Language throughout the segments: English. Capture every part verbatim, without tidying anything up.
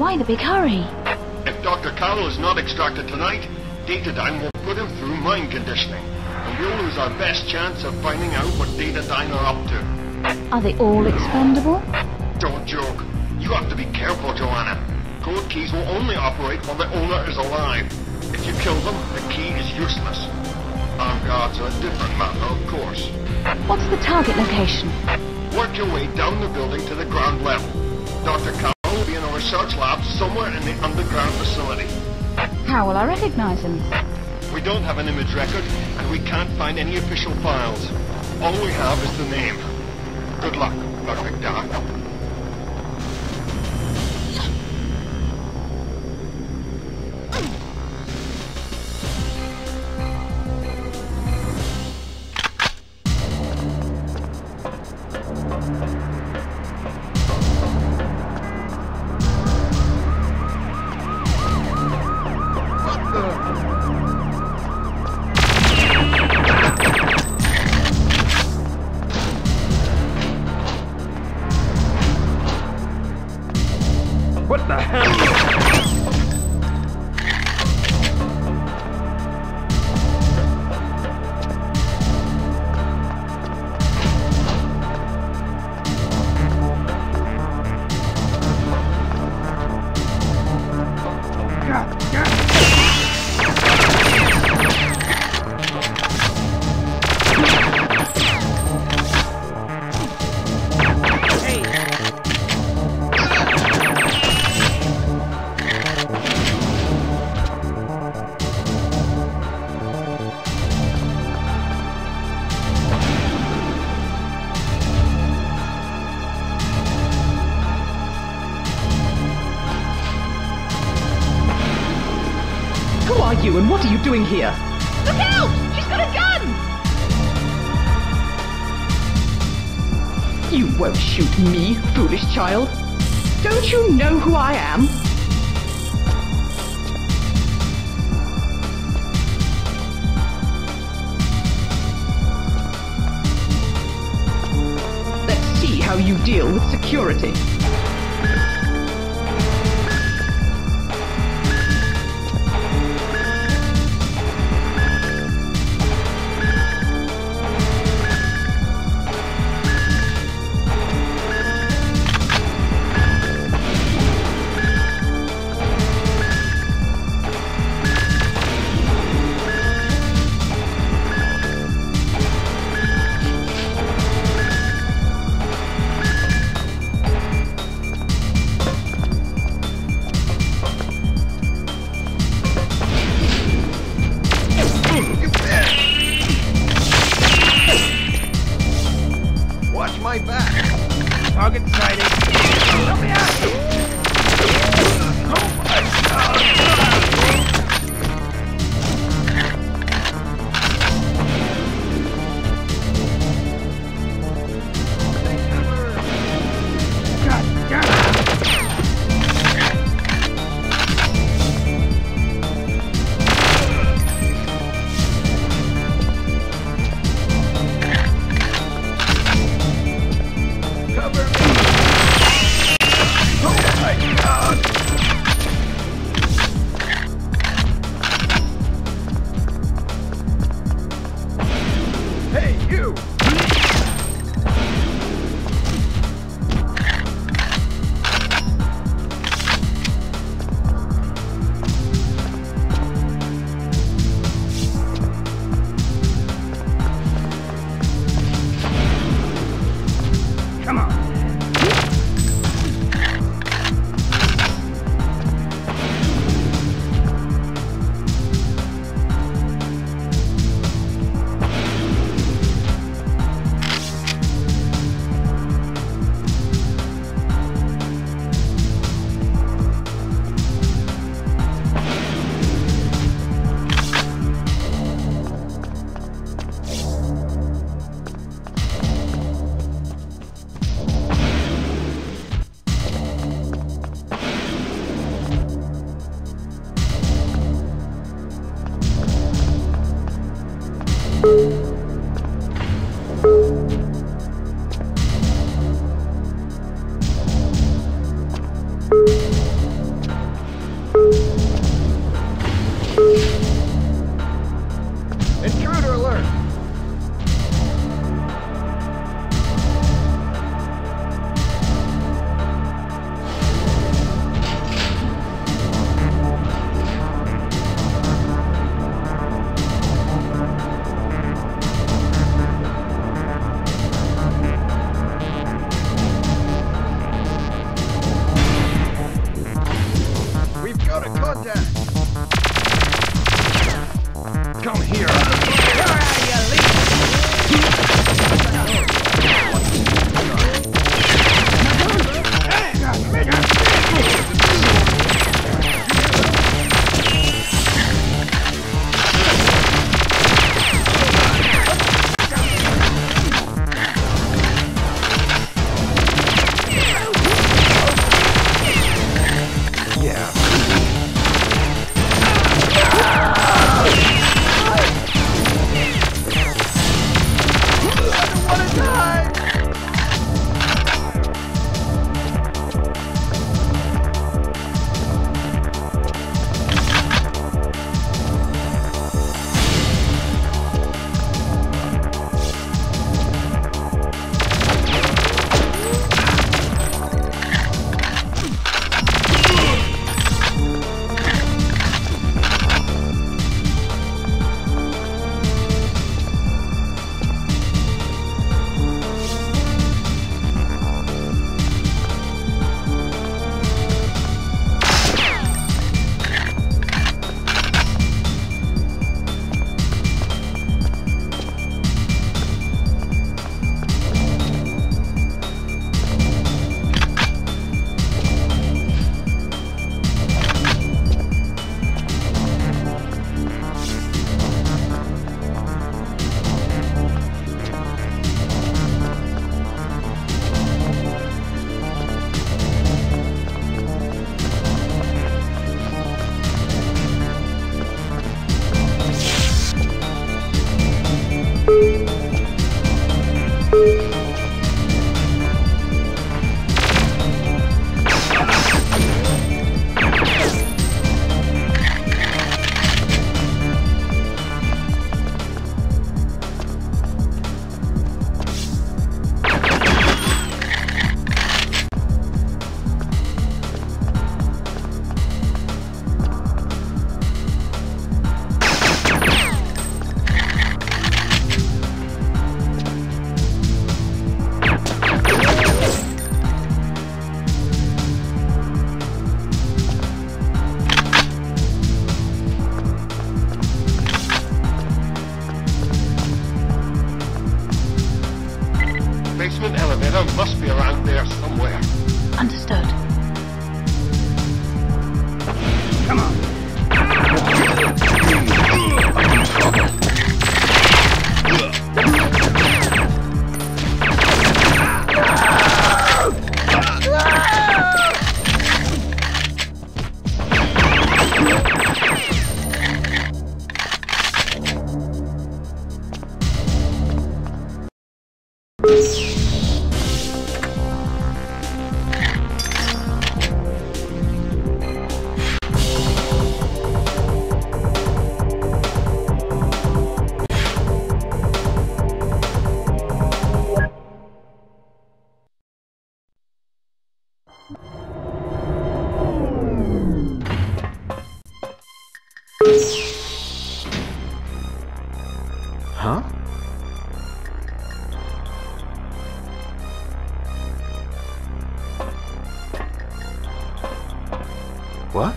Why the big hurry? If Doctor Carroll is not extracted tonight, Datadyne will put him through mind conditioning, and we'll lose our best chance of finding out what Datadyne are up to. Are they all expendable? Don't joke. You have to be careful, Joanna. Code keys will only operate while the owner is alive. If you kill them, the key is useless. Armed guards are a different matter, of course. What's the target location? Work your way down the building to the ground level. Doctor Carroll will be in a research lab somewhere in the underground facility. How will I recognize him? We don't have an image record, and we can't find any official files. All we have is the name. Good luck, Doctor McDowell. What the hell? You and what are you doing here? Look out! She's got a gun! You won't shoot me, foolish child. Don't you know who I am? Let's see how you deal with security. Target sighted. Help me out! Oh my God! God damn it! Cover me! basement elevator must be around there somewhere. Understood. Come on. Huh? What?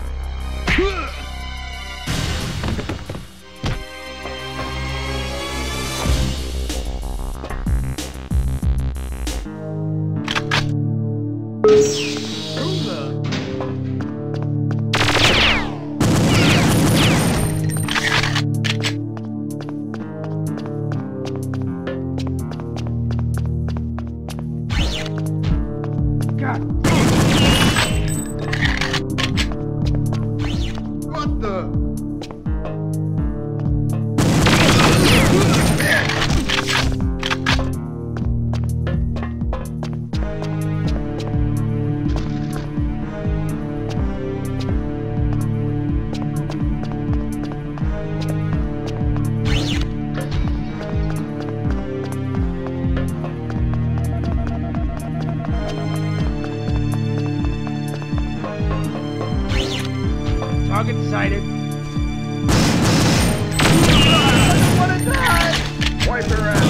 What the? Target sighted. I don't want to die! Wipe her out.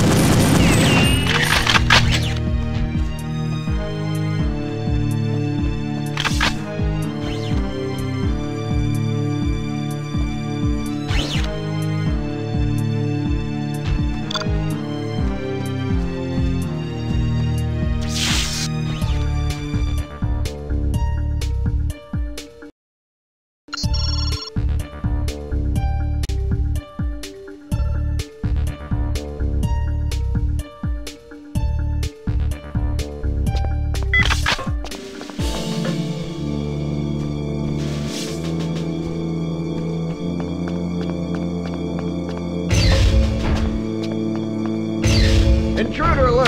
Intruder alert!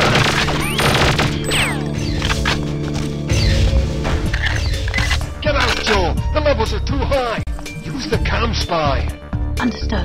Get out, Joe! The levels are too high! Use the cam spy! Understood.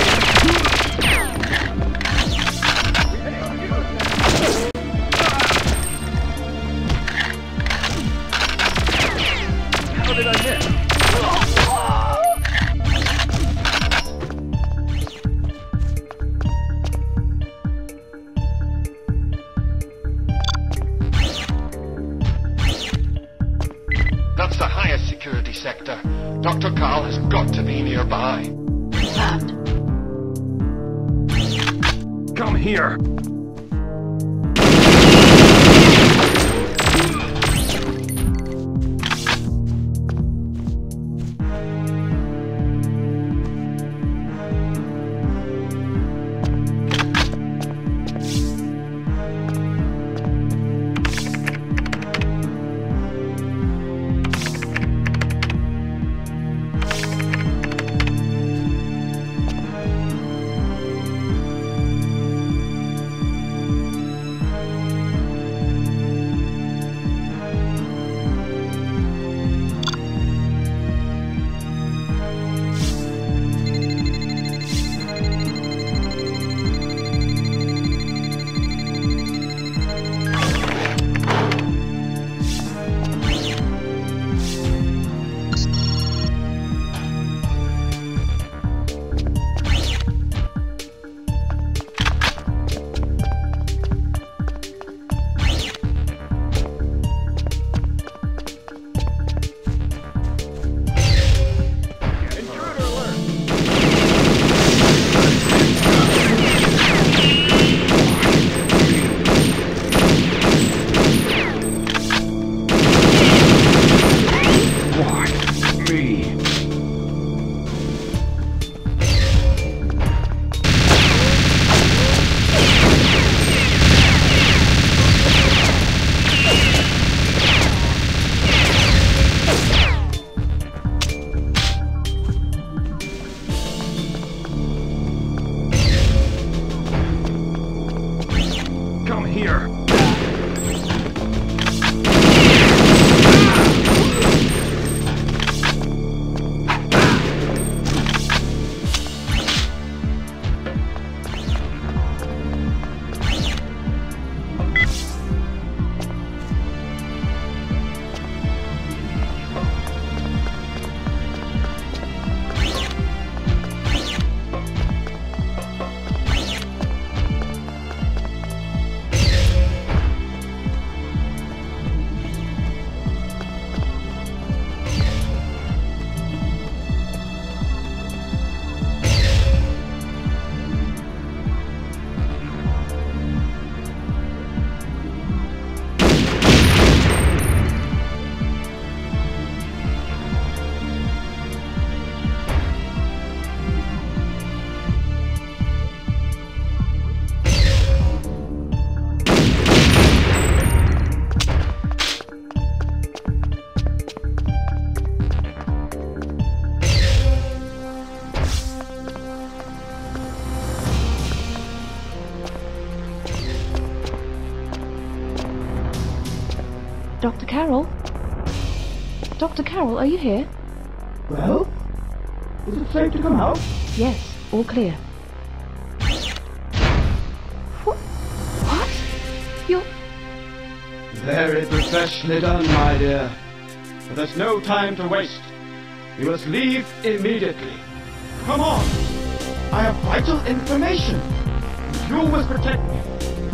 How did I miss? That's the highest security sector. Doctor Carl has got to be nearby. Confirmed. Come here. Doctor Carroll? Doctor Carroll, are you here? Well? Is it safe to come out? Yes, all clear. What? What? You're... Very professionally done, my dear. But there's no time to waste. You must leave immediately. Come on! I have vital information. You must protect me.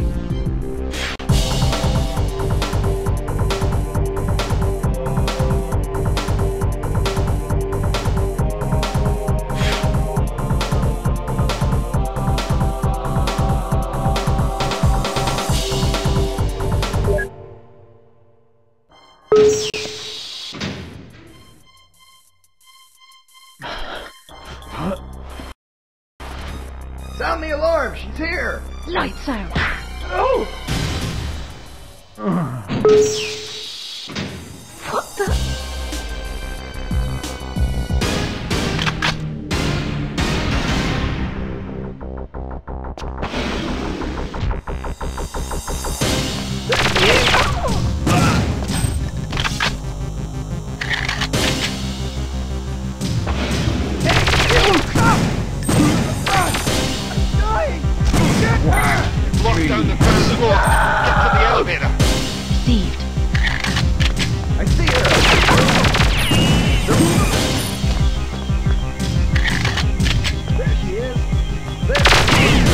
Sound the alarm! She's here! Lights out! Oh! What the... Walk down the ground floor. Get to the elevator. Received. I see her. There she is. There she is.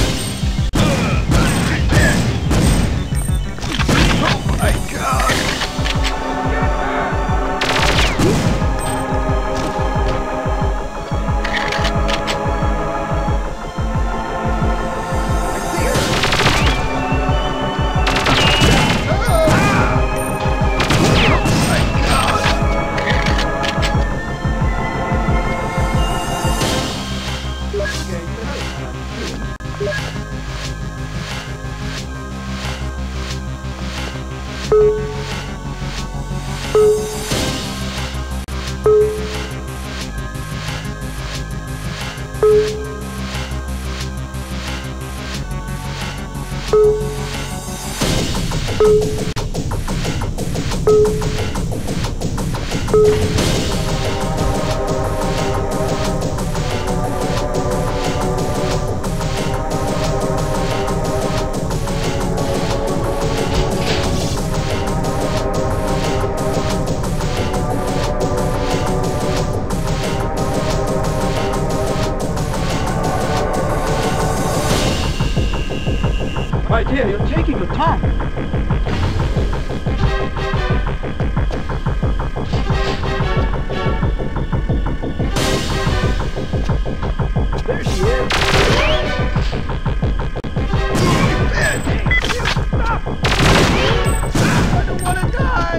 Oh my God. My dear, you're taking the time. There she is. Stop! I don't want to die.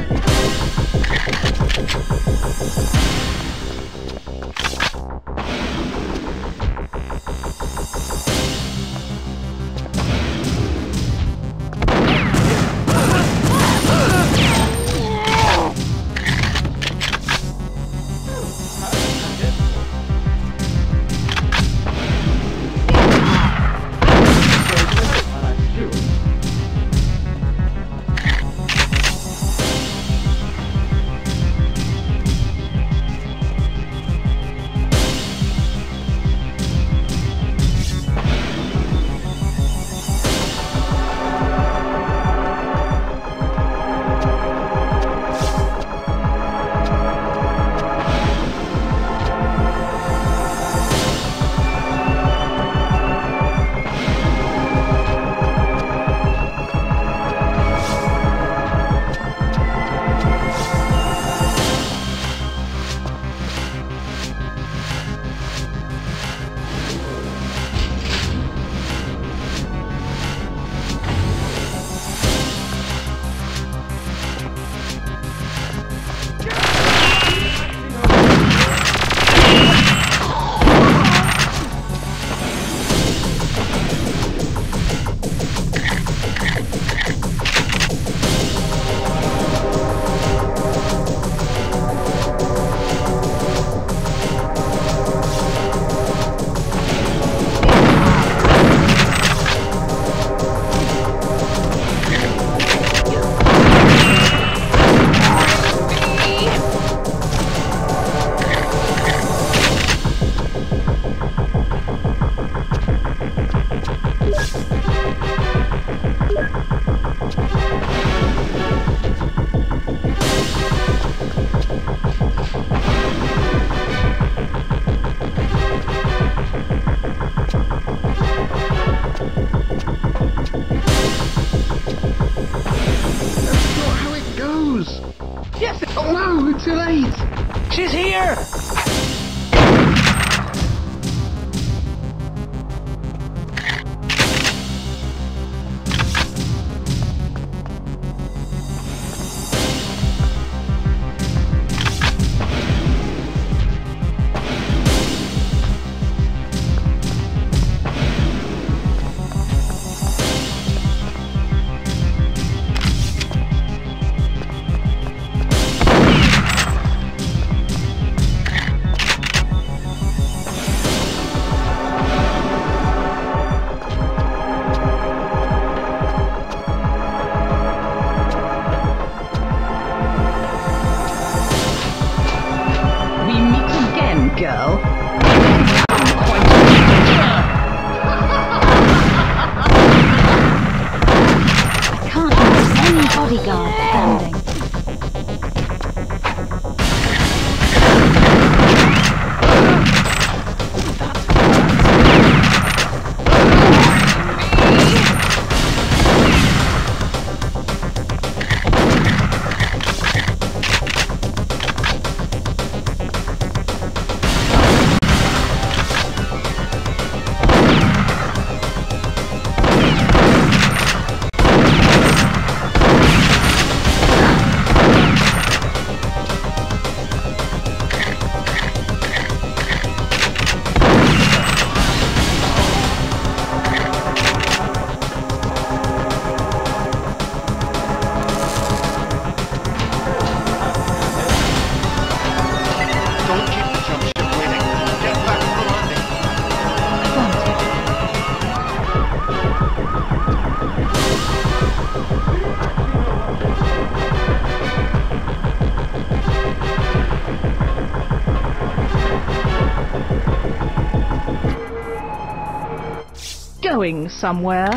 going somewhere?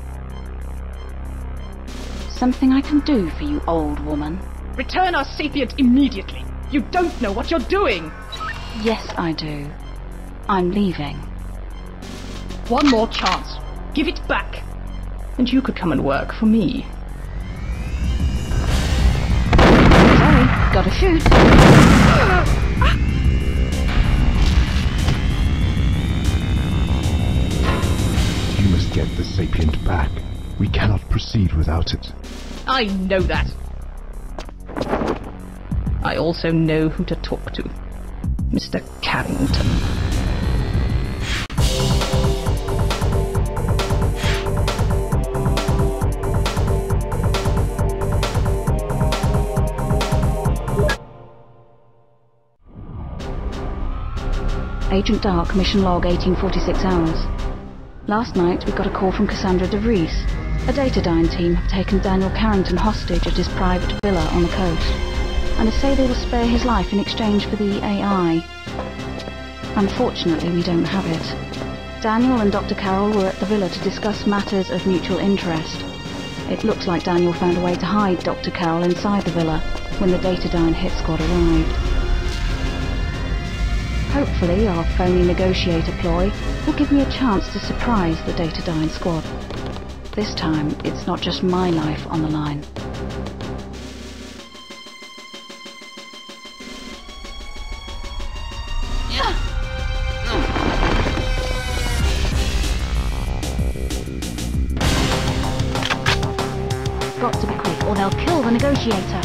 Something I can do for you, old woman. Return our sapient immediately. You don't know what you're doing. Yes, I do. I'm leaving. One more chance. Give it back. And you could come and work for me. Sorry, gotta shoot. You must get the sapient back. We cannot proceed without it. I know that. I also know who to talk to. Mister Carrington. Agent Dark, mission log eighteen forty-six hours. Last night we got a call from Cassandra DeVries. A Datadyne team have taken Daniel Carrington hostage at his private villa on the coast, and they say they will spare his life in exchange for the A I. Unfortunately, we don't have it. Daniel and Doctor Carroll were at the villa to discuss matters of mutual interest. It looks like Daniel found a way to hide Doctor Carroll inside the villa when the Datadyne hit squad arrived. Hopefully, our phony negotiator ploy will give me a chance to surprise the Datadyne squad. This time, it's not just my life on the line. Got to be quick, or they'll kill the negotiator.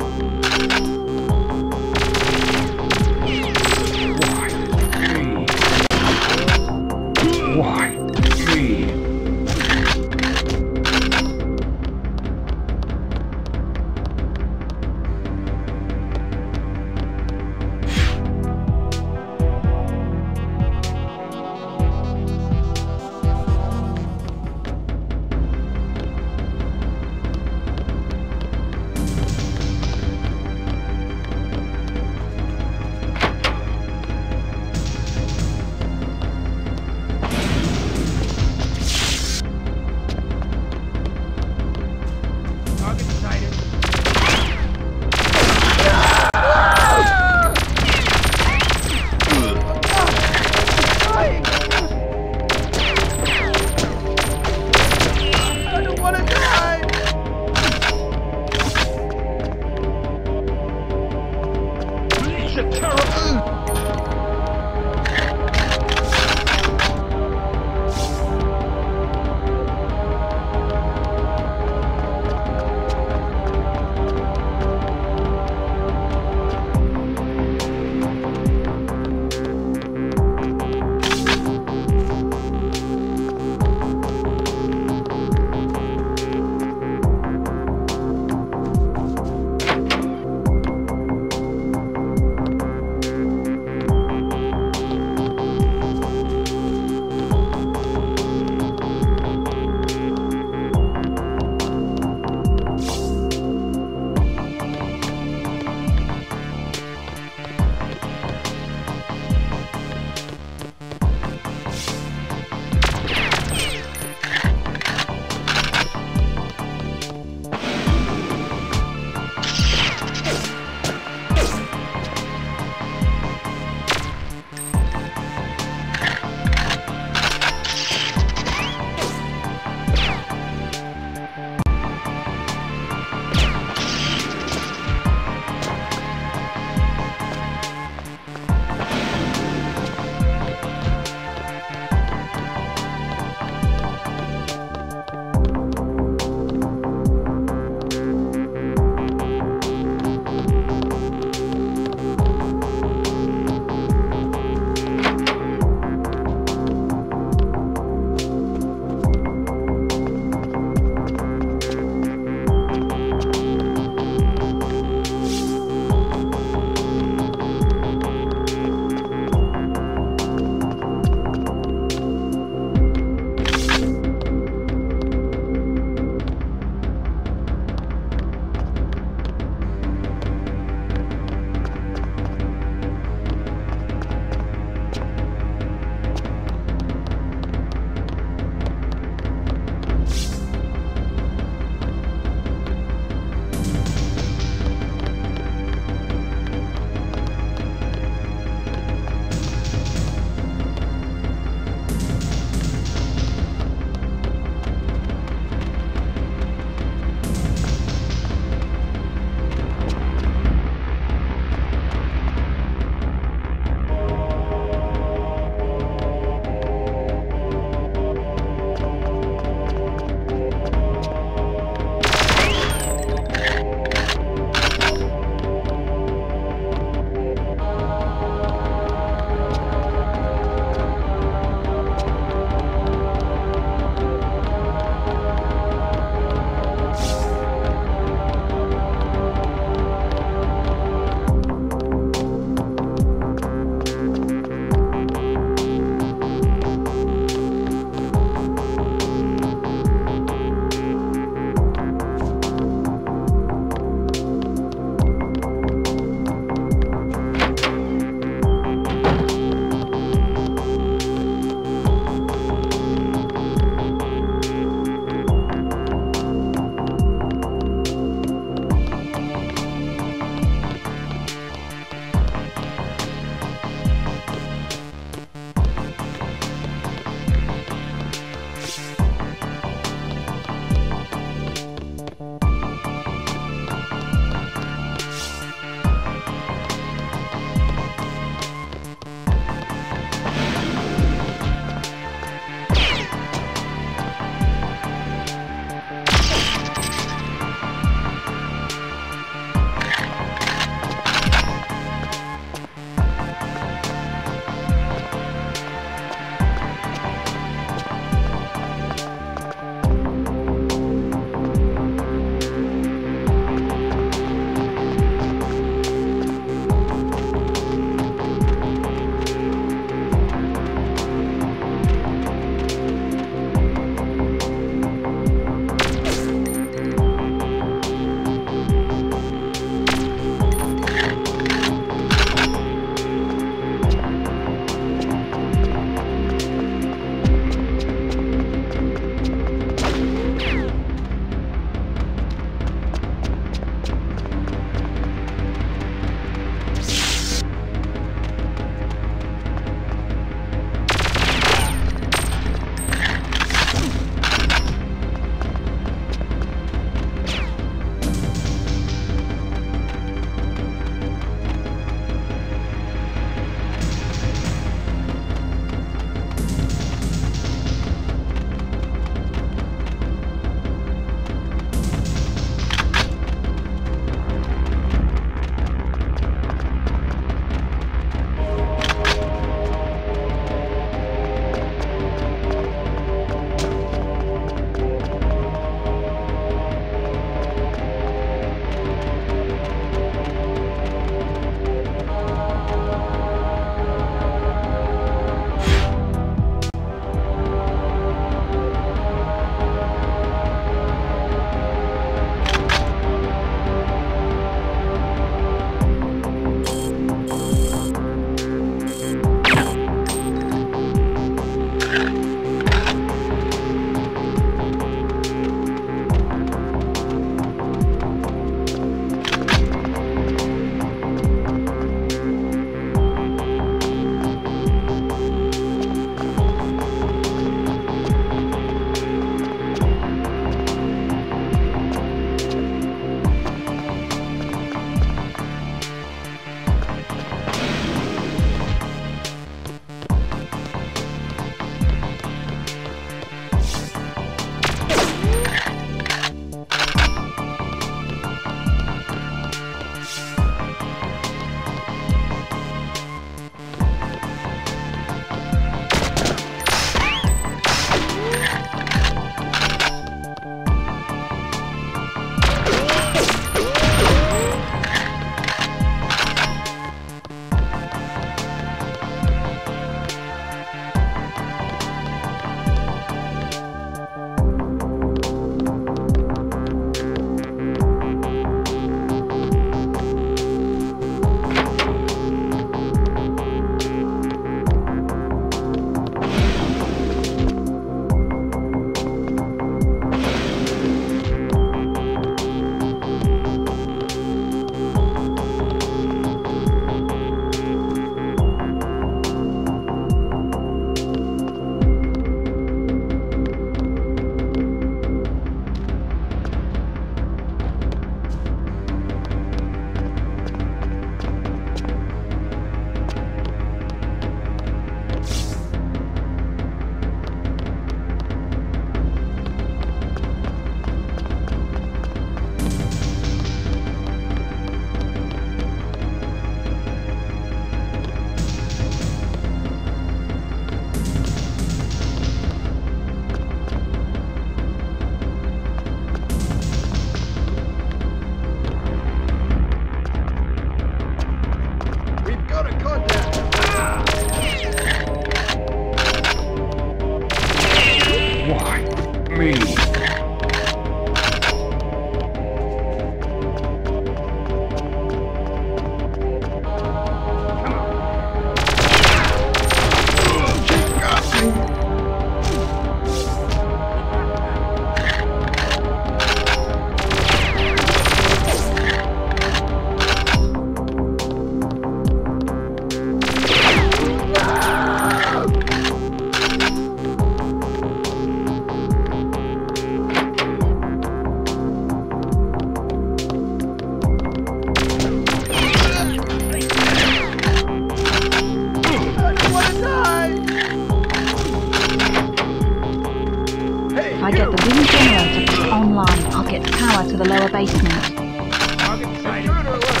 the wing generator is online. I'll get power to the lower basement. Intruder alert!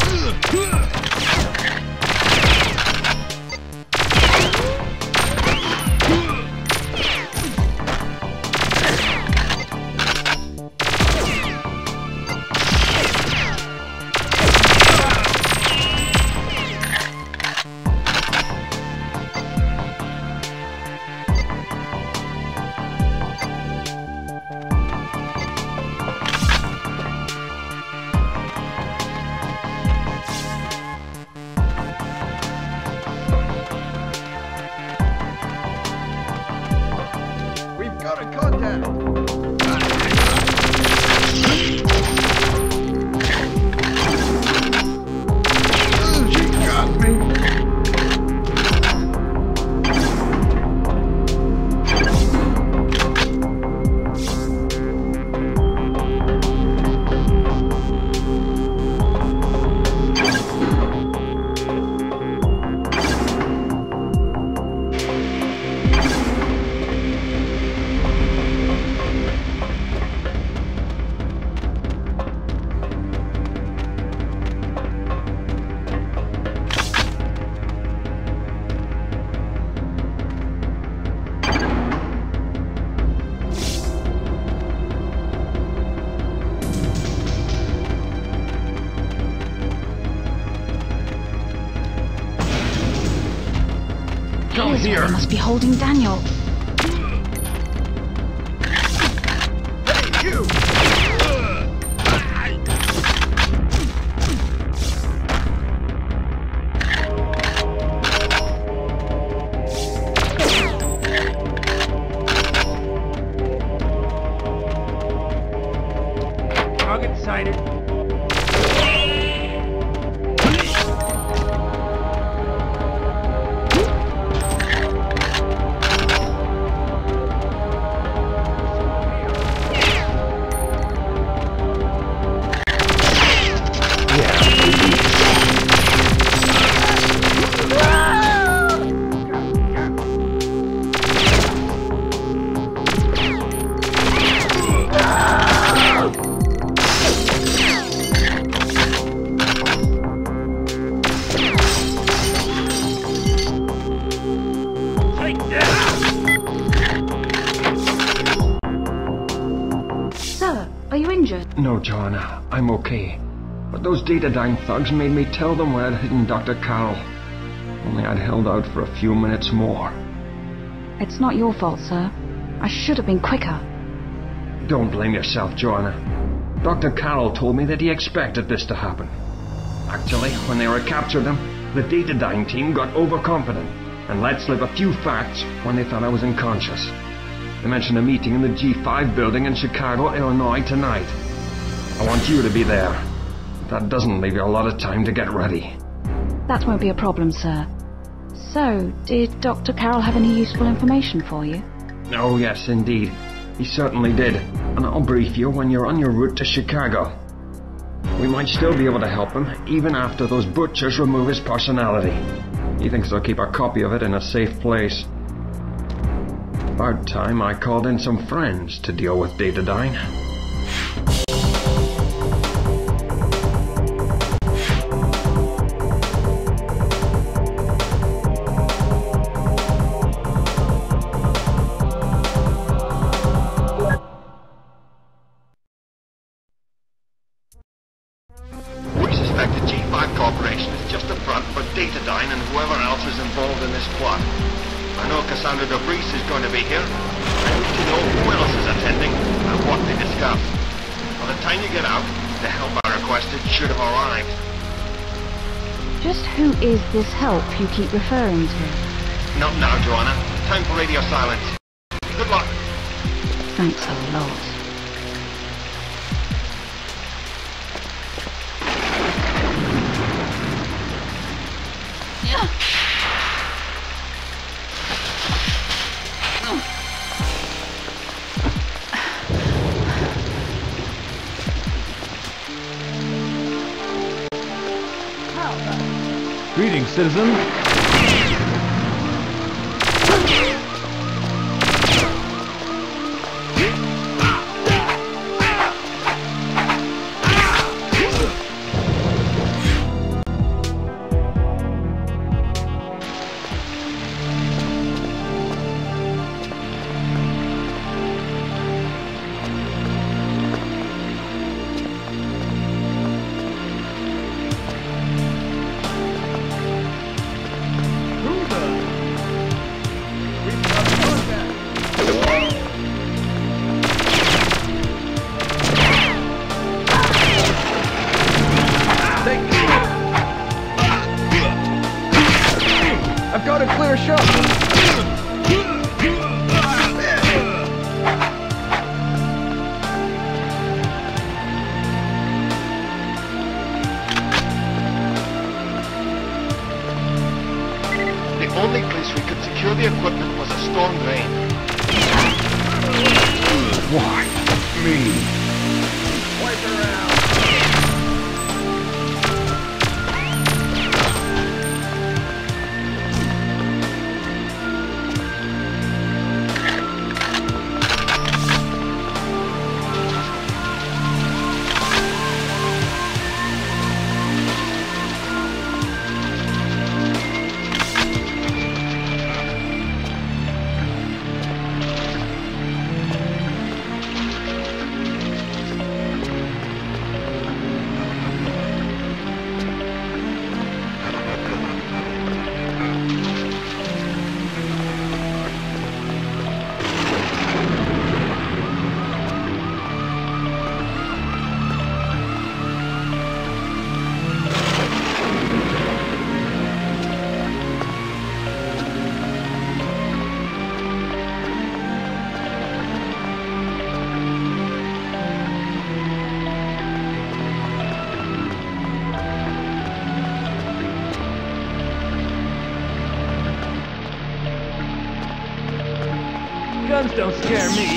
Here. Must be holding Daniel. Hey, you! Target sighted. No, Joanna, I'm okay. But those Datadyne thugs made me tell them where I'd hidden Doctor Carroll. Only I'd held out for a few minutes more. It's not your fault, sir. I should have been quicker. Don't blame yourself, Joanna. Doctor Carroll told me that he expected this to happen. Actually, when they recaptured him, the Datadyne team got overconfident and let slip a few facts when they thought I was unconscious. They mentioned a meeting in the G five building in Chicago, Illinois tonight. I want you to be there. That doesn't leave you a lot of time to get ready. That won't be a problem, sir. So, did Doctor Carroll have any useful information for you? Oh, yes, indeed. He certainly did. And I'll brief you when you're on your route to Chicago. We might still be able to help him, even after those butchers remove his personality. He thinks they'll keep a copy of it in a safe place. About time I called in some friends to deal with Datadyne. We suspect the G five Corporation is just a front for Datadyne and whoever else is involved in this plot. I know Cassandra DeVries is going to be here. I need to know who else is attending and what they discuss. By the time you get out, the help I requested should have arrived. Just who is this help you keep referring to? Not now, Joanna. Time for radio silence. Good luck. Thanks a lot. Greetings, citizen. me. Wipe around. Guns don't scare me.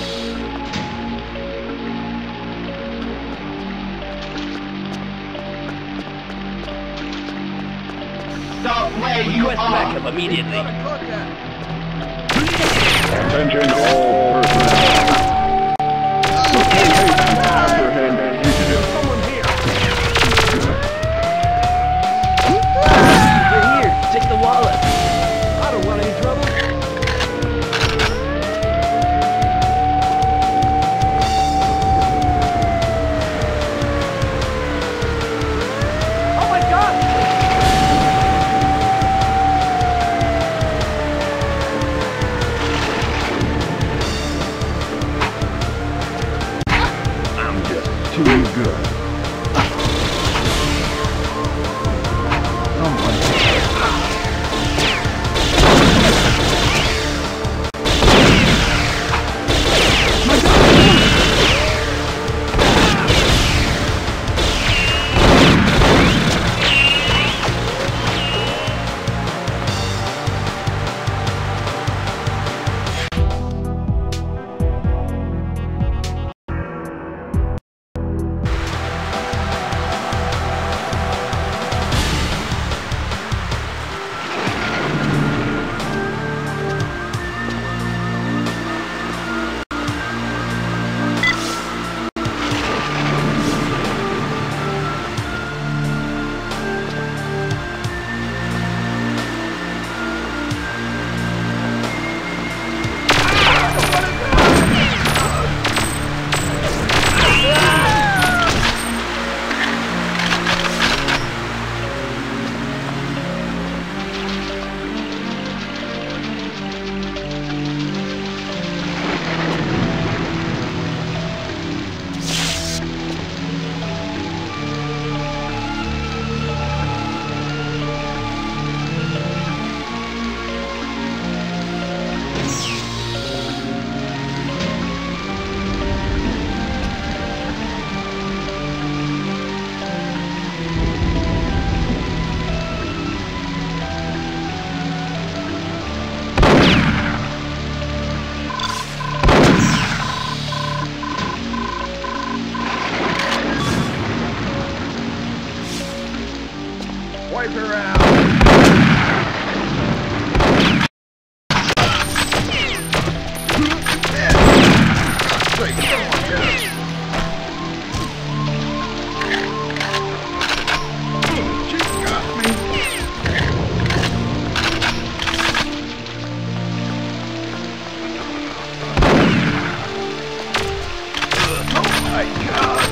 Stop where you Request are! backup immediately. Attention all personnel. Locate and apprehend fugitive. Someone here. You're here. Take the wallet. I don't want any trouble. Too good. Wipe around. Straight, come on, get it. She got me. Oh my God.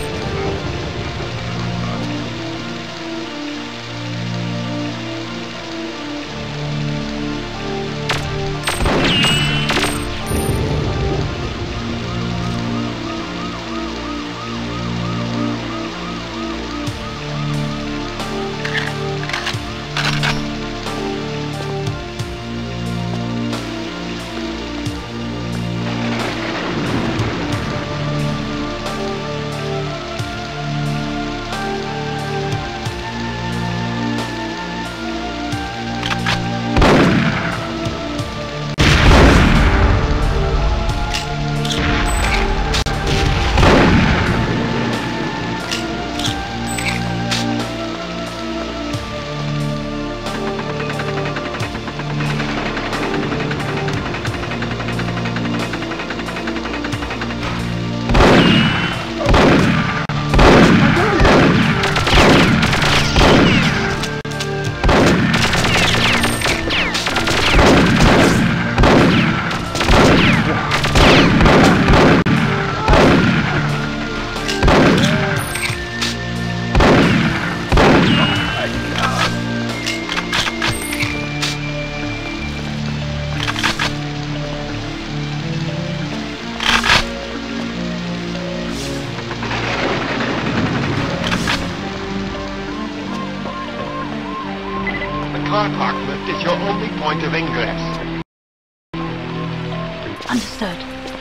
airlock lift is your only point of ingress. Understood.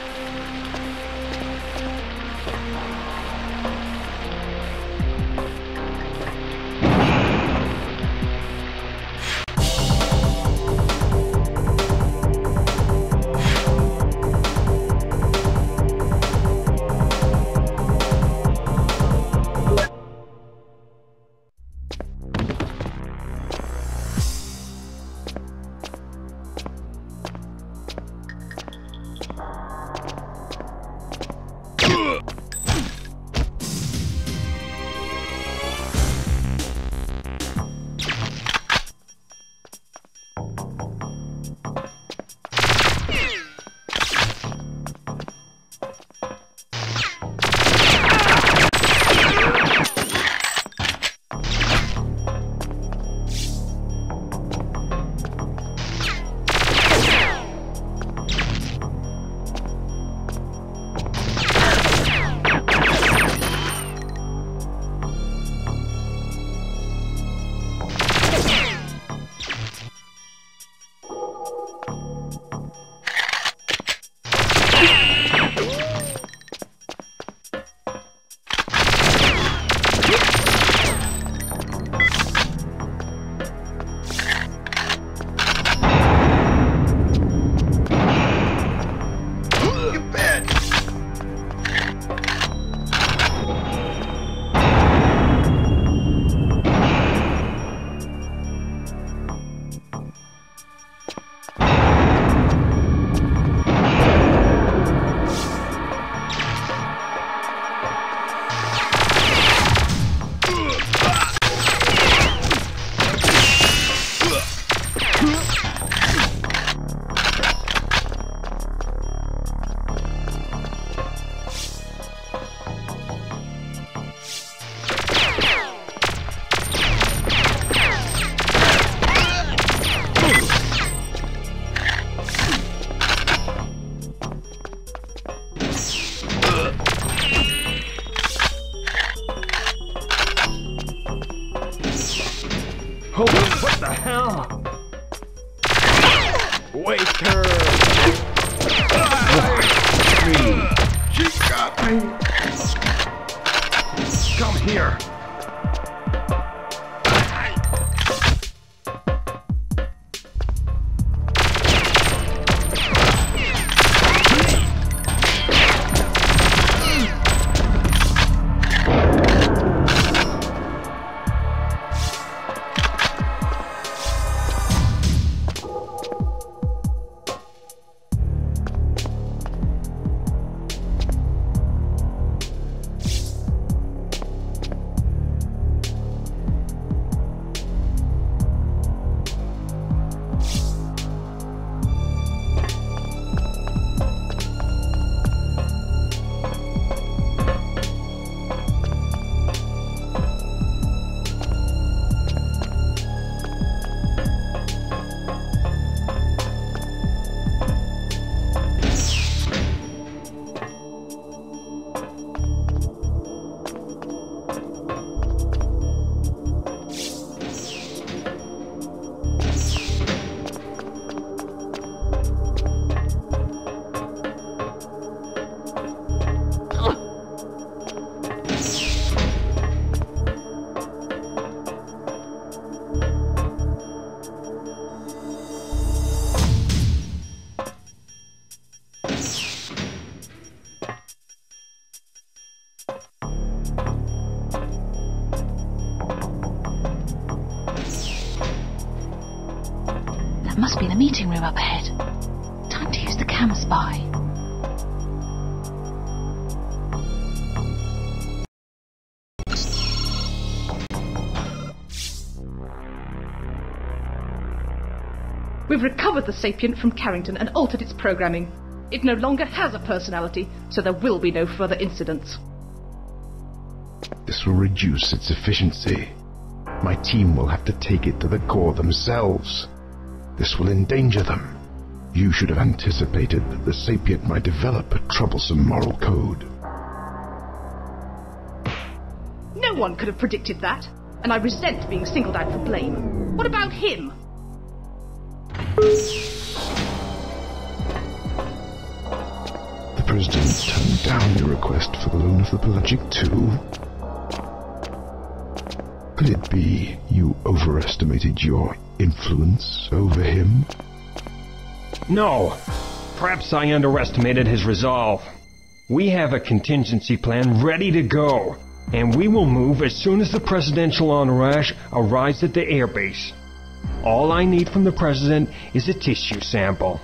Hold on, what the hell? Waiter! She got me! Come here! That must be the meeting room up ahead. Time to use the camera spy. We've recovered the sapient from Carrington and altered its programming. It no longer has a personality, so there will be no further incidents. This will reduce its efficiency. My team will have to take it to the core themselves. This will endanger them. You should have anticipated that the sapient might develop a troublesome moral code. No one could have predicted that, and I resent being singled out for blame. What about him? The President turned down your request for the loan of the Pelagic two. Could it be you overestimated your influence over him? No. Perhaps I underestimated his resolve. We have a contingency plan ready to go, and we will move as soon as the presidential entourage arrives at the airbase. All I need from the President is a tissue sample.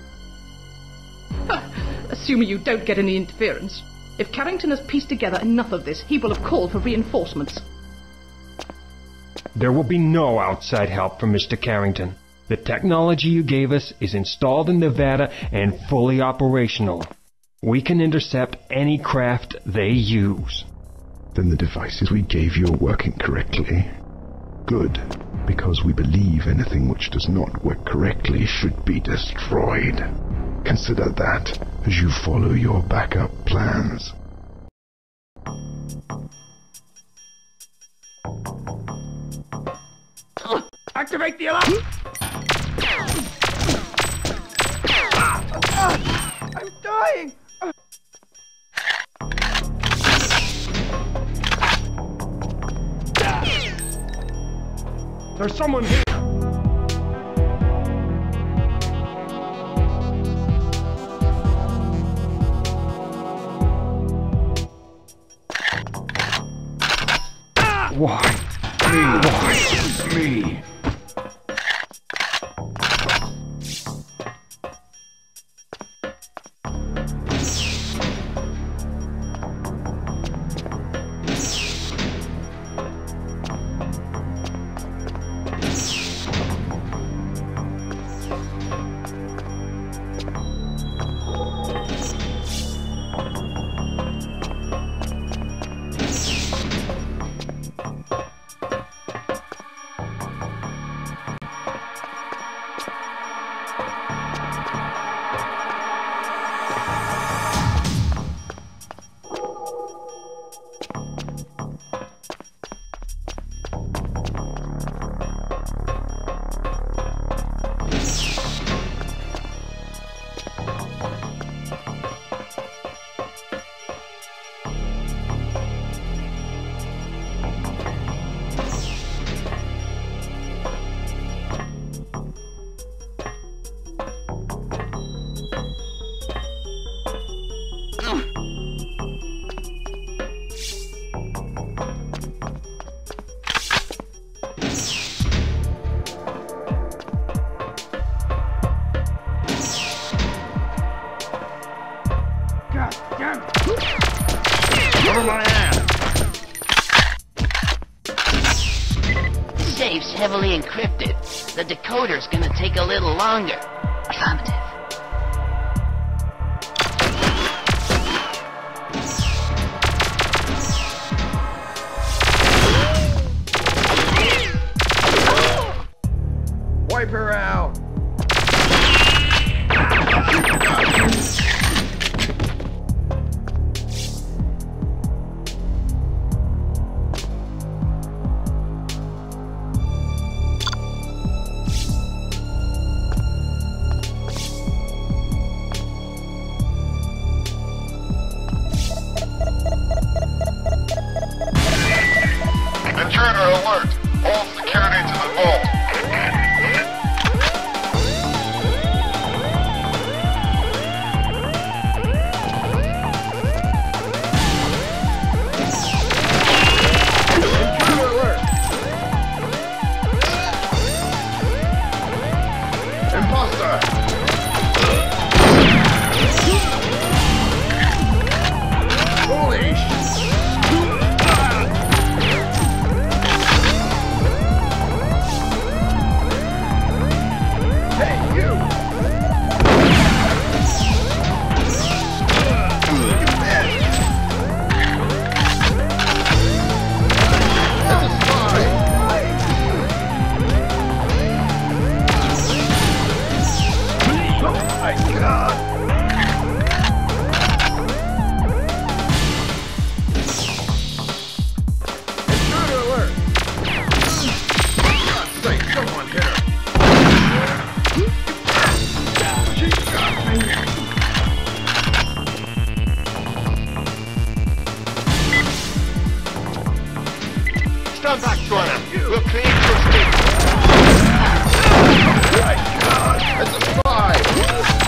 Assuming you don't get any interference. If Carrington has pieced together enough of this, he will have called for reinforcements. There will be no outside help from Mister Carrington. The technology you gave us is installed in Nevada and fully operational. We can intercept any craft they use. Then the devices we gave you are working correctly. Good, because we believe anything which does not work correctly should be destroyed. Consider that as you follow your backup plans. Activate the alarm! I'm dying! There's someone here! Why? Me? Why? Me? Safe's heavily encrypted. The decoder's gonna take a little longer. Affirmative. Wipe her out! Intruder alert! All security to the vault! Intruder alert! Imposter! Holy sh... Stand back, Joanna. We'll create your space. My God, it's a spy!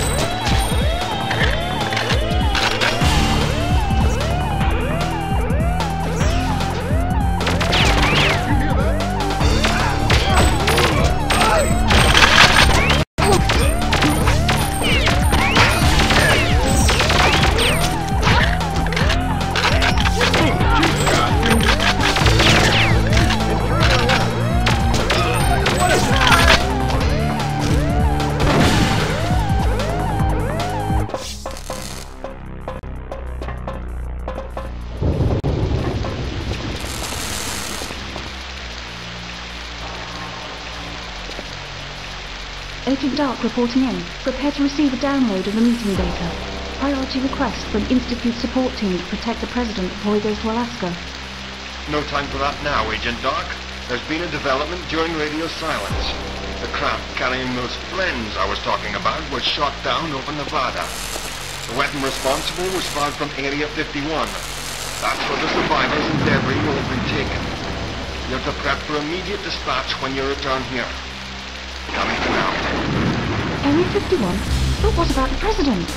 Agent Dark reporting in. Prepare to receive a download of the meeting data. Priority request from Institute support team to protect the President before he goes to Alaska. No time for that now, Agent Dark. There's been a development during radio silence. The craft carrying those friends I was talking about was shot down over Nevada. The weapon responsible was found from Area fifty-one. That's where the survivors and debris will have been taken. You have to prep for immediate dispatch when you return here. Coming for now. Area fifty-one? But what about the President?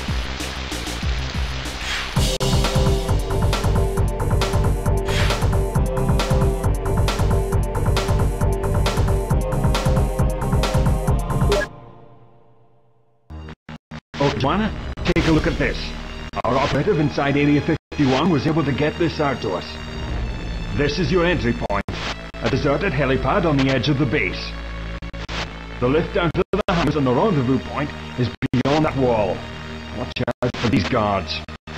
Oh, Joanna, take a look at this. Our operative inside Area fifty-one was able to get this out to us. This is your entry point. A deserted helipad on the edge of the base. The lift down to the hangars and the rendezvous point is beyond that wall. Watch out for these guards.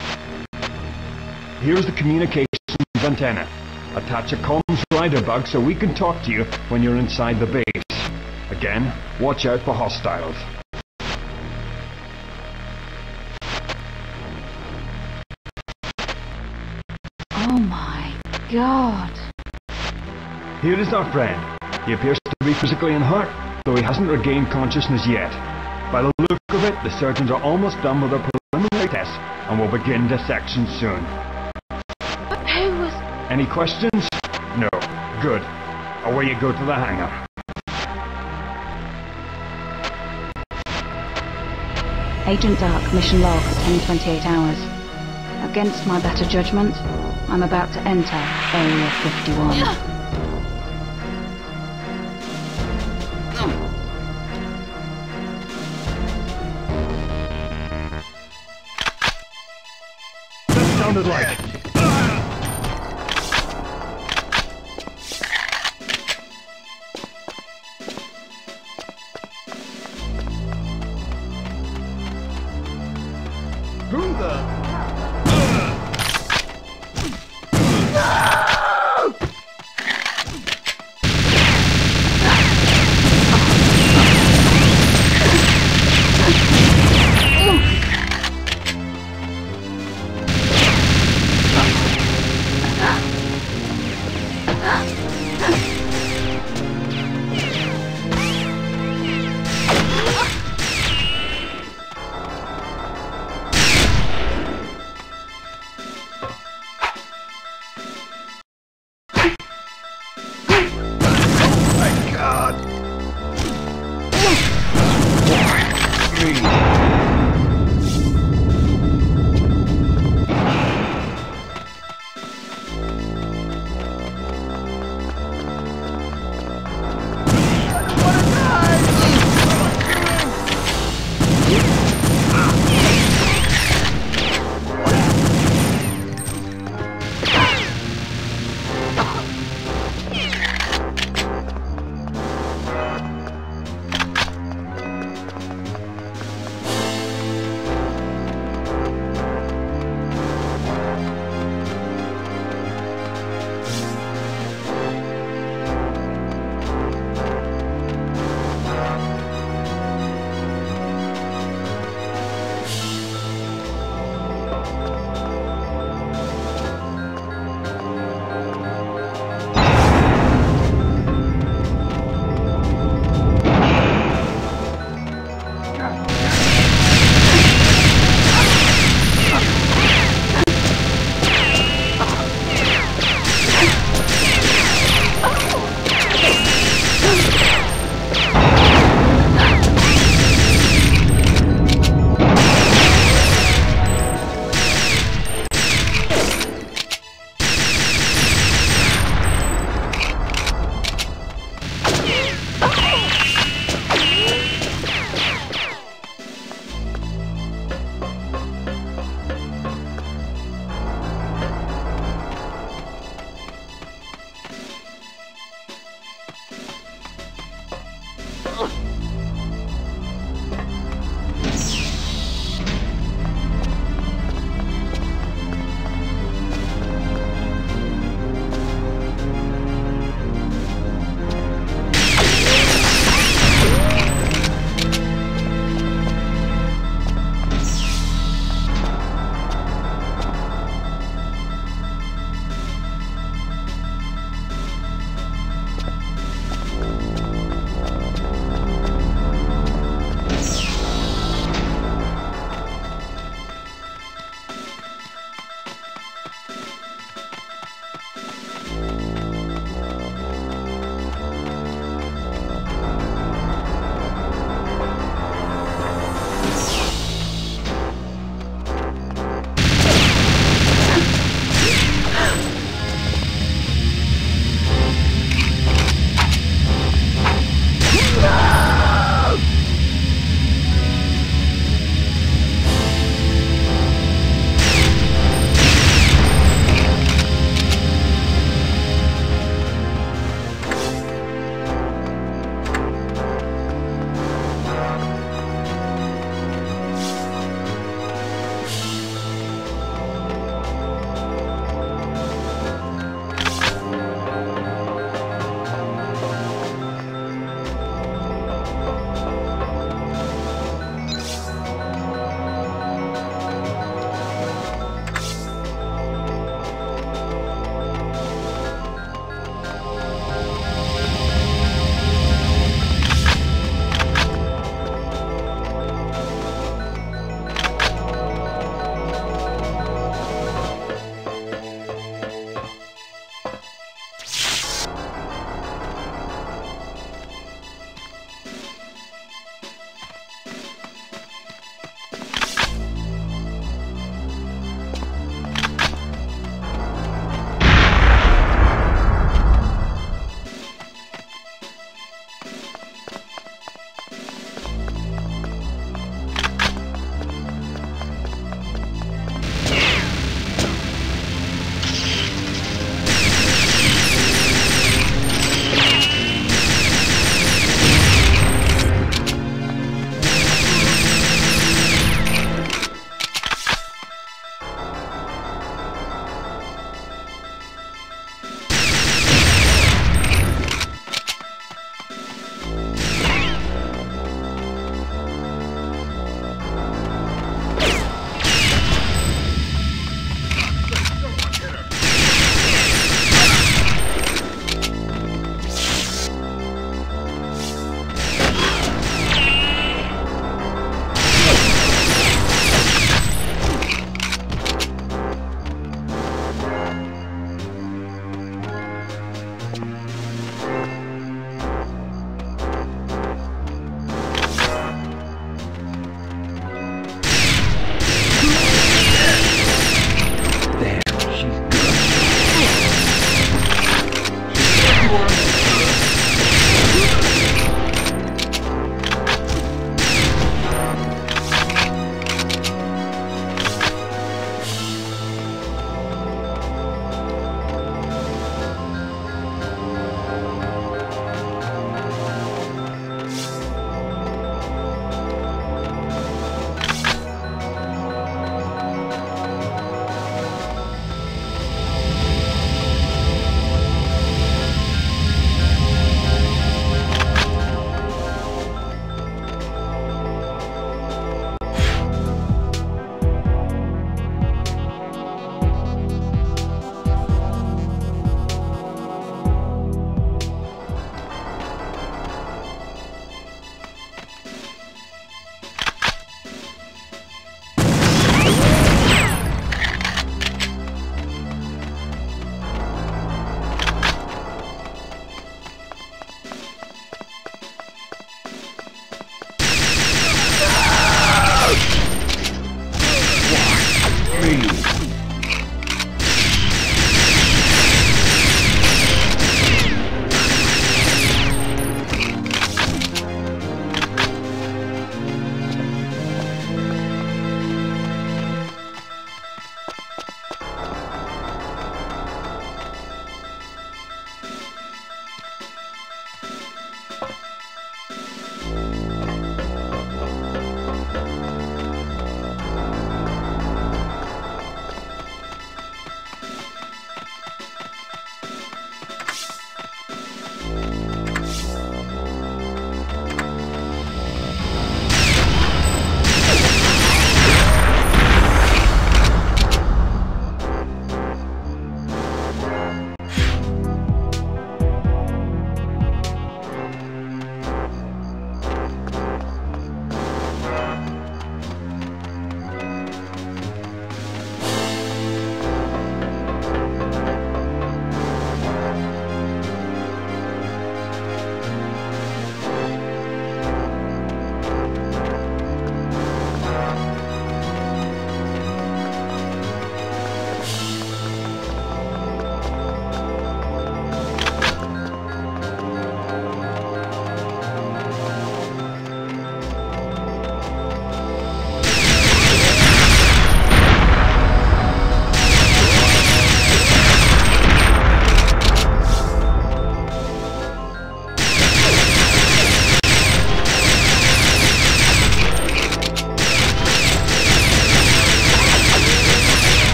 Here's the communications antenna. Attach a comms rider bug so we can talk to you when you're inside the base. Again, watch out for hostiles. Oh my God. Here is our friend. He appears to be physically unhurt, though he hasn't regained consciousness yet. By the look of it, the surgeons are almost done with their preliminary tests and will begin dissection soon. But who was... Any questions? No. Good. Away you go to the hangar. Agent Dark, mission log, ten twenty-eight hours. Against my better judgment, I'm about to enter Area fifty-one. Sounded like... Who the...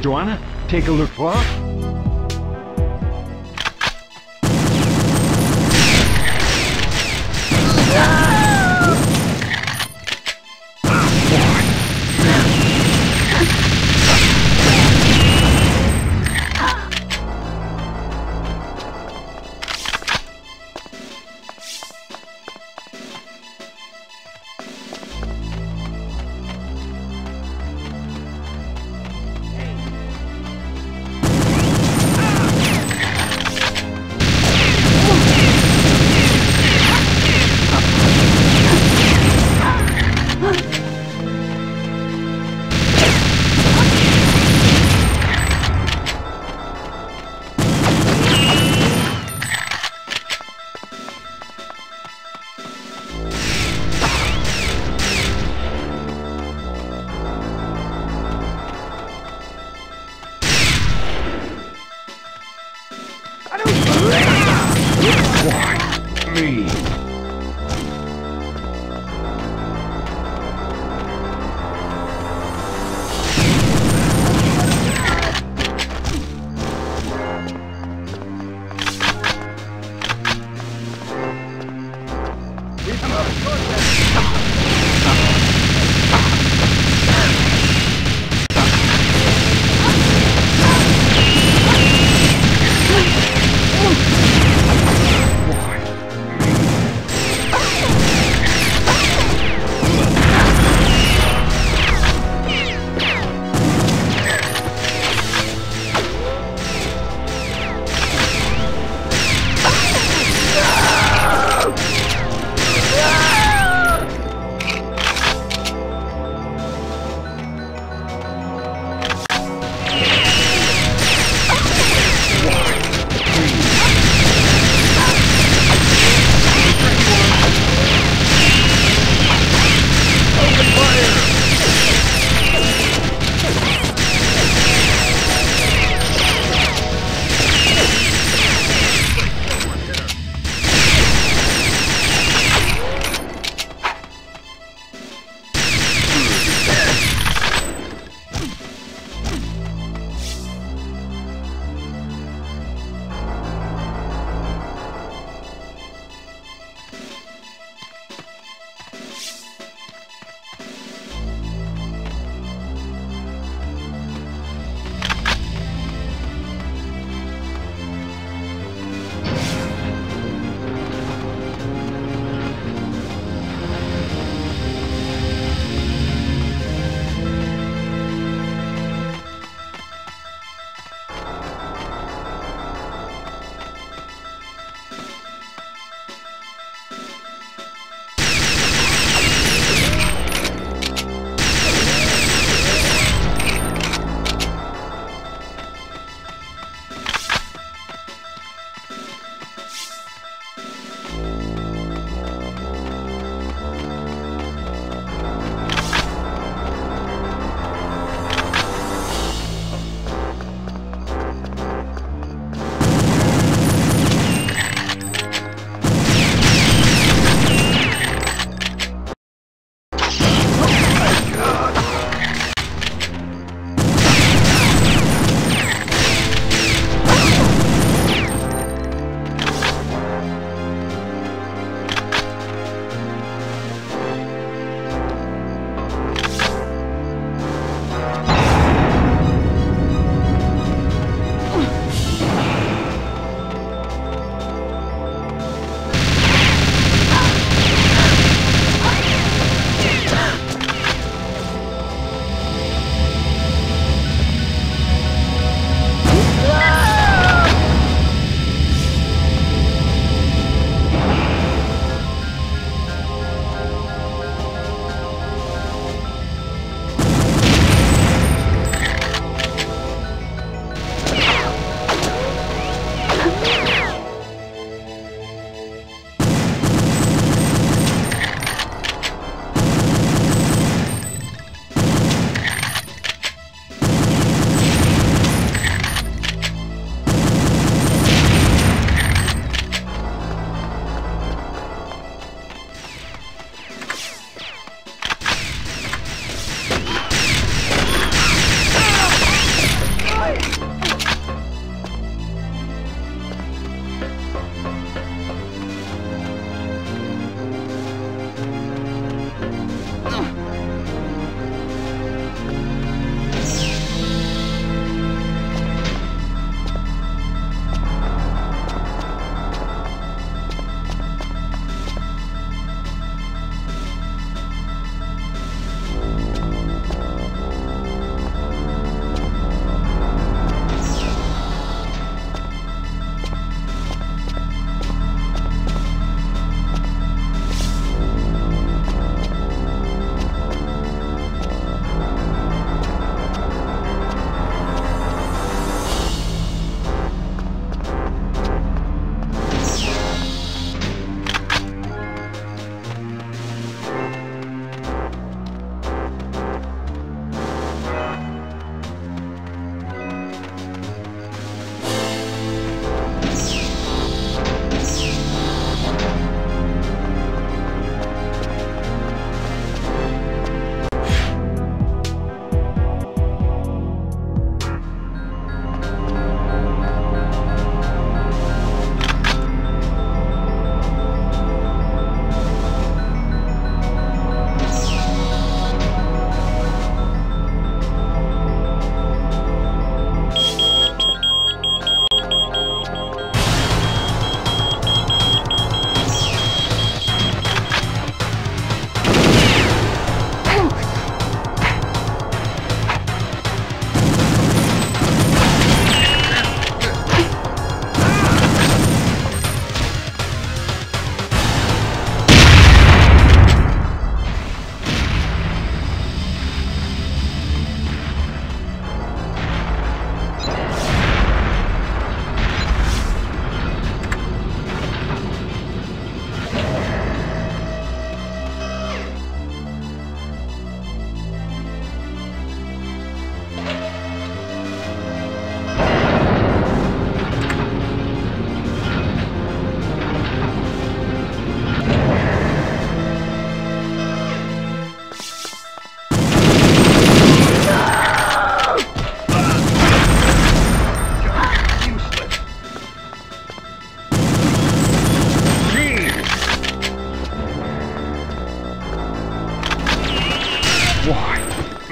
Joanna? Take a look. What? Why me?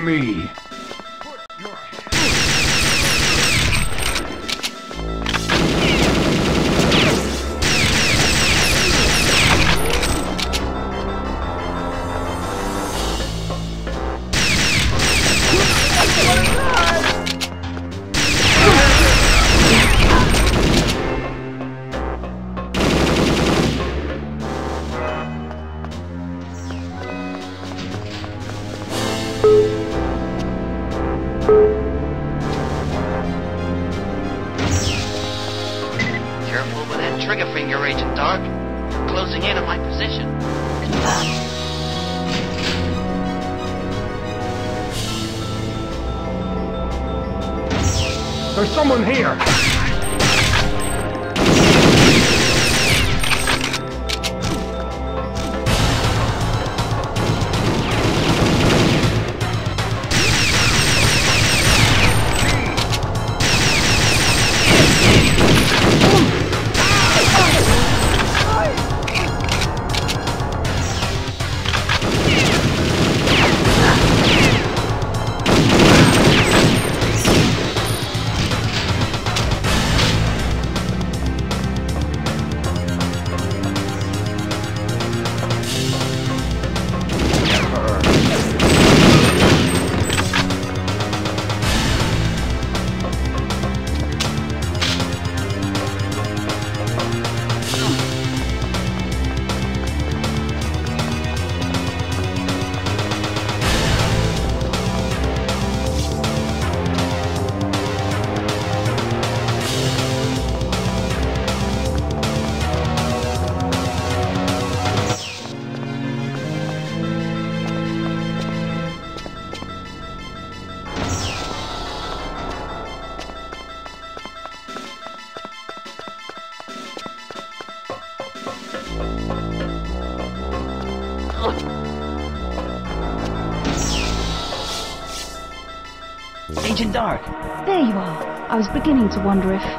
me. Careful with that trigger finger, Agent Dark. You're closing in on my position. There's someone here! Agent Dark! There you are. I was beginning to wonder if...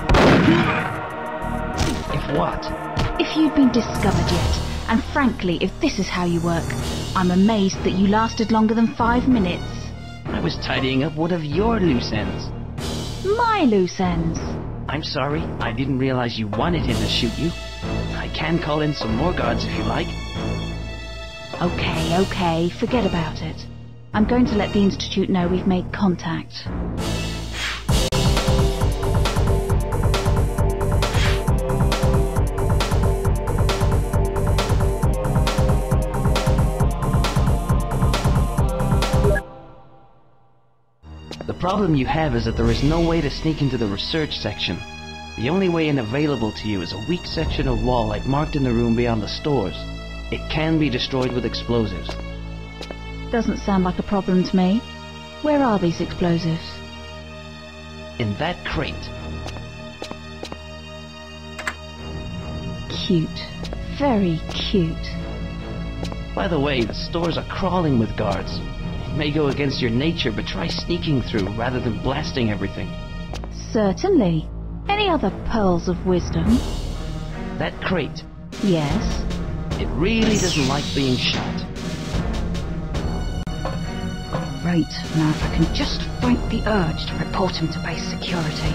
If what? if you'd been discovered yet. And frankly, if this is how you work, I'm amazed that you lasted longer than five minutes. I was tidying up one of your loose ends. My loose ends. I'm sorry, I didn't realize you wanted him to shoot you. I can call in some more guards if you like. Okay, okay, forget about it. I'm going to let the Institute know we've made contact. The problem you have is that there is no way to sneak into the research section. The only way in available to you is a weak section of wall like marked in the room beyond the stores. It can be destroyed with explosives. Doesn't sound like a problem to me. Where are these explosives? In that crate. Cute. Very cute. By the way, the stores are crawling with guards. It may go against your nature, but try sneaking through rather than blasting everything. Certainly. Any other pearls of wisdom? That crate. Yes. It really doesn't like being shot. Great. Now if I can just fight the urge to report him to base security.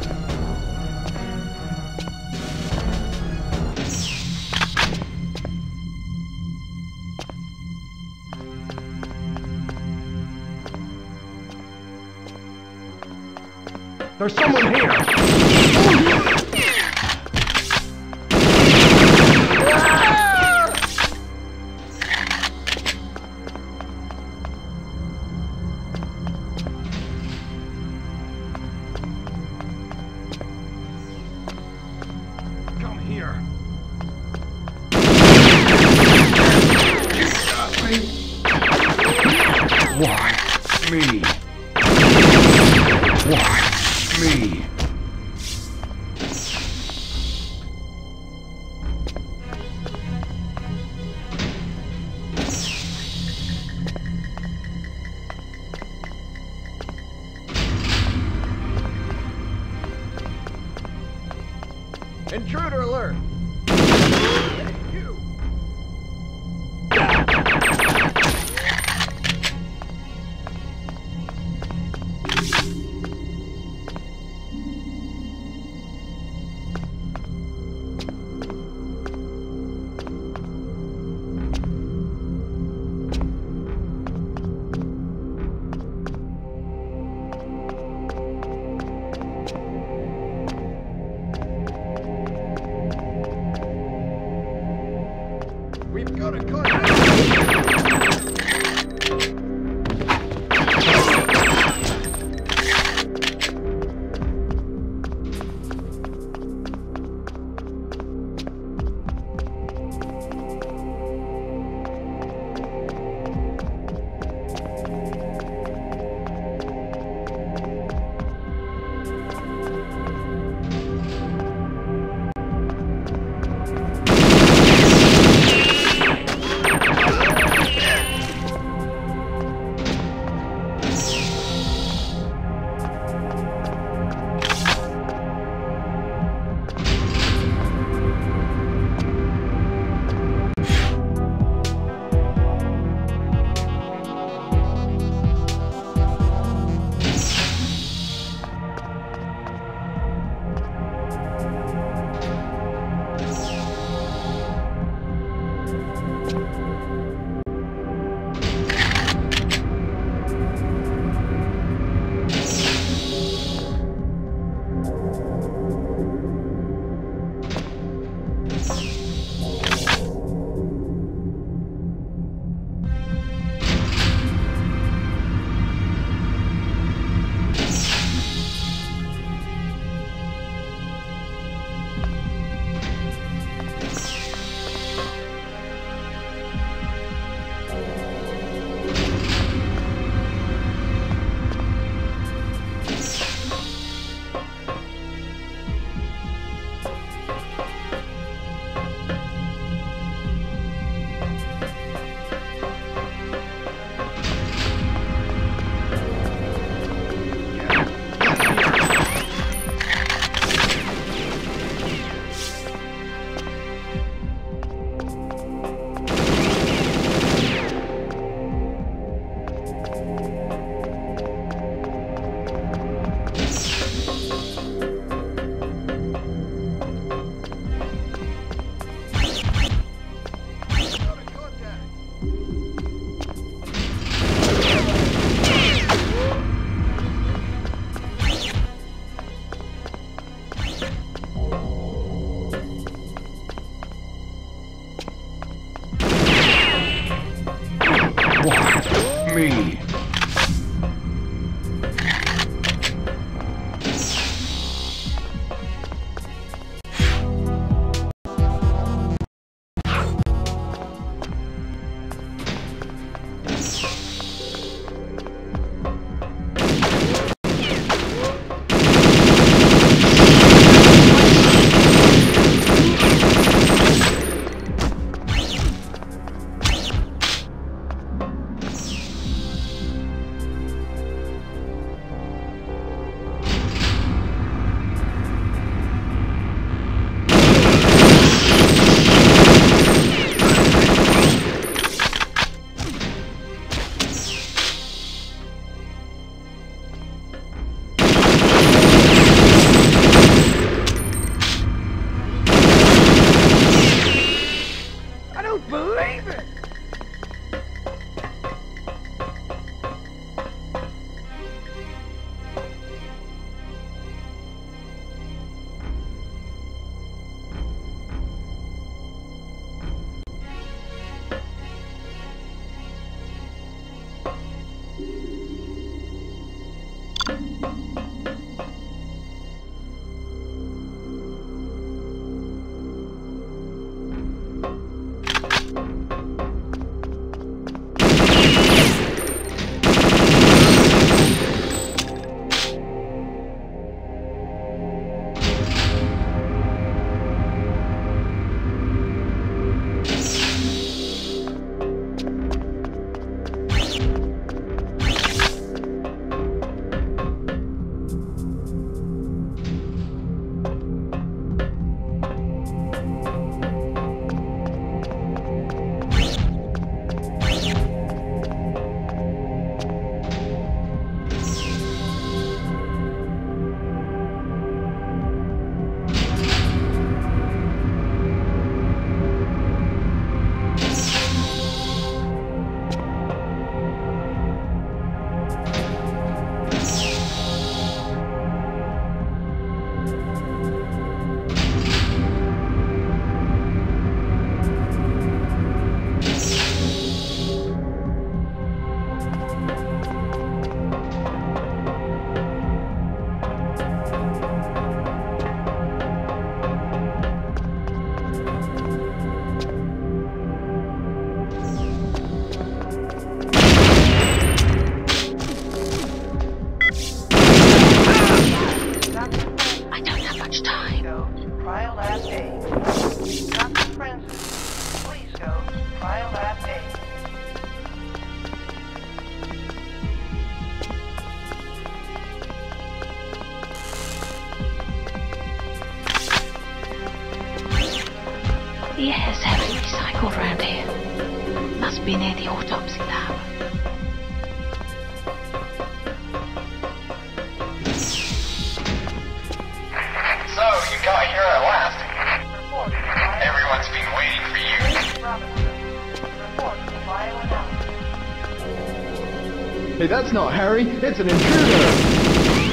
There's someone here! Come here. Why me? Why me? Intruder alert! You! go to Cryo Lab A. Doctor Francis, please go to Cryo Lab A. The air's heavily recycled round here. Must be near the autopsy lab. So, you got here at last. Everyone's been waiting for you. Report to bioanalysis. Hey, that's not Harry. It's an intruder.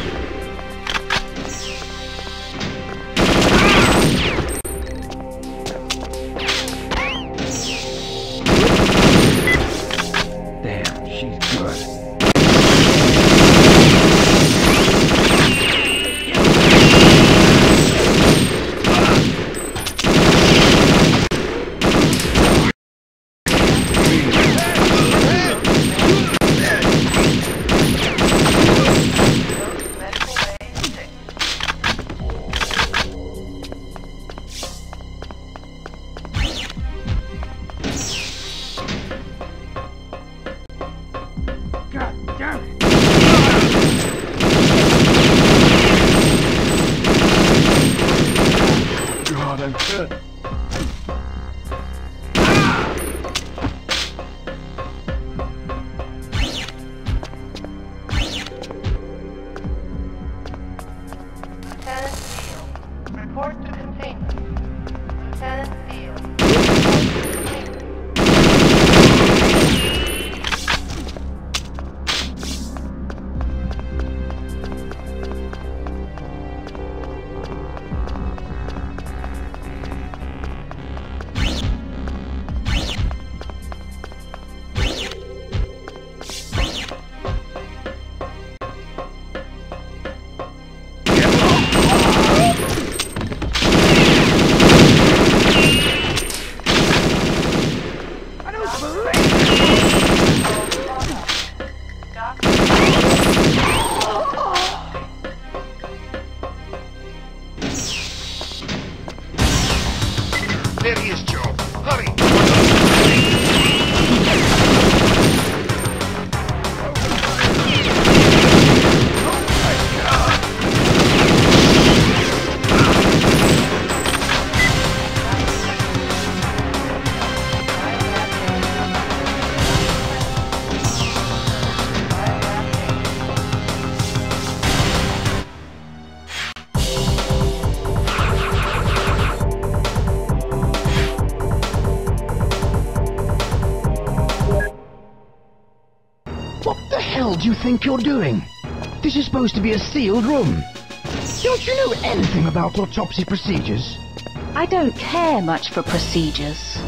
Do you think you're doing? This is supposed to be a sealed room. Don't you know anything about autopsy procedures? I don't care much for procedures.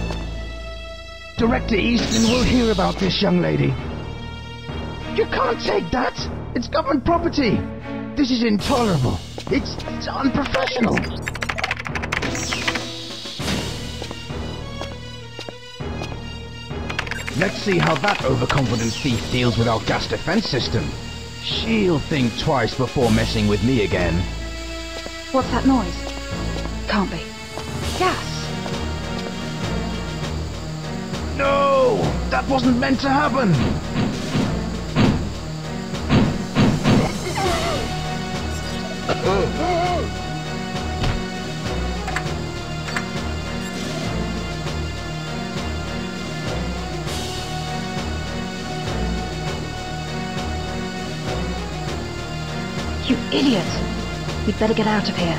Director Easton will hear about this, young lady. You can't take that. It's government property. This is intolerable. It's, it's unprofessional. Let's see how that overconfident thief deals with our gas defense system. She'll think twice before messing with me again. What's that noise? Can't be. Gas. No! That wasn't meant to happen! You idiot! We'd better get out of here.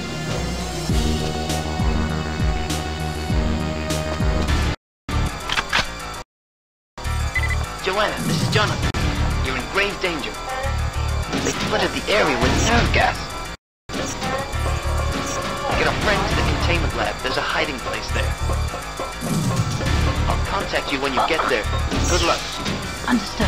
Joanna, this is Jonathan. You're in grave danger. They flooded the area with nerve gas. Get a friend to the containment lab. There's a hiding place there. I'll contact you when you get there. Good luck. Understood.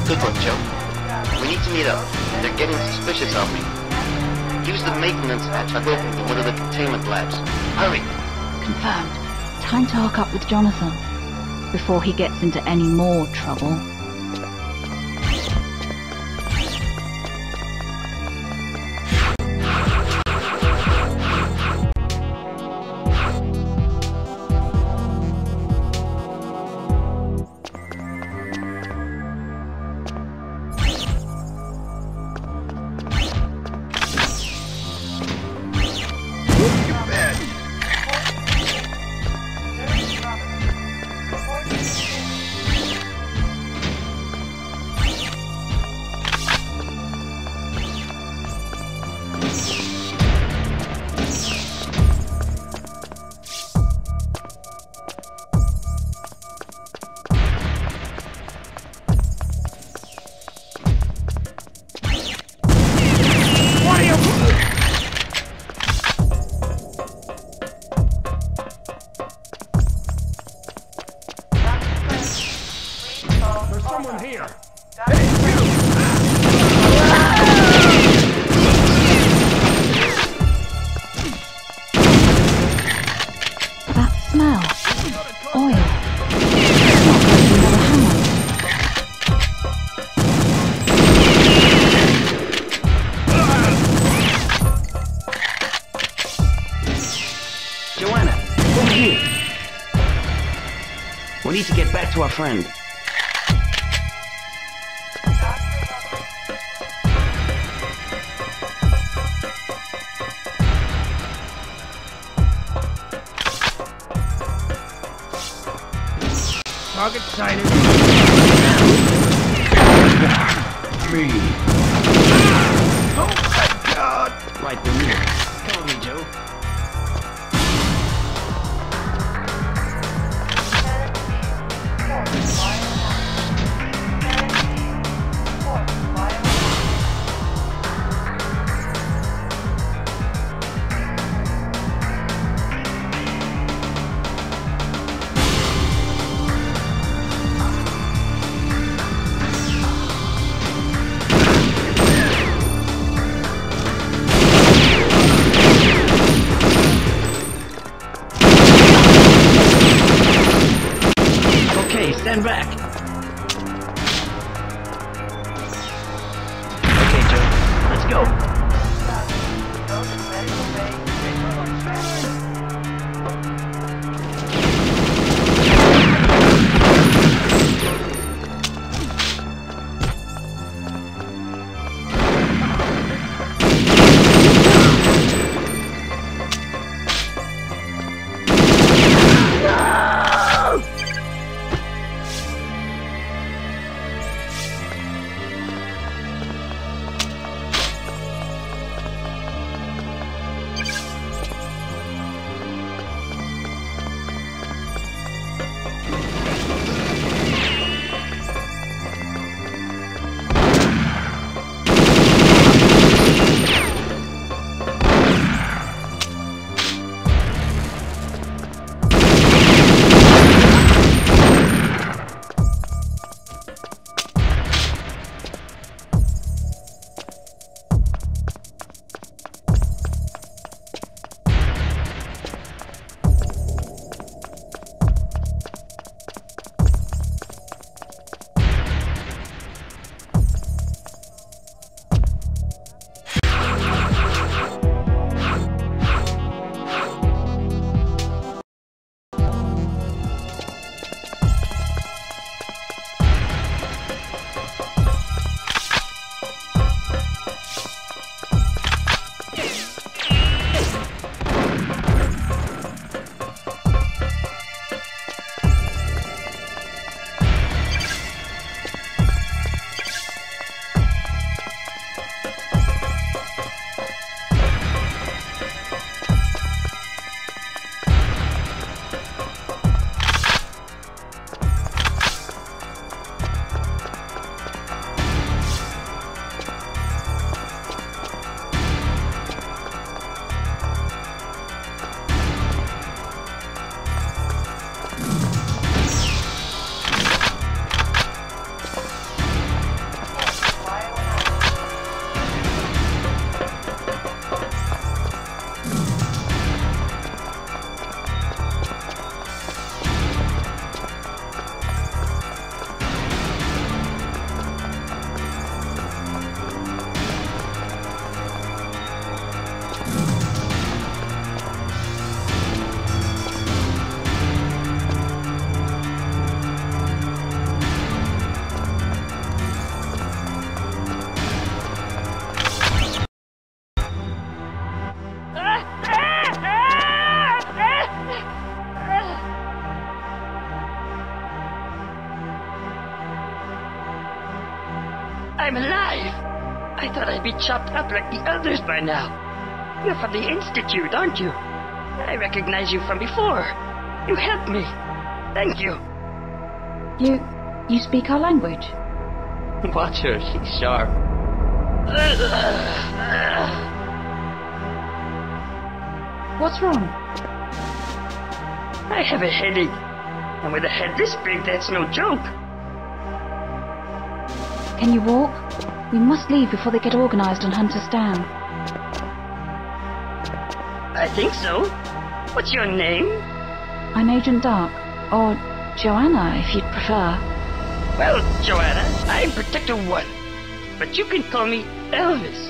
Good work, Joe. We need to meet up. They're getting suspicious of me. Use the maintenance hatch I've opened in one of the containment labs. Hurry! Confirmed. Time to hook up with Jonathan before he gets into any more trouble. We need to get back to our friend. Target sighted. Me. Oh my God! Right, the rear. Come with me, Joe. Stand back. Okay, Joe. Let's go. I'm alive! I thought I'd be chopped up like the others by now. You're from the Institute, aren't you? I recognize you from before. You helped me. Thank you. You... you speak our language? Watch her, she's sharp. What's wrong? I have a headache. And with a head this big, that's no joke. Can you walk? We must leave before they get organized and hunt us down. I think so. What's your name? I'm Agent Dark. Or Joanna, if you'd prefer. Well, Joanna, I'm Protector One. But you can call me Elvis.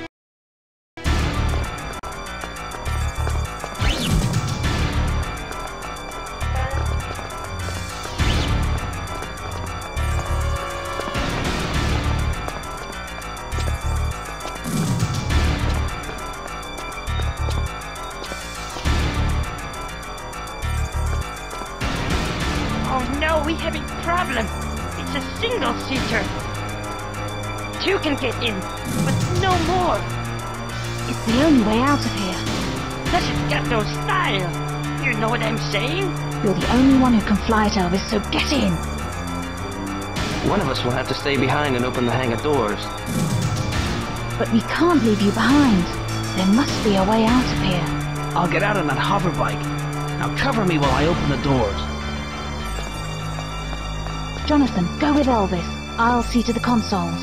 It's a single-seater. Two can get in, but no more. It's the only way out of here. Plus it's got no style. You know what I'm saying? You're the only one who can fly it, Elvis, so get in. One of us will have to stay behind and open the hangar doors. But we can't leave you behind. There must be a way out of here. I'll get out on that hover bike. Now cover me while I open the doors. Jonathan, go with Elvis. I'll see to the consoles.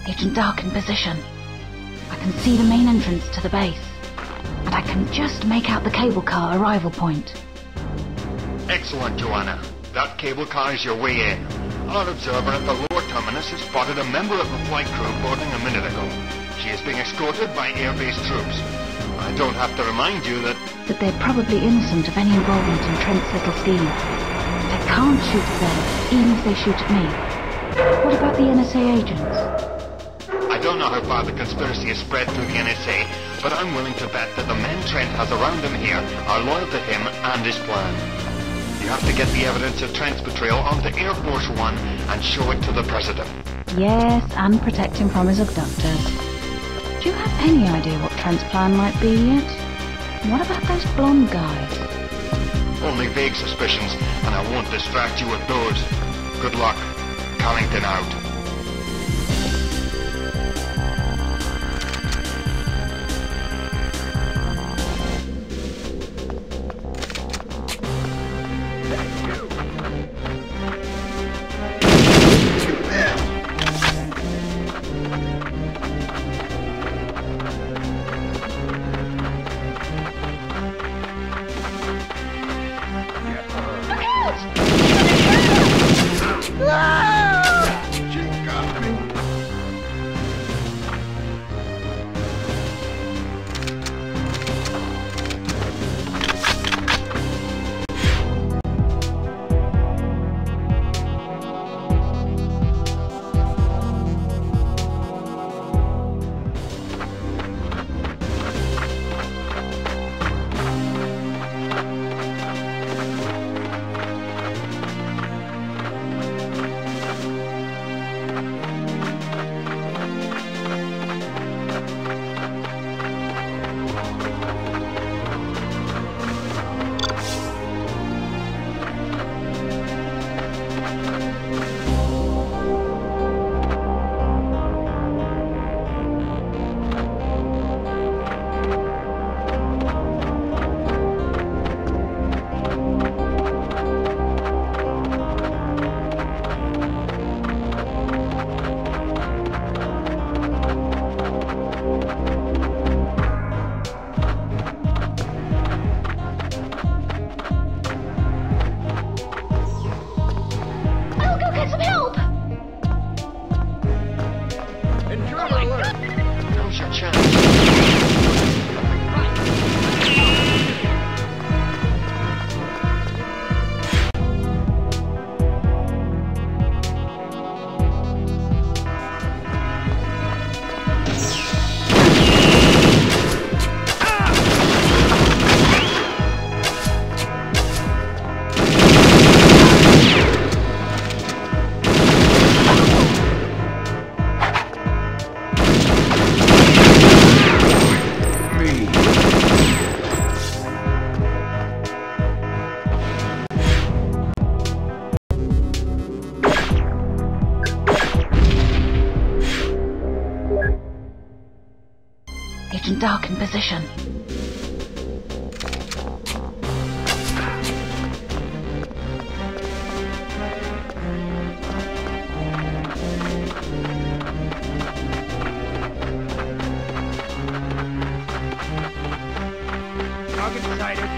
Agent Dark in position. I can see the main entrance to the base, and I can just make out the cable car arrival point. Excellent, Joanna. That cable car is your way in. Our observer at the lower terminus has spotted a member of the flight crew boarding a minute ago. She is being escorted by airbase troops. I don't have to remind you that... That they're probably innocent of any involvement in Trent's little scheme. They can't shoot at them, even if they shoot at me. What about the N S A agents? I don't know how far the conspiracy has spread through the N S A, but I'm willing to bet that the men Trent has around him here are loyal to him and his plan. You have to get the evidence of Trent's betrayal onto Air Force One and show it to the President. Yes, and protect him from his abductors. Do you have any idea what Trent's plan might be yet? What about those blonde guys? Only vague suspicions, and I won't distract you with those. Good luck. Carrington out. Agent Dark in position. Target sighted.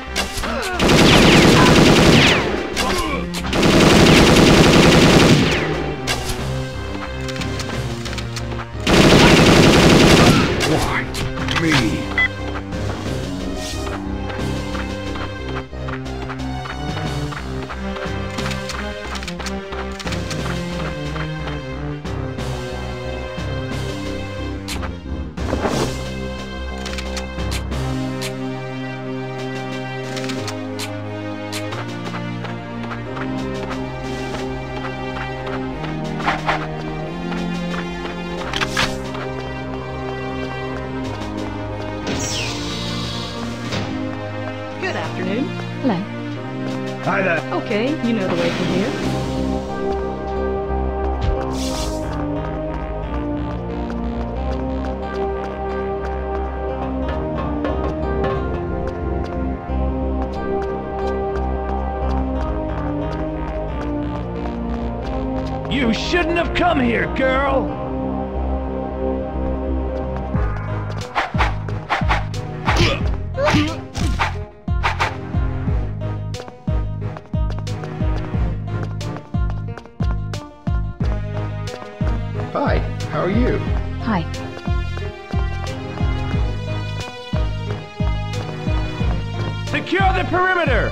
Good afternoon. Hello. Hi there. Okay, you know the way from here. You shouldn't have come here, girl! Hi, how are you? Hi. Secure the perimeter!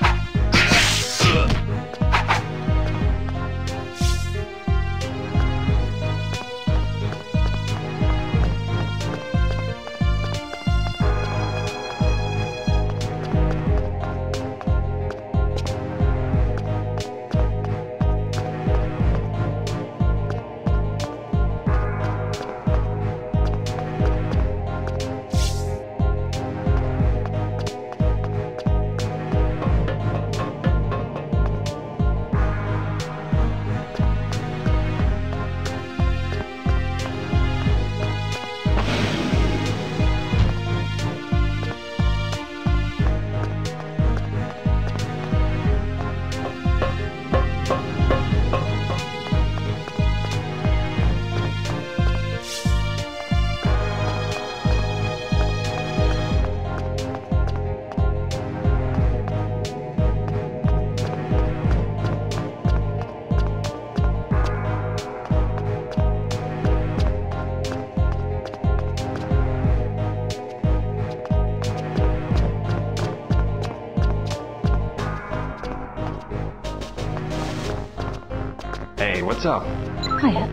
Hey, what's up? Hiya.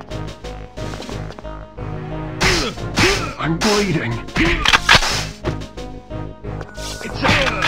I'm bleeding. It's a...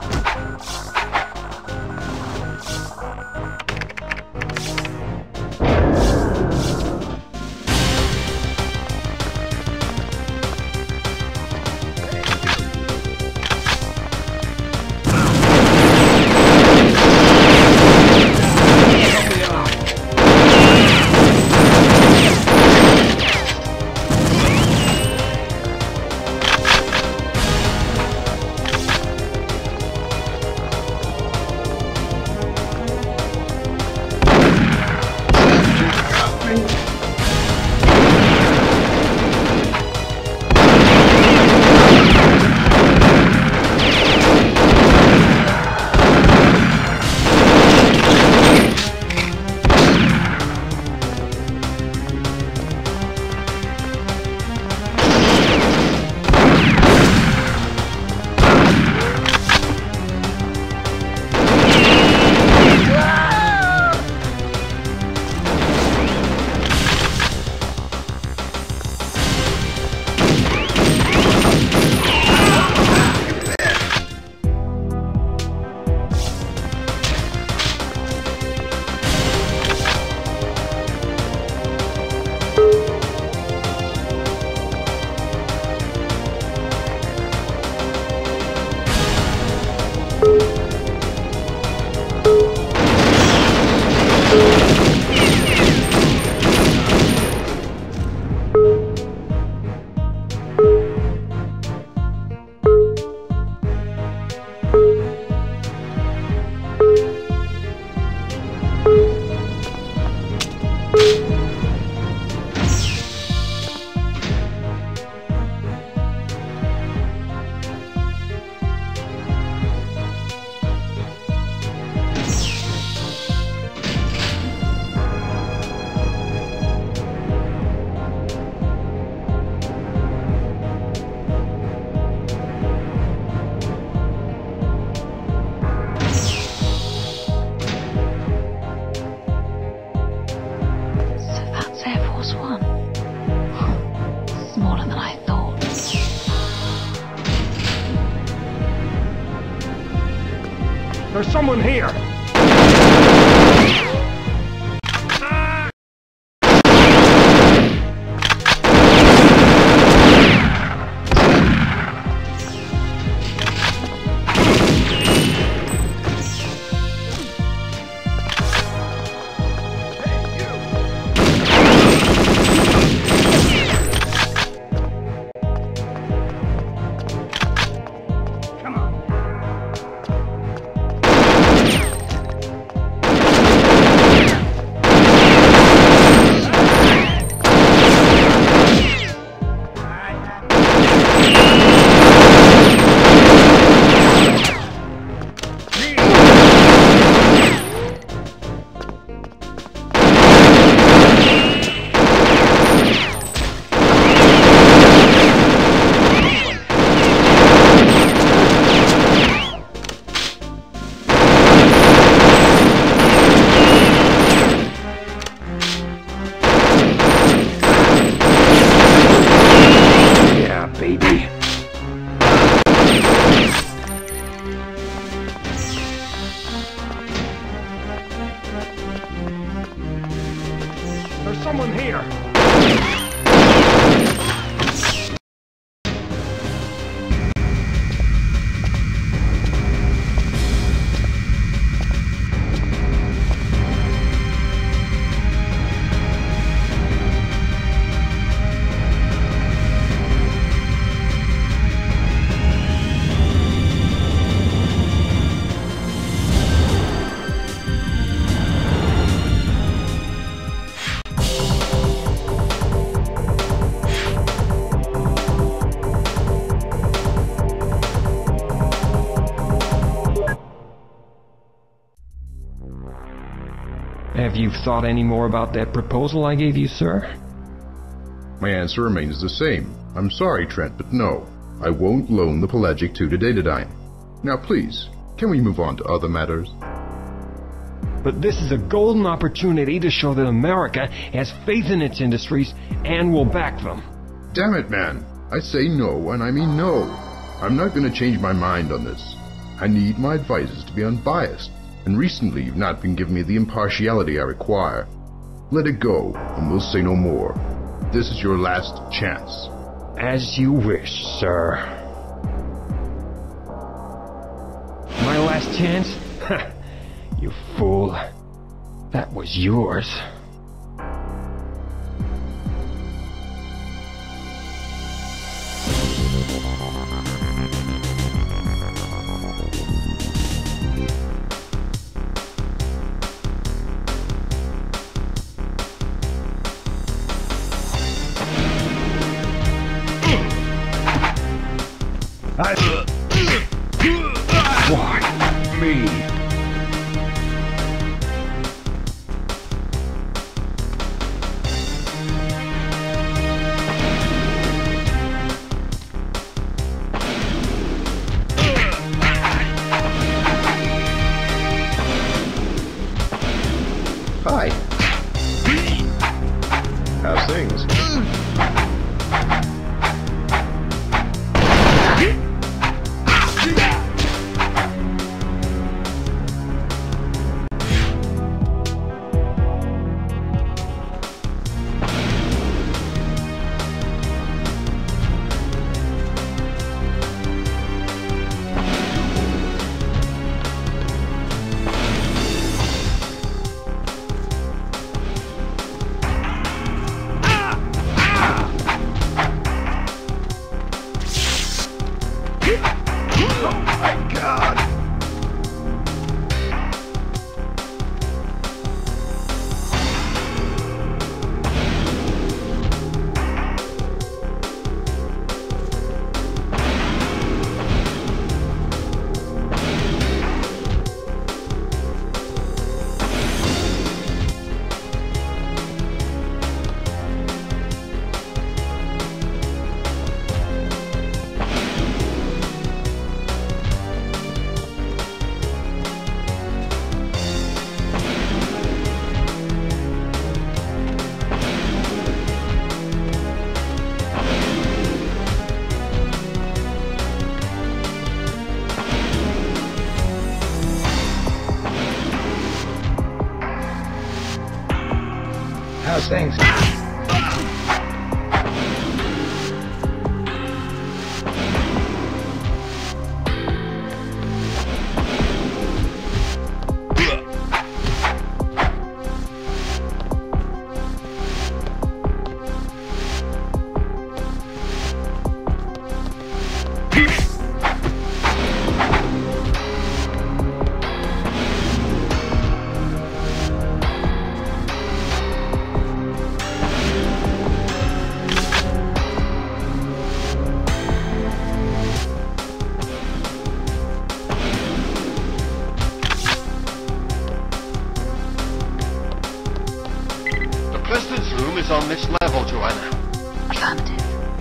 There's someone here! here! Have you thought any more about that proposal I gave you, sir? My answer remains the same. I'm sorry, Trent, but no. I won't loan the Pelagic two to Datadyne. Now please, can we move on to other matters? But this is a golden opportunity to show that America has faith in its industries and will back them. Damn it, man. I say no, and I mean no. I'm not going to change my mind on this. I need my advisors to be unbiased, and recently you've not been giving me the impartiality I require. Let it go, and we'll say no more. This is your last chance. As you wish, sir. My last chance? You fool. That was yours. I... Why me? Hi. How's things? How's things? President's room is on this level, Joanna. Affirmative.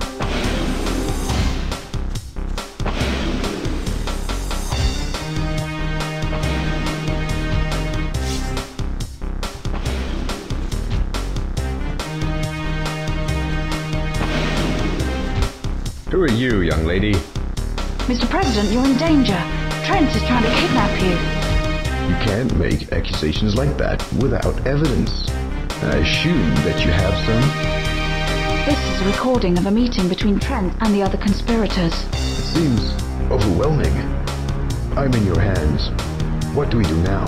Who are you, young lady? Mister President, you're in danger. Trent is trying to kidnap you. You can't make accusations like that without evidence. I assume that you have some? This is a recording of a meeting between Trent and the other conspirators. It seems overwhelming. I'm in your hands. What do we do now?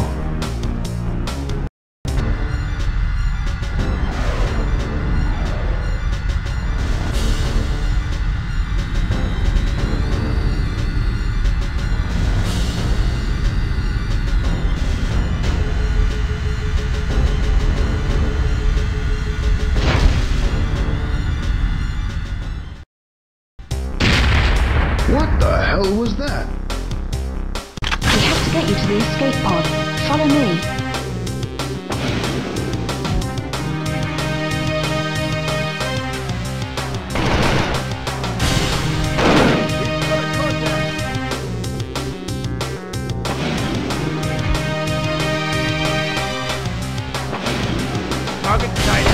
What the hell was that? We have to get you to the escape pod. Follow me. Target sighted.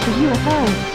a U F O.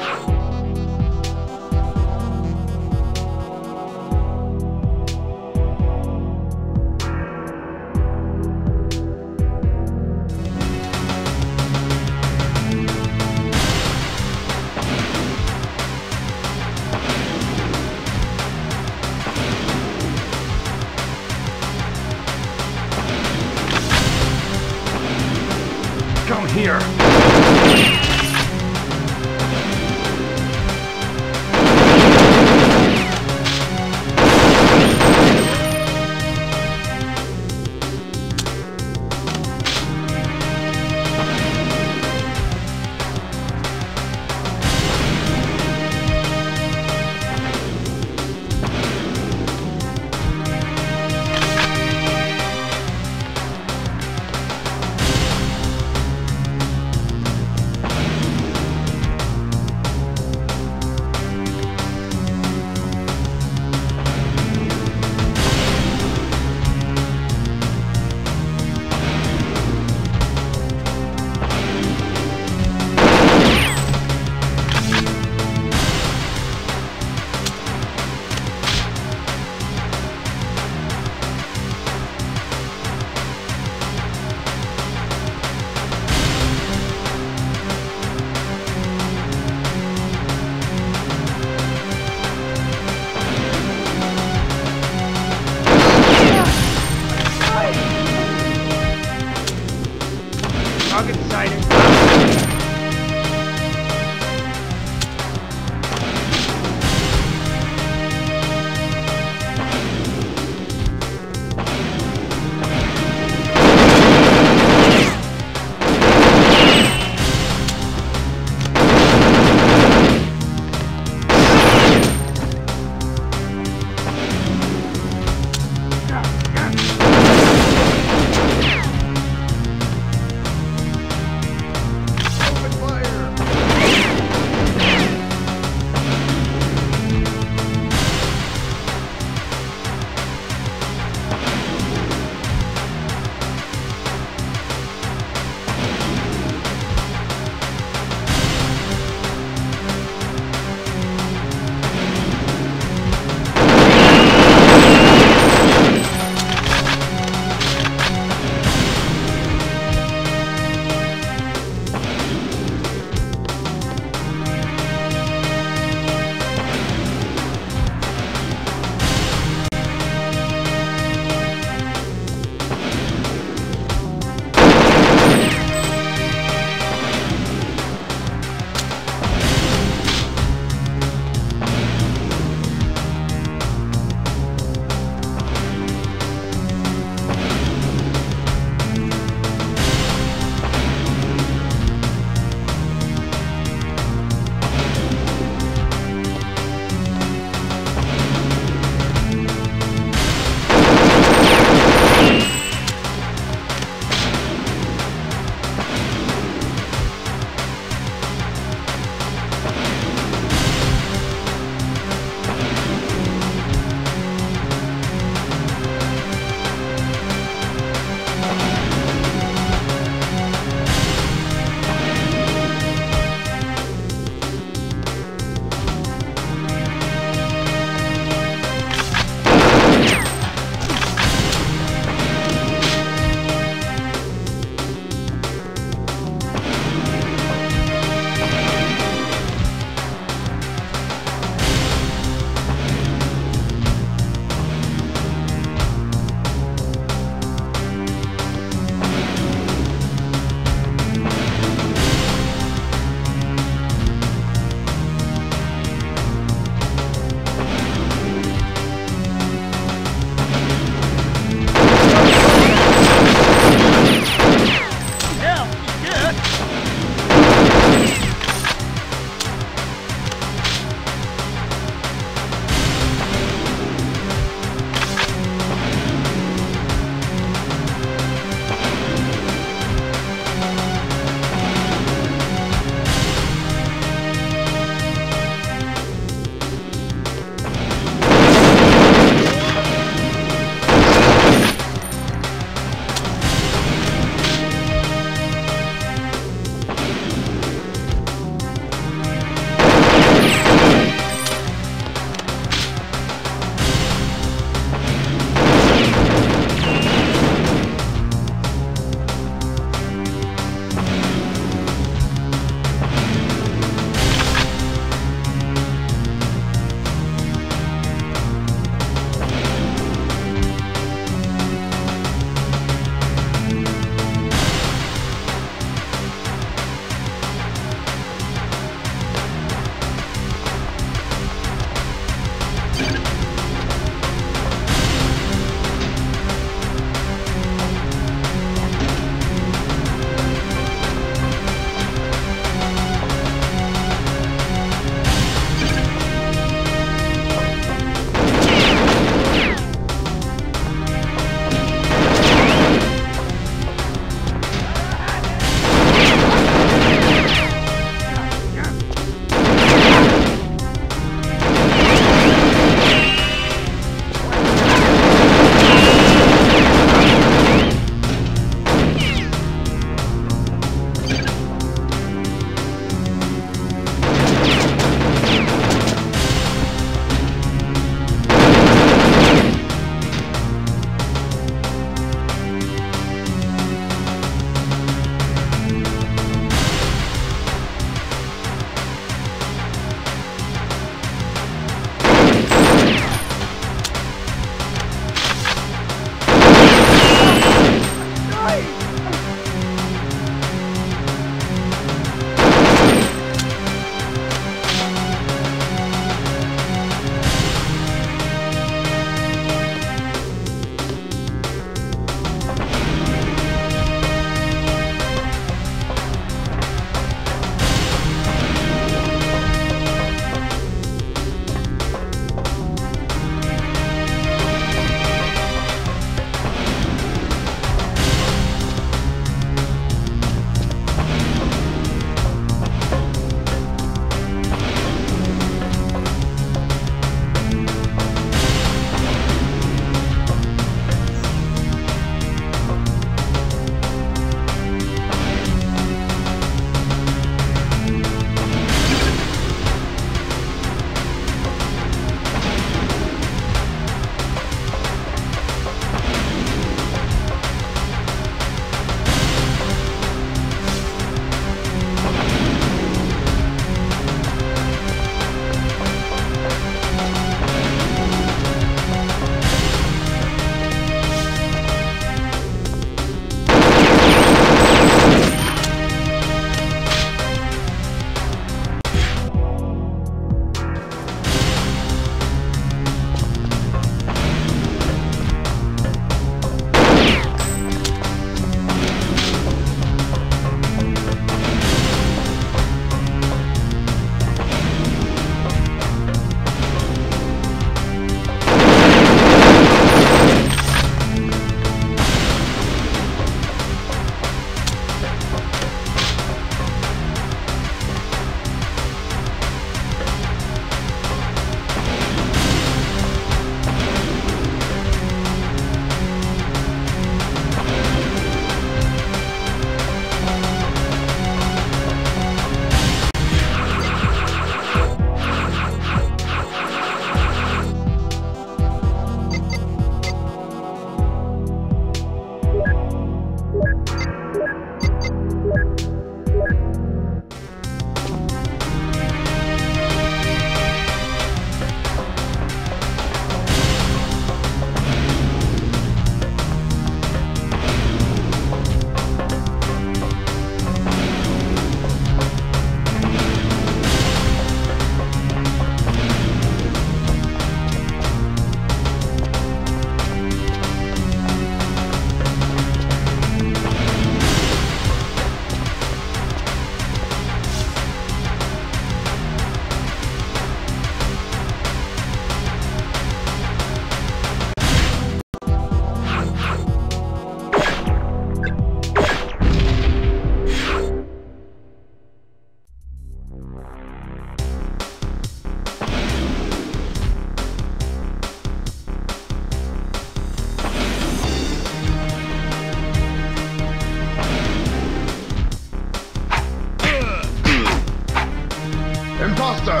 Imposter!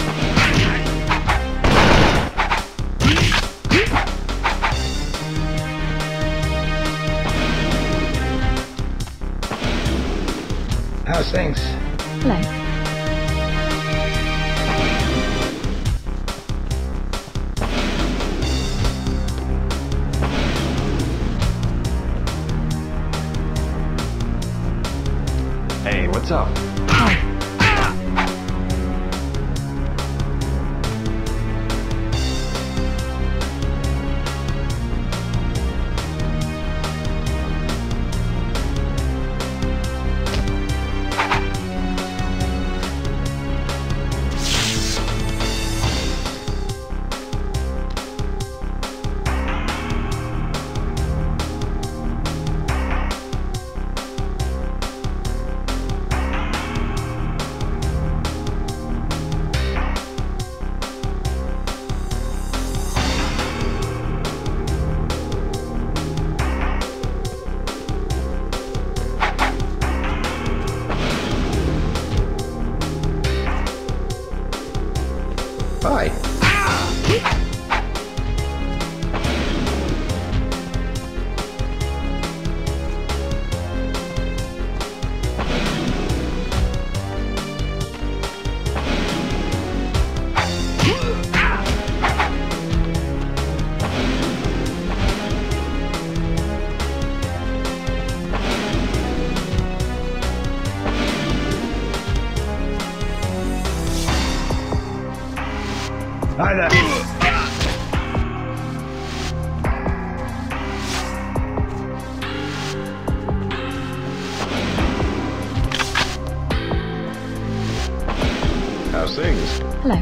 How's things? Hello. Hey, what's up? Hi. Hi. Hi there. How's things? Hello.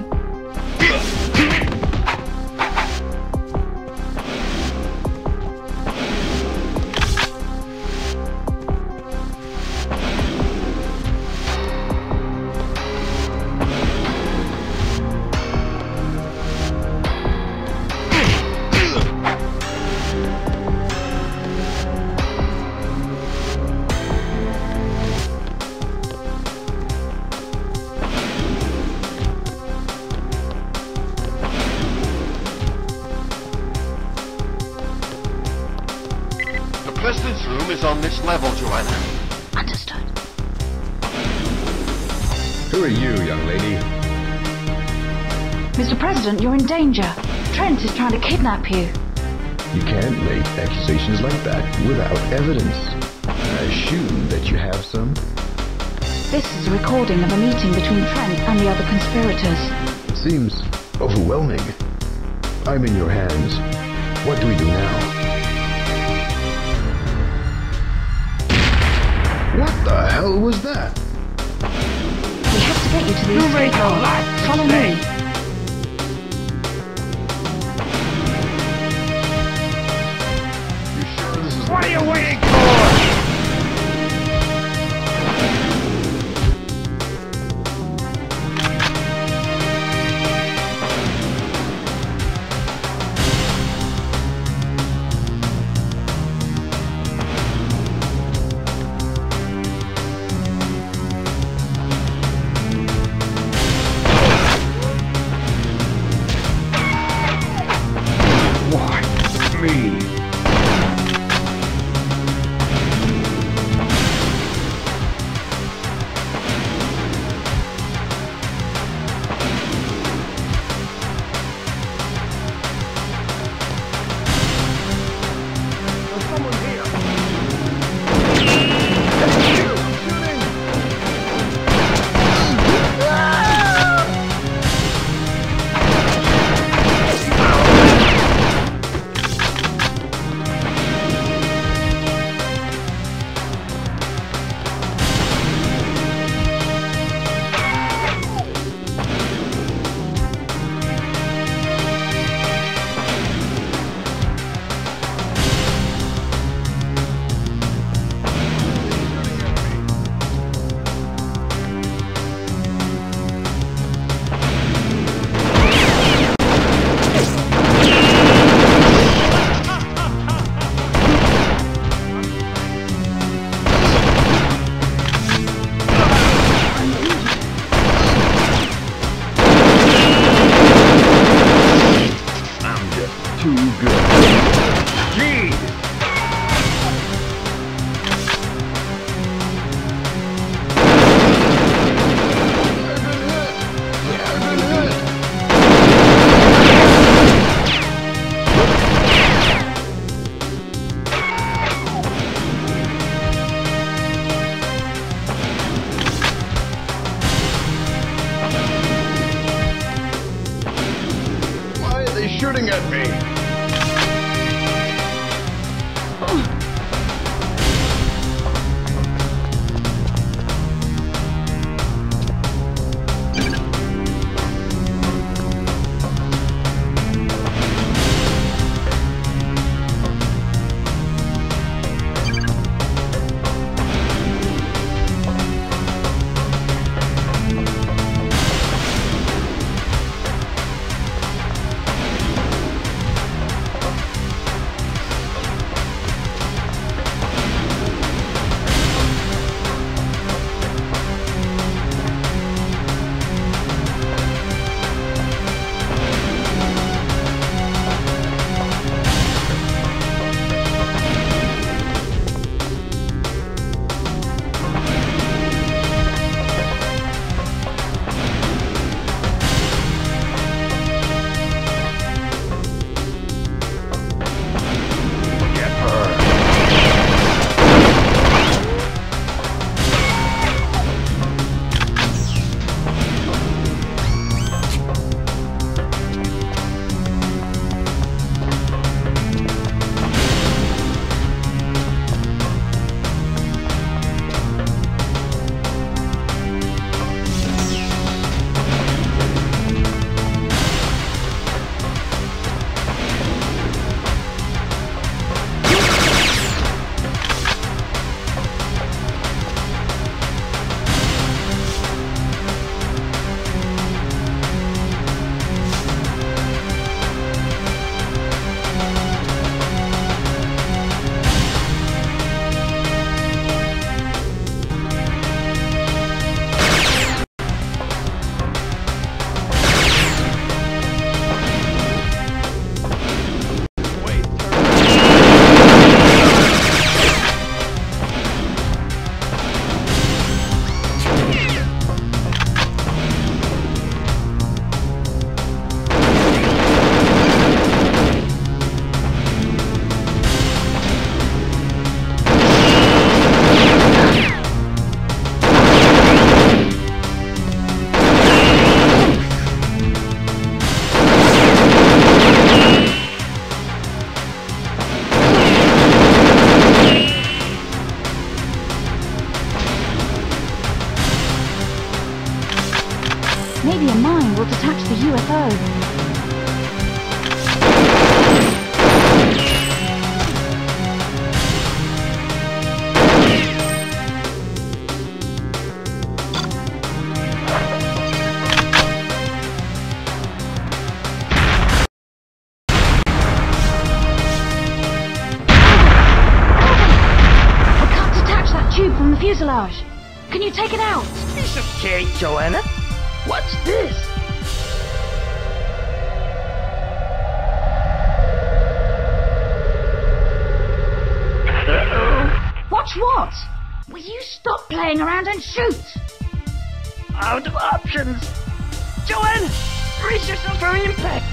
The president's room is on this level, Joanna. Understood. Who are you, young lady? Mister President, you're in danger. Trent is trying to kidnap you. You can't make accusations like that without evidence. I assume that you have some? This is a recording of a meeting between Trent and the other conspirators. It seems overwhelming. I'm in your hands. What do we do now? What the hell was that? We have to get you to the escape pod. Follow me. What are you waiting for? Why me? too good. Jeez! Shooting at me. Maybe a mine will detach the U F O. From the fuselage. Can you take it out? Piece of cake, Joanna. What's this? Uh-oh. Watch what? Will you stop playing around and shoot? Out of options. Joanna, brace yourself for impact.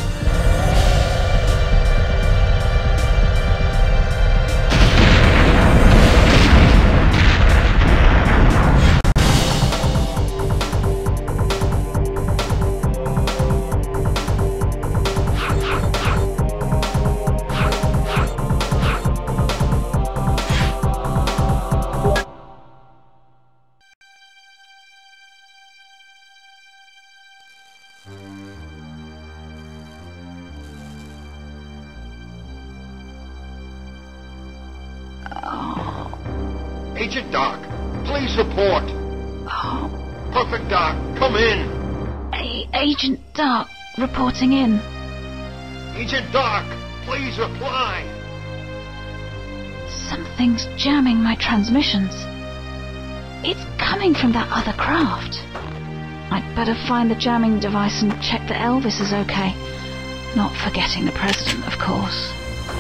Agent Doc, please report. Oh. Perfect Doc, come in. A Agent Doc, reporting in. Agent Doc, please reply. Something's jamming my transmissions. It's coming from that other craft. I'd better find the jamming device and check that Elvis is okay. Not forgetting the president, of course.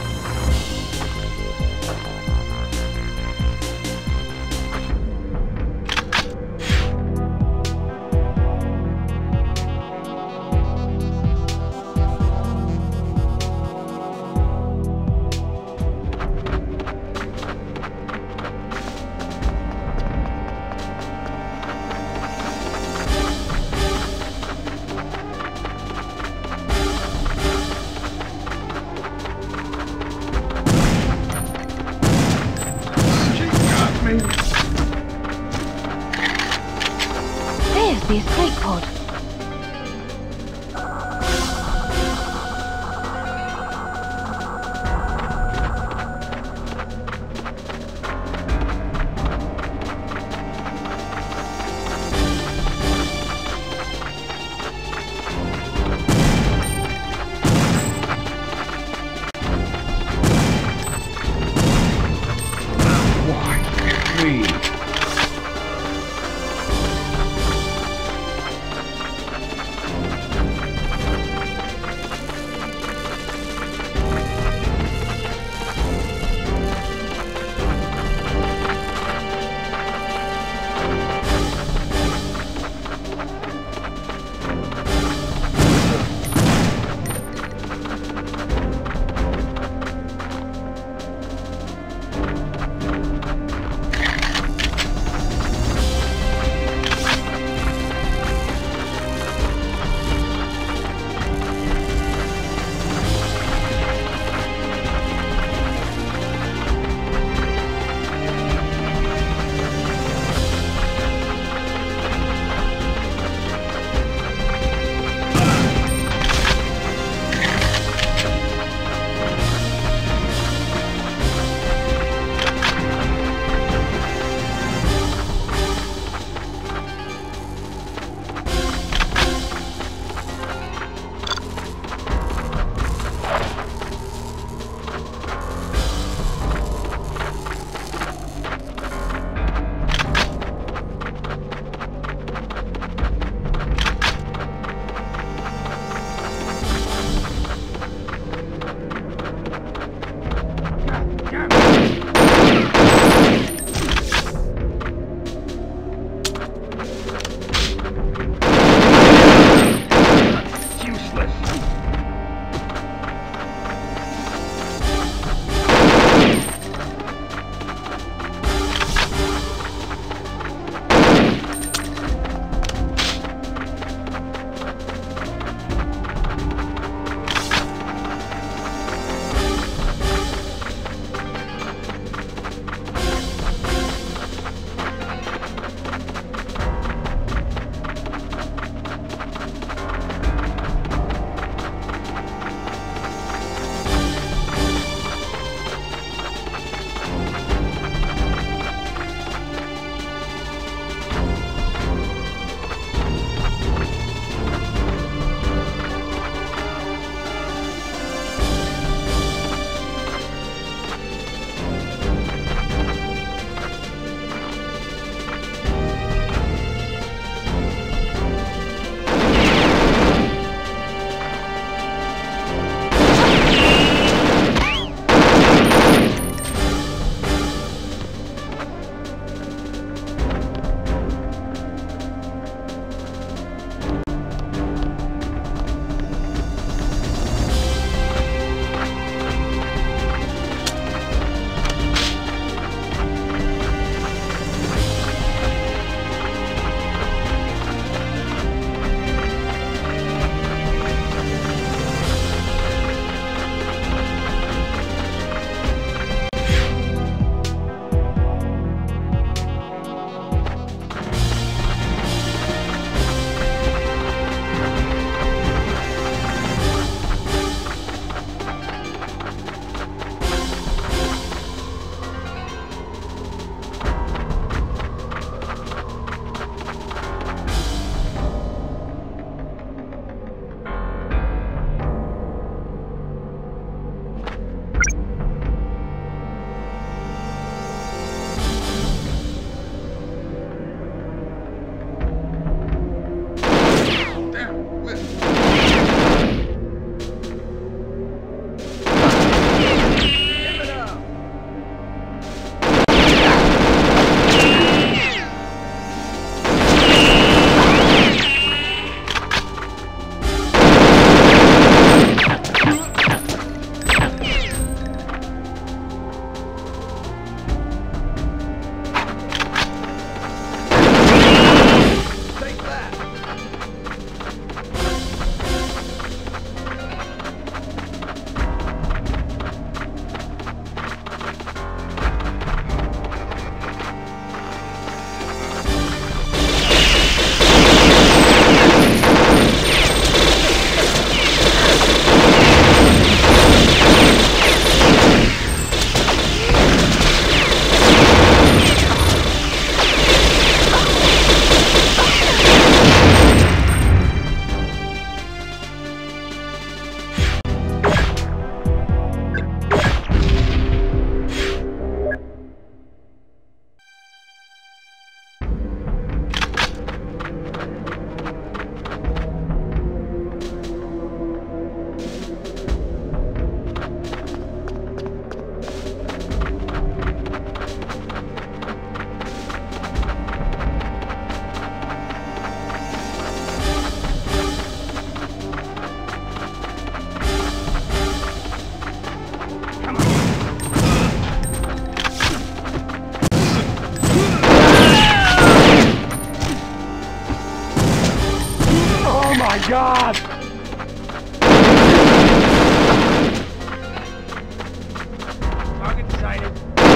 There's the escape pod. Why, me? my God! Target sighted.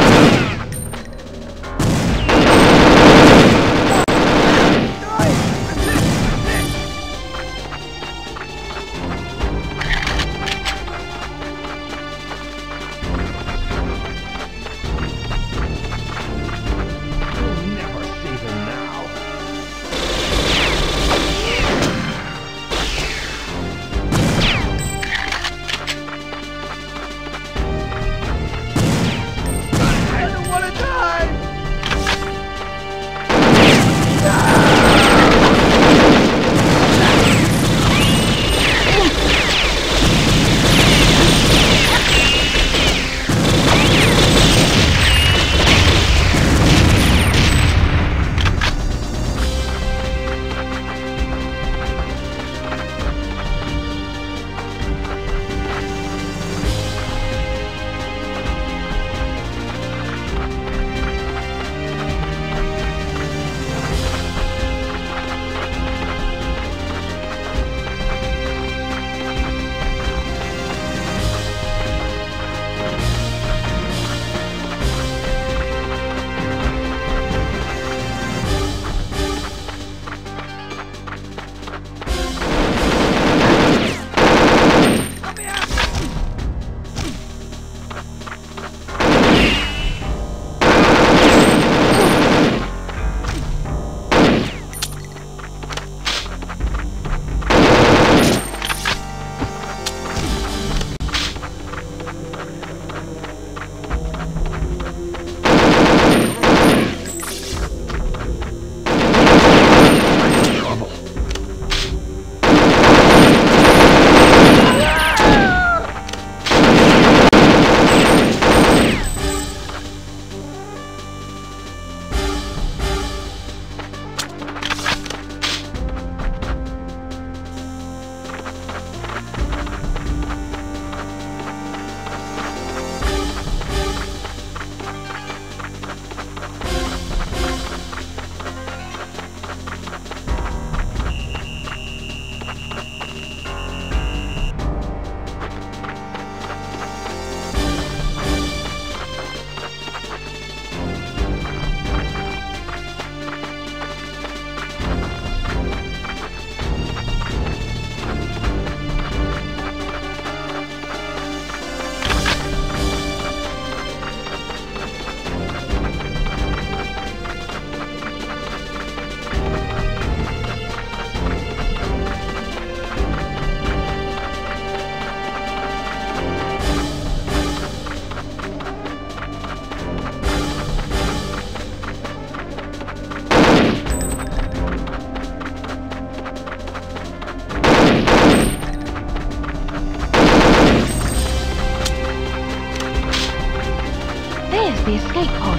the escape pod.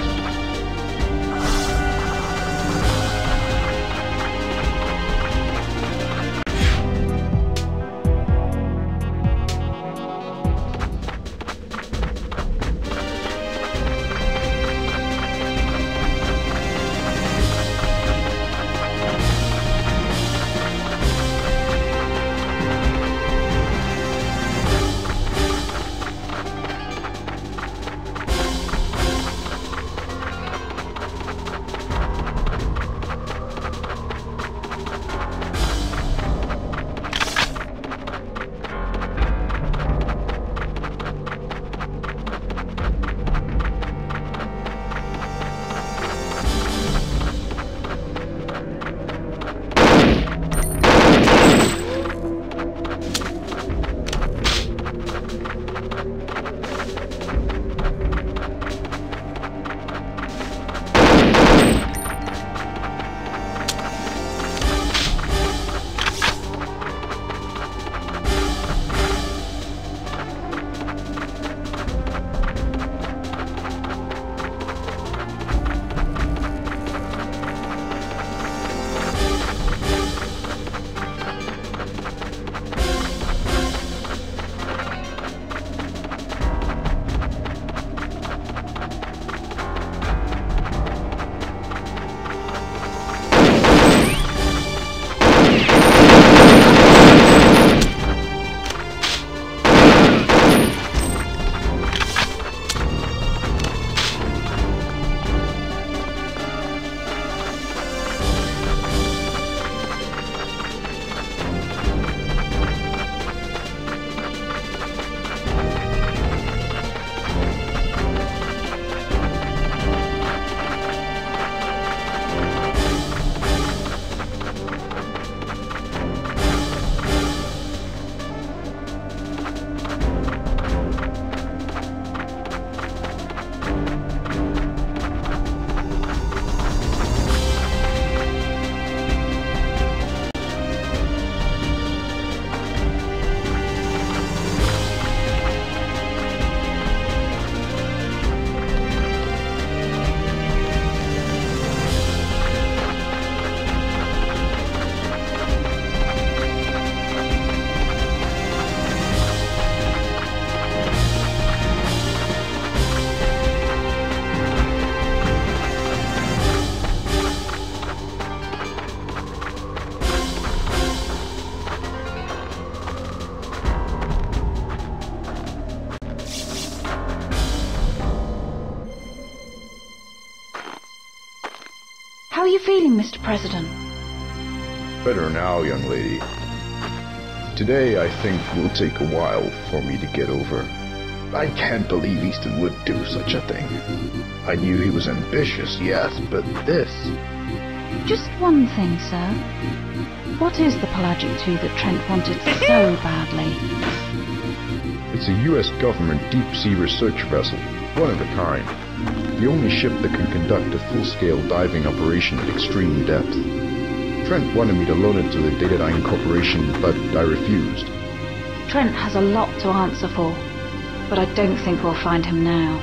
feeling, Mister President? Better now, young lady. Today, I think, will take a while for me to get over. I can't believe Easton would do such a thing. I knew he was ambitious, yes, but this... Just one thing, sir. What is the pelagic two that Trent wanted so badly? It's a U S government deep-sea research vessel, one of a kind. The only ship that can conduct a full-scale diving operation at extreme depth. Trent wanted me to loan it to the Datadyne Corporation, but I refused. Trent has a lot to answer for, but I don't think we'll find him now.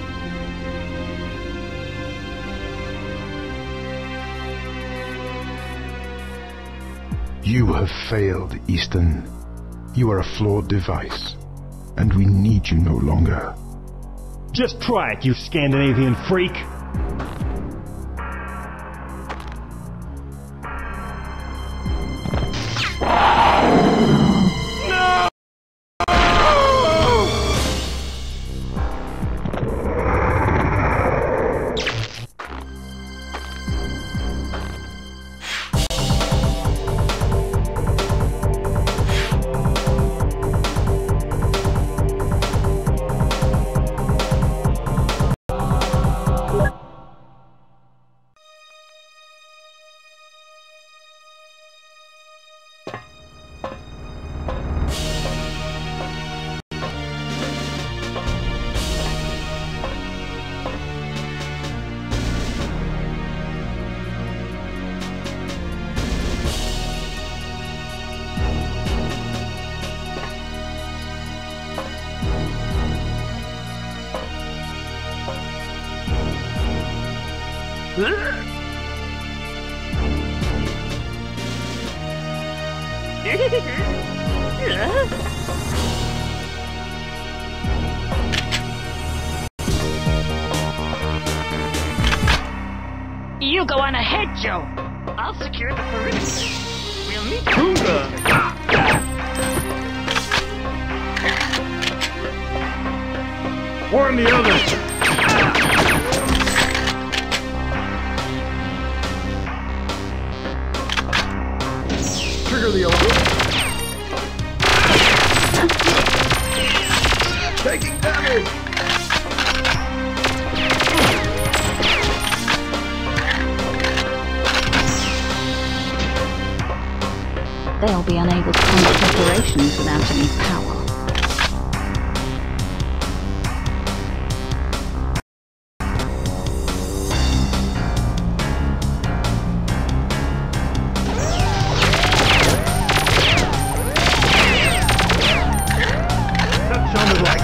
You have failed, Easton. You are a flawed device, and we need you no longer. Just try it, you Scandinavian freak! You go on ahead, Joe. I'll secure the perimeter. We'll meet. Warn the others! Trigger the alarm. Taking damage! They'll be unable to conduct operations without any power. That sounded like...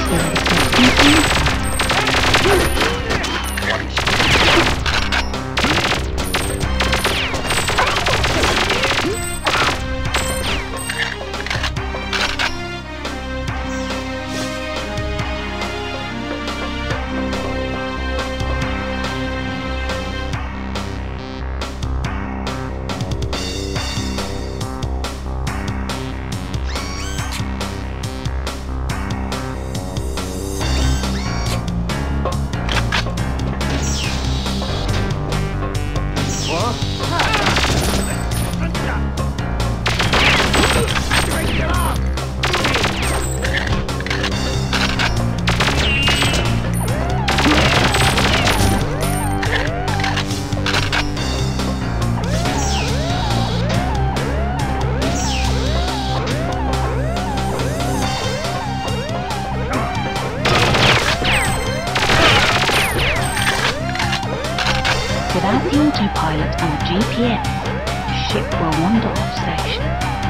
Without the autopilot and the G P S, the ship will wander off station.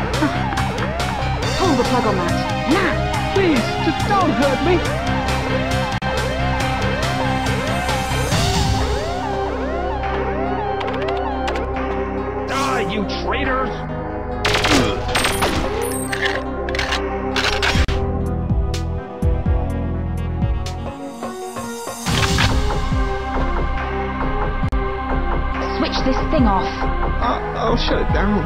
Pull the plug on that, now! Please, just don't hurt me! Die, you traitors! Switch this thing off. Uh, I'll shut it down.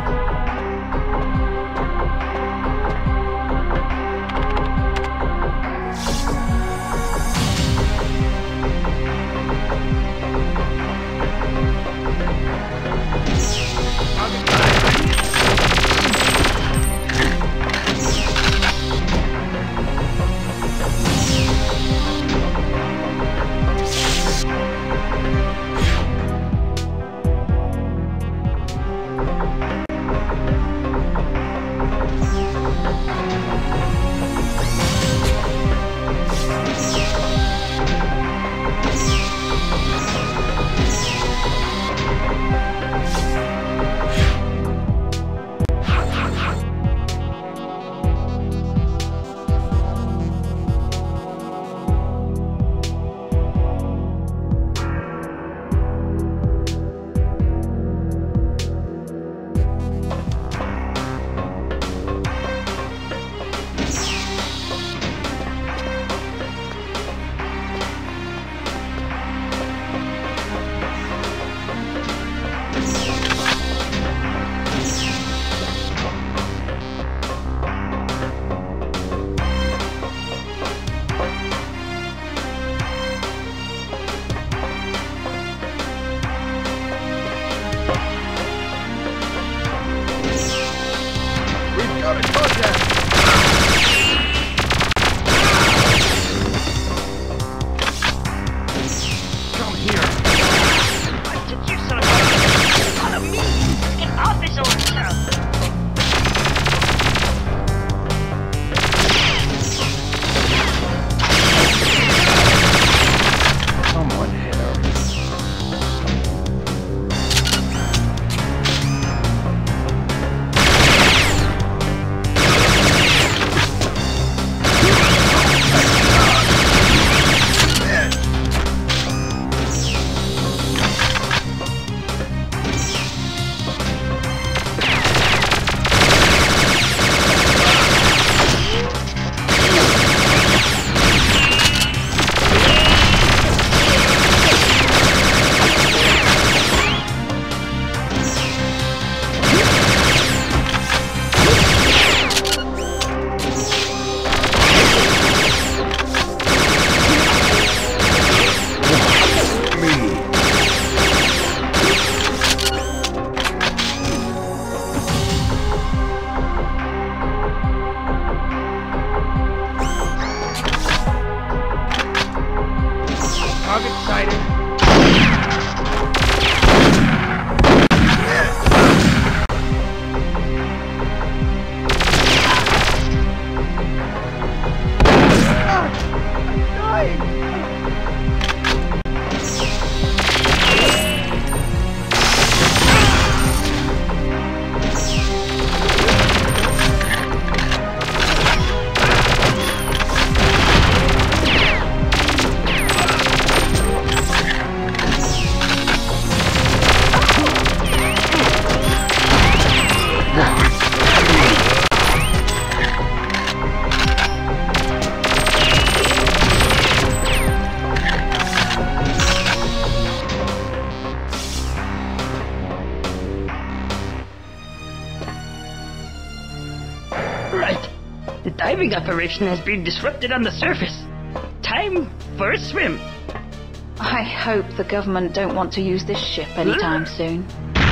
diving operation has been disrupted on the surface. Time for a swim. I hope the government don't want to use this ship anytime soon.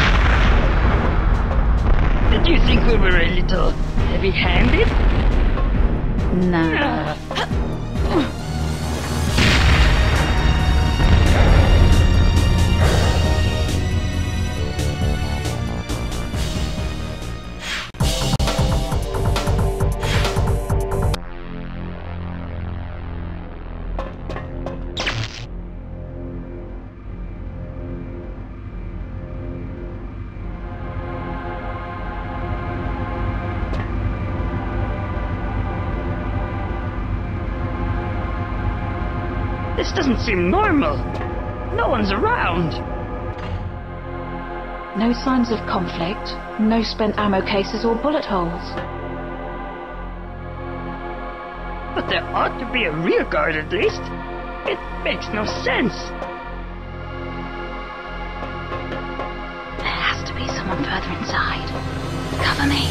Did you think we were a little heavy-handed? Nah. This doesn't seem normal. No one's around. No signs of conflict, no spent ammo cases or bullet holes. But there ought to be a rear guard at least. It makes no sense. There has to be someone further inside. Cover me.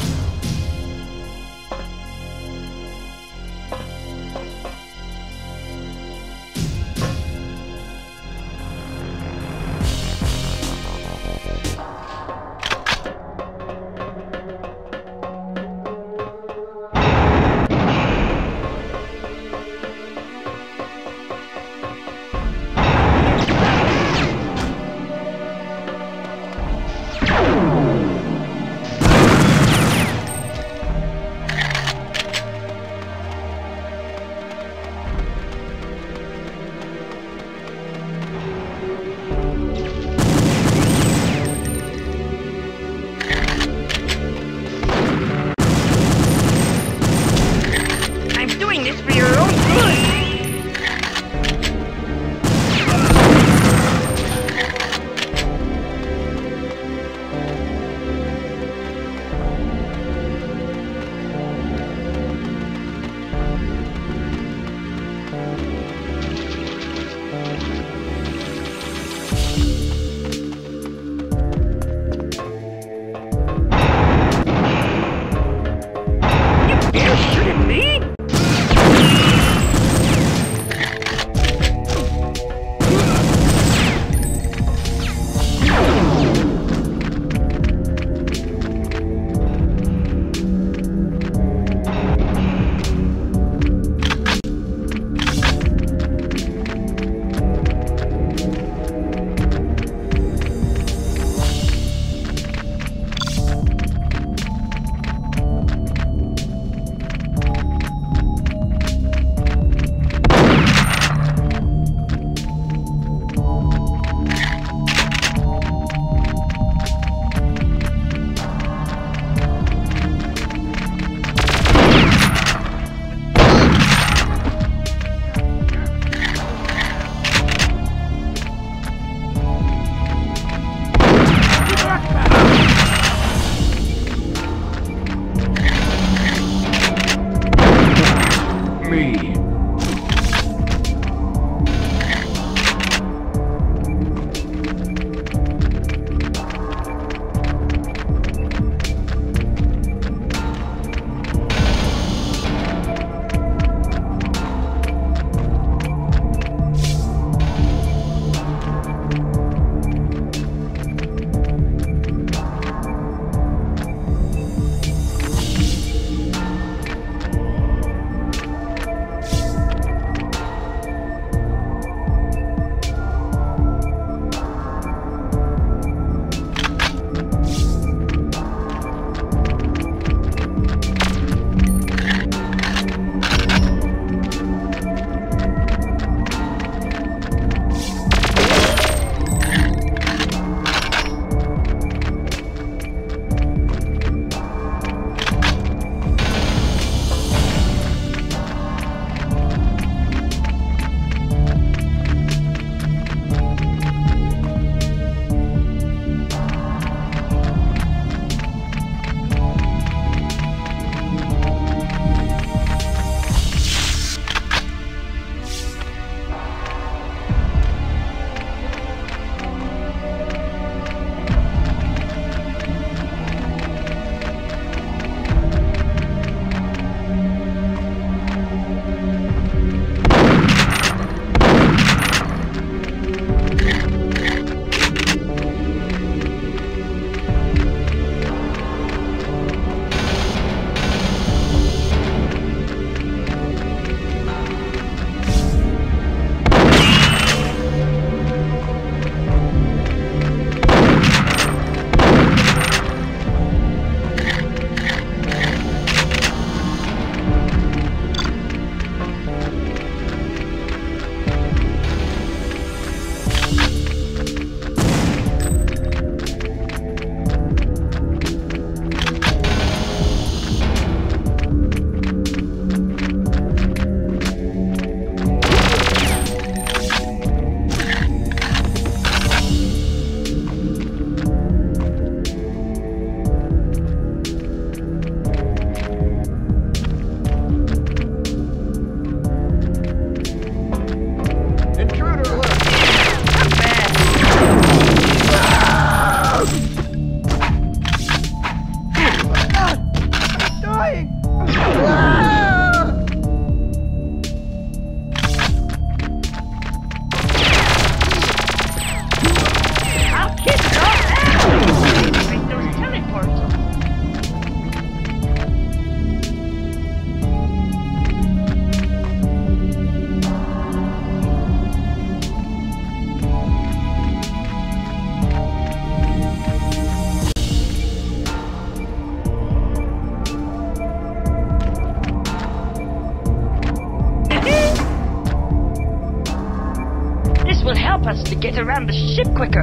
will help us to get around the ship quicker.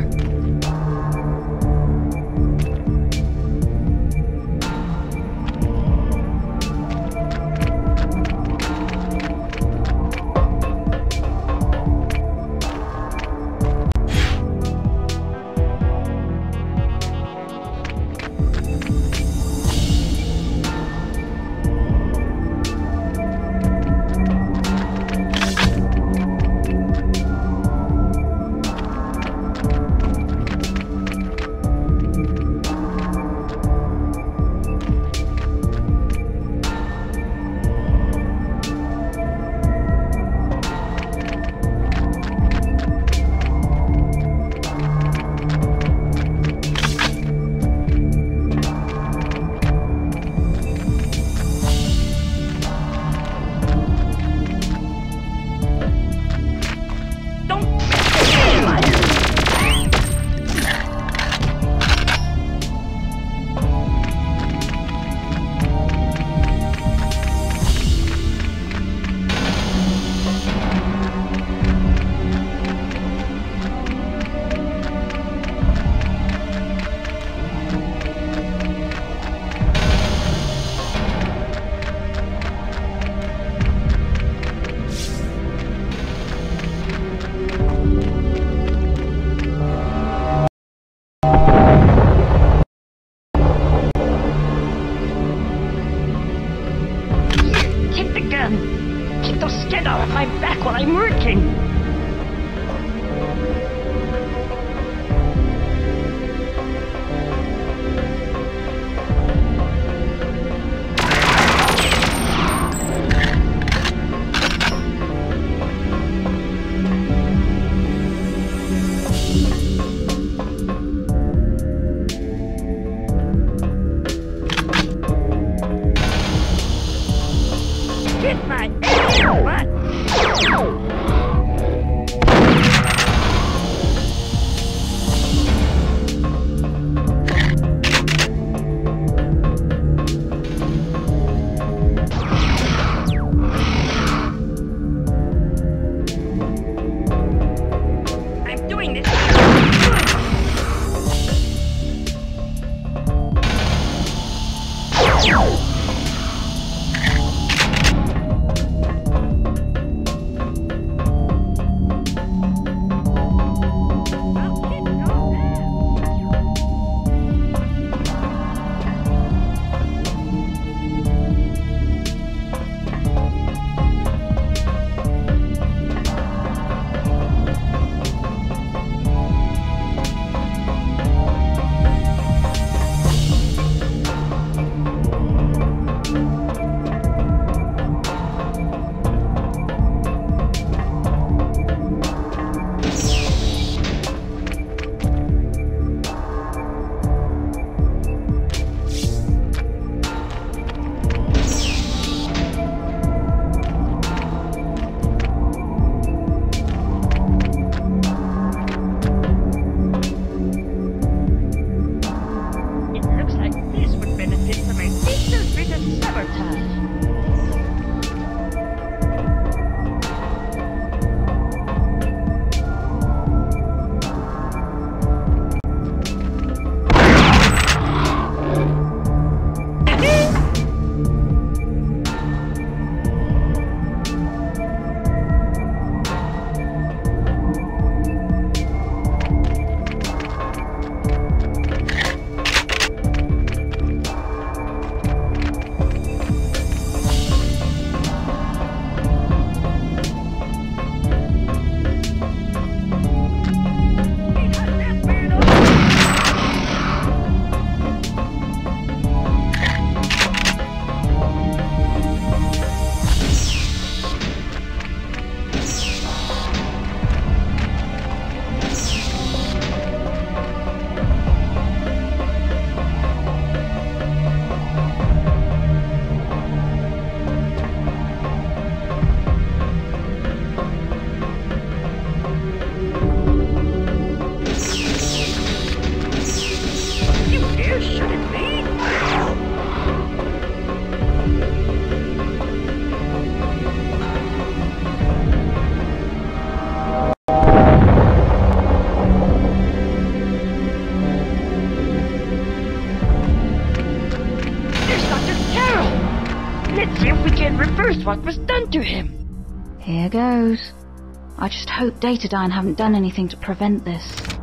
what was done to him. Here goes. I just hope Datadyne haven't done anything to prevent this.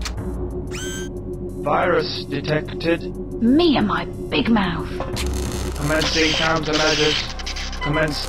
Virus detected. Me and my big mouth. Commencing countermeasures. Commence.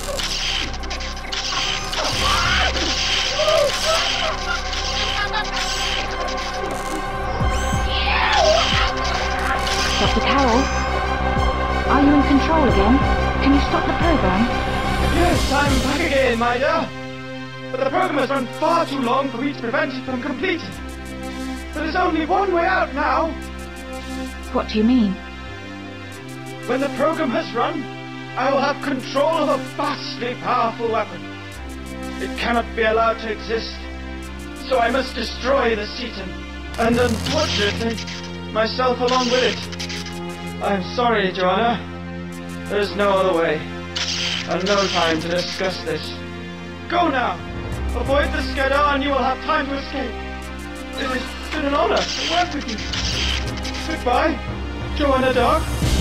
Doctor Carroll? Are you in control again? Can you stop the program? Yes, I'm back again, my dear. But the program has run far too long for me to prevent it from completing. There is only one way out now. What do you mean? When the program has run, I will have control of a vastly powerful weapon. It cannot be allowed to exist. So I must destroy the Cetan, and unfortunately, myself along with it. I'm sorry, Joanna. There's no other way, and no time to discuss this. Go now! Avoid the Skadar and you will have time to escape. It has been an honor to work with you. Goodbye, Joanna Dog.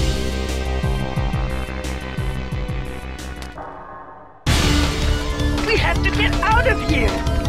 We have to get out of here!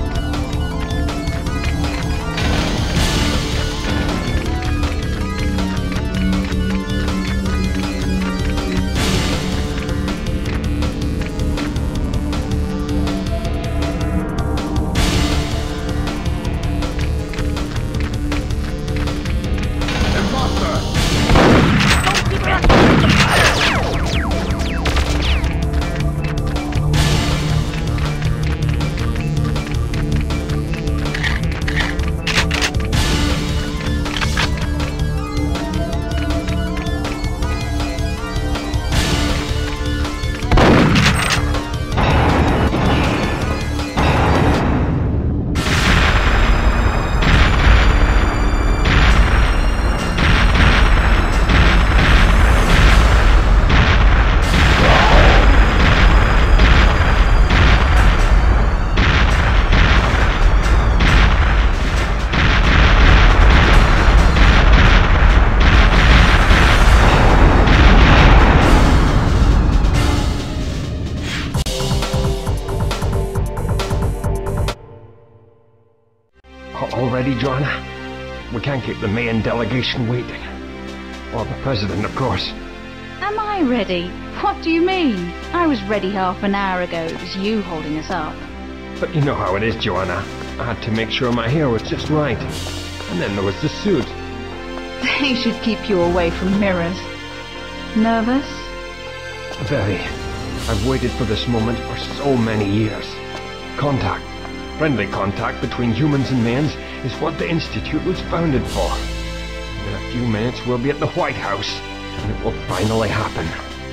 Already, Joanna? We can't keep the main delegation waiting. Or the president, of course. Am I ready? What do you mean? I was ready half an hour ago. It was you holding us up. But you know how it is, Joanna. I had to make sure my hair was just right. And then there was the suit. They should keep you away from mirrors. Nervous? Very. I've waited for this moment for so many years. Contact. Friendly contact between humans and Manes is what the Institute was founded for. In a few minutes we'll be at the White House, and it will finally happen.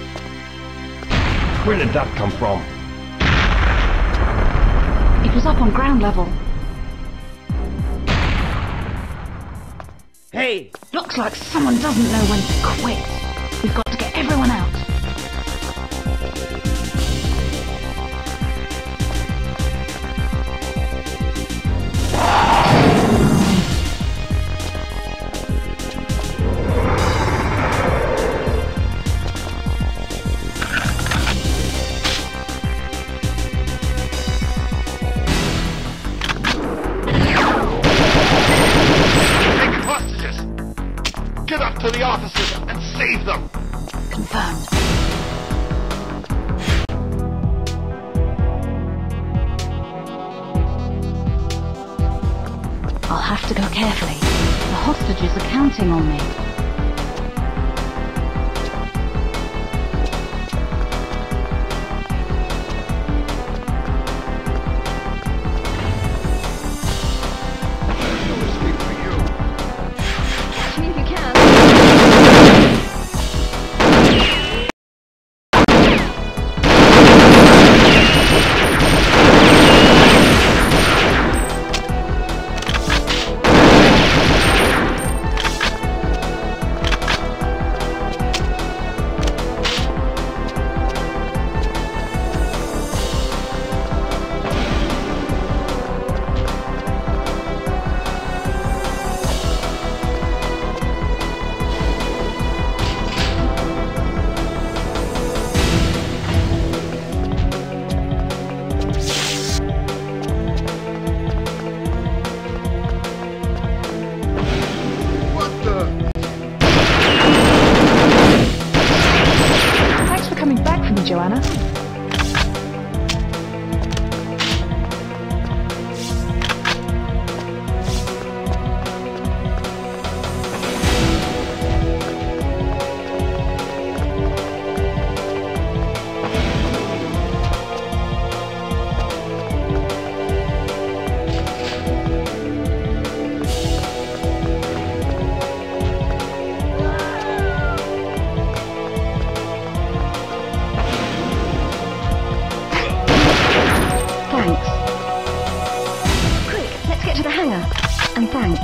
Where did that come from? It was up on ground level. Hey! Looks like someone doesn't know when to quit. We've got to get everyone out. To the officers and save them! Confirmed. I'll have to go carefully. The hostages are counting on me. to the hangar. And thanks.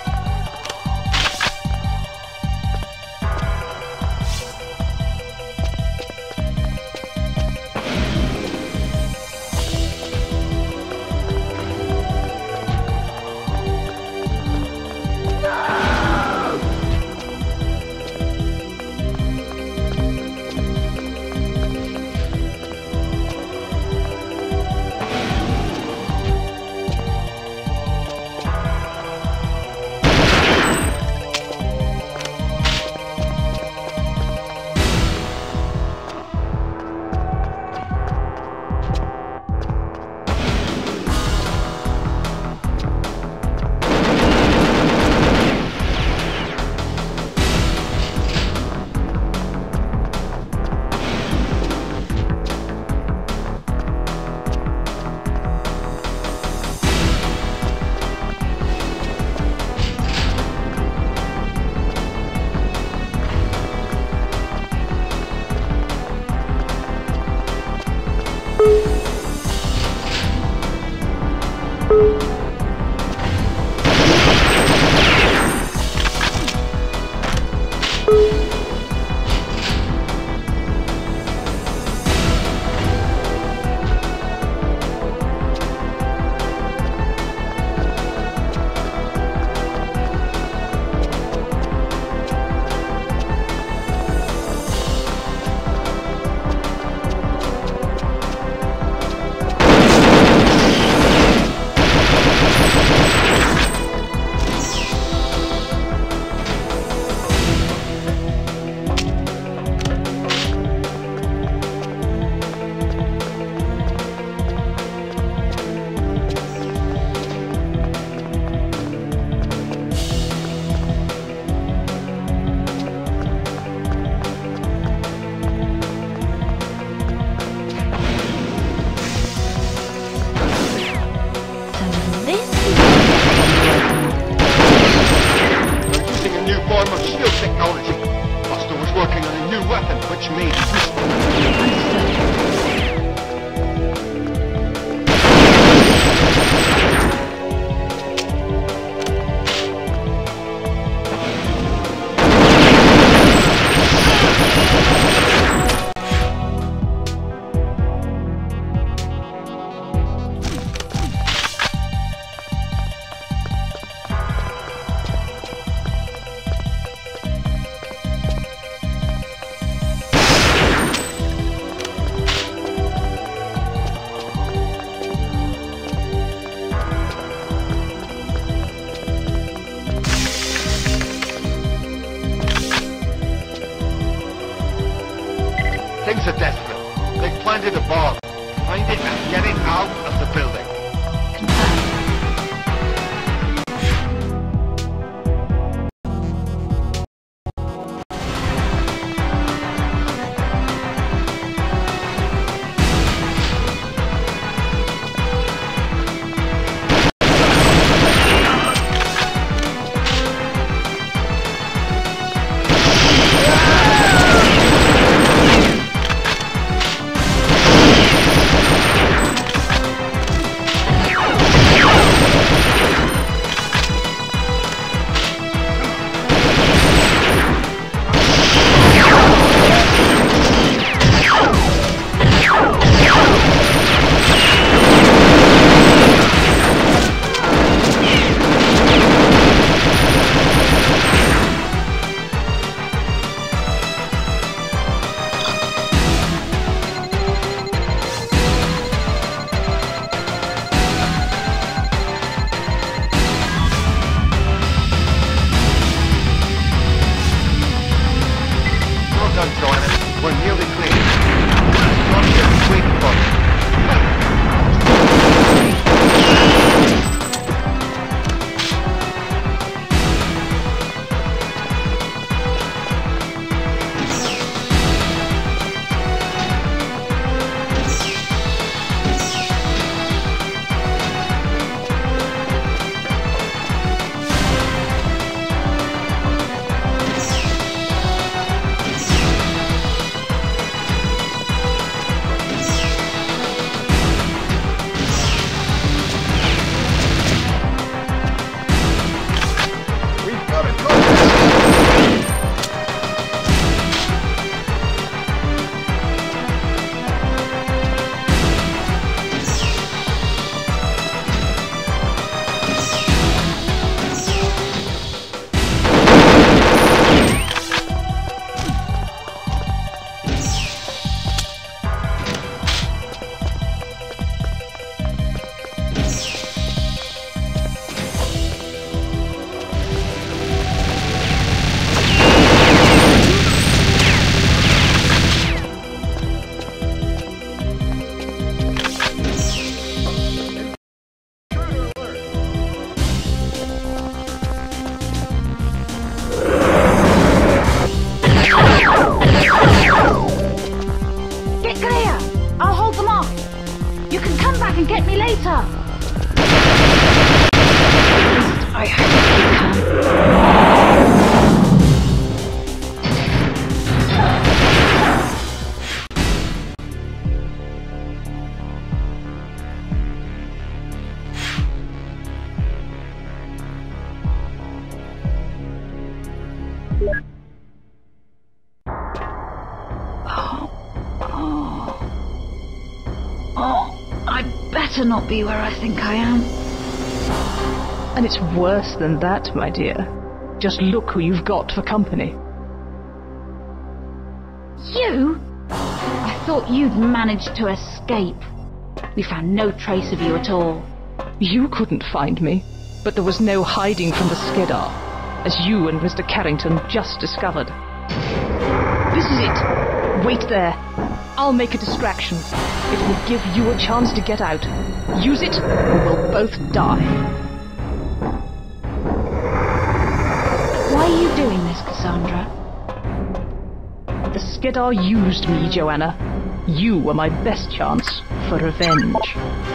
Things are desperate. They've planted a bomb. Find it and get it out of the building. to not be where I think I am. And it's worse than that, my dear. Just look who you've got for company. You? I thought you'd managed to escape. We found no trace of you at all. You couldn't find me, but there was no hiding from the Skedar, as you and Mister Carrington just discovered. This is it. Wait there. I'll make a distraction. It will give you a chance to get out. Use it, or we'll both die. Why are you doing this, Cassandra? The Skedar used me, Joanna. You were my best chance for revenge.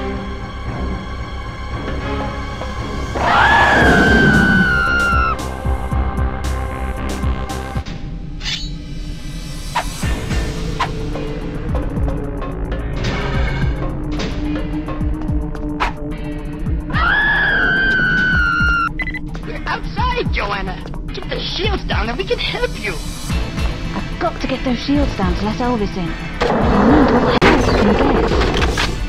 We're outside, Joanna. Keep the shields down and we can help you. I've got to get those shields down to let Elvis in. I need all the help I can get.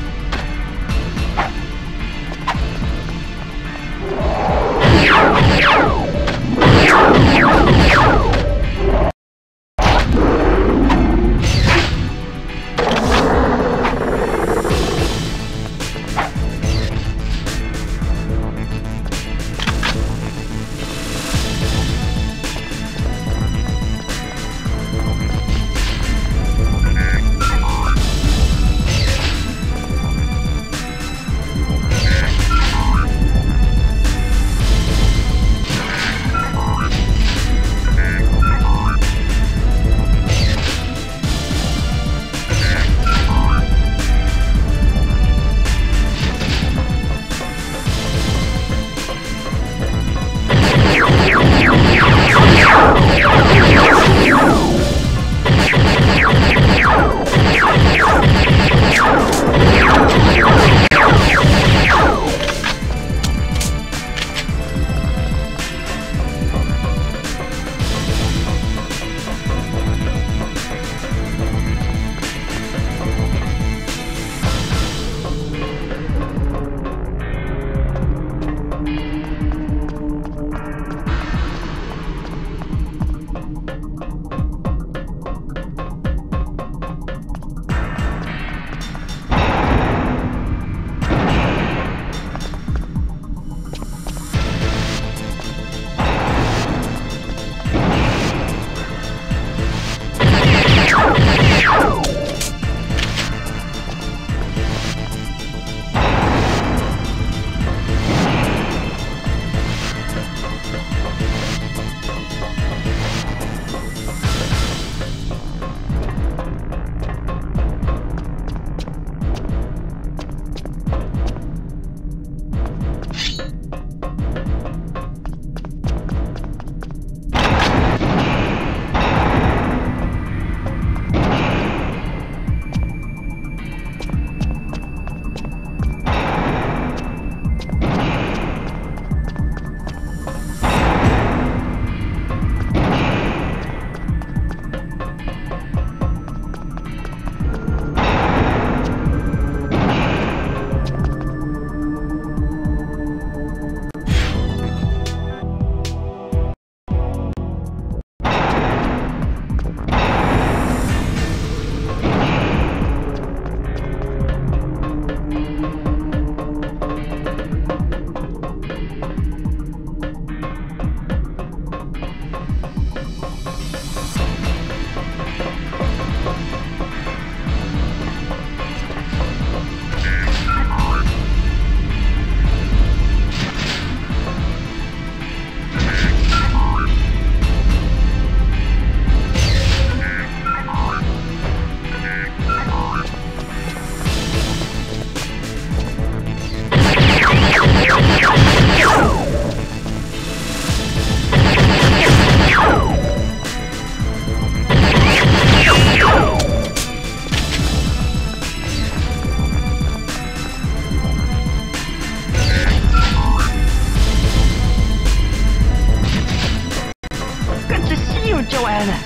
Joanna.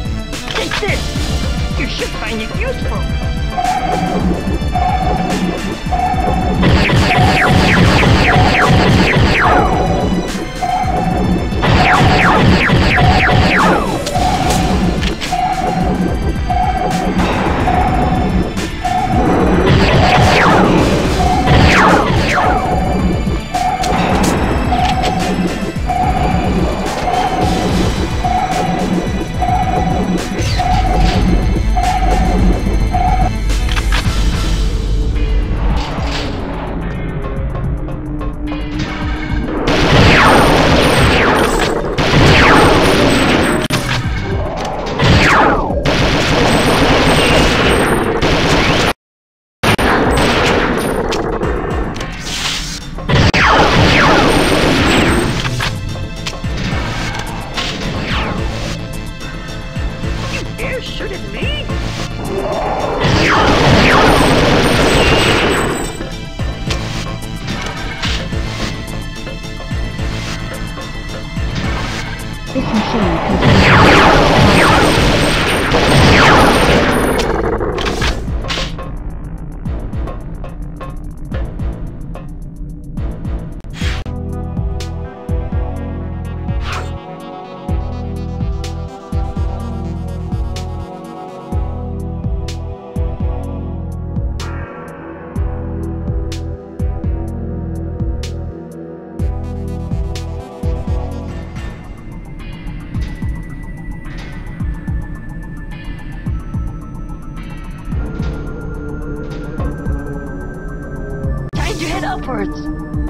Take this. You should find it useful. Upwards.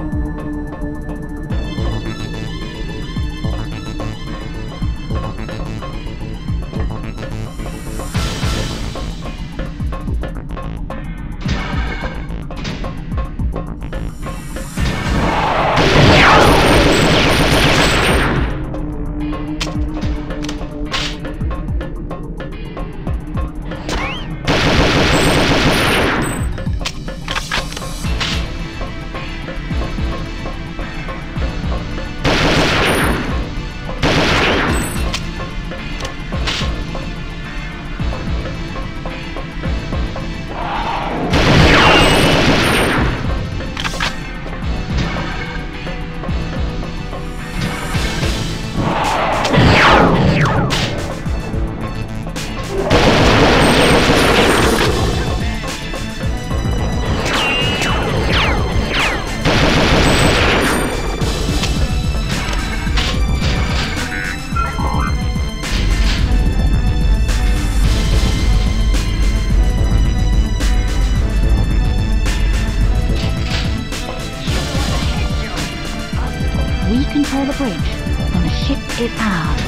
We control the bridge, and the ship is ours.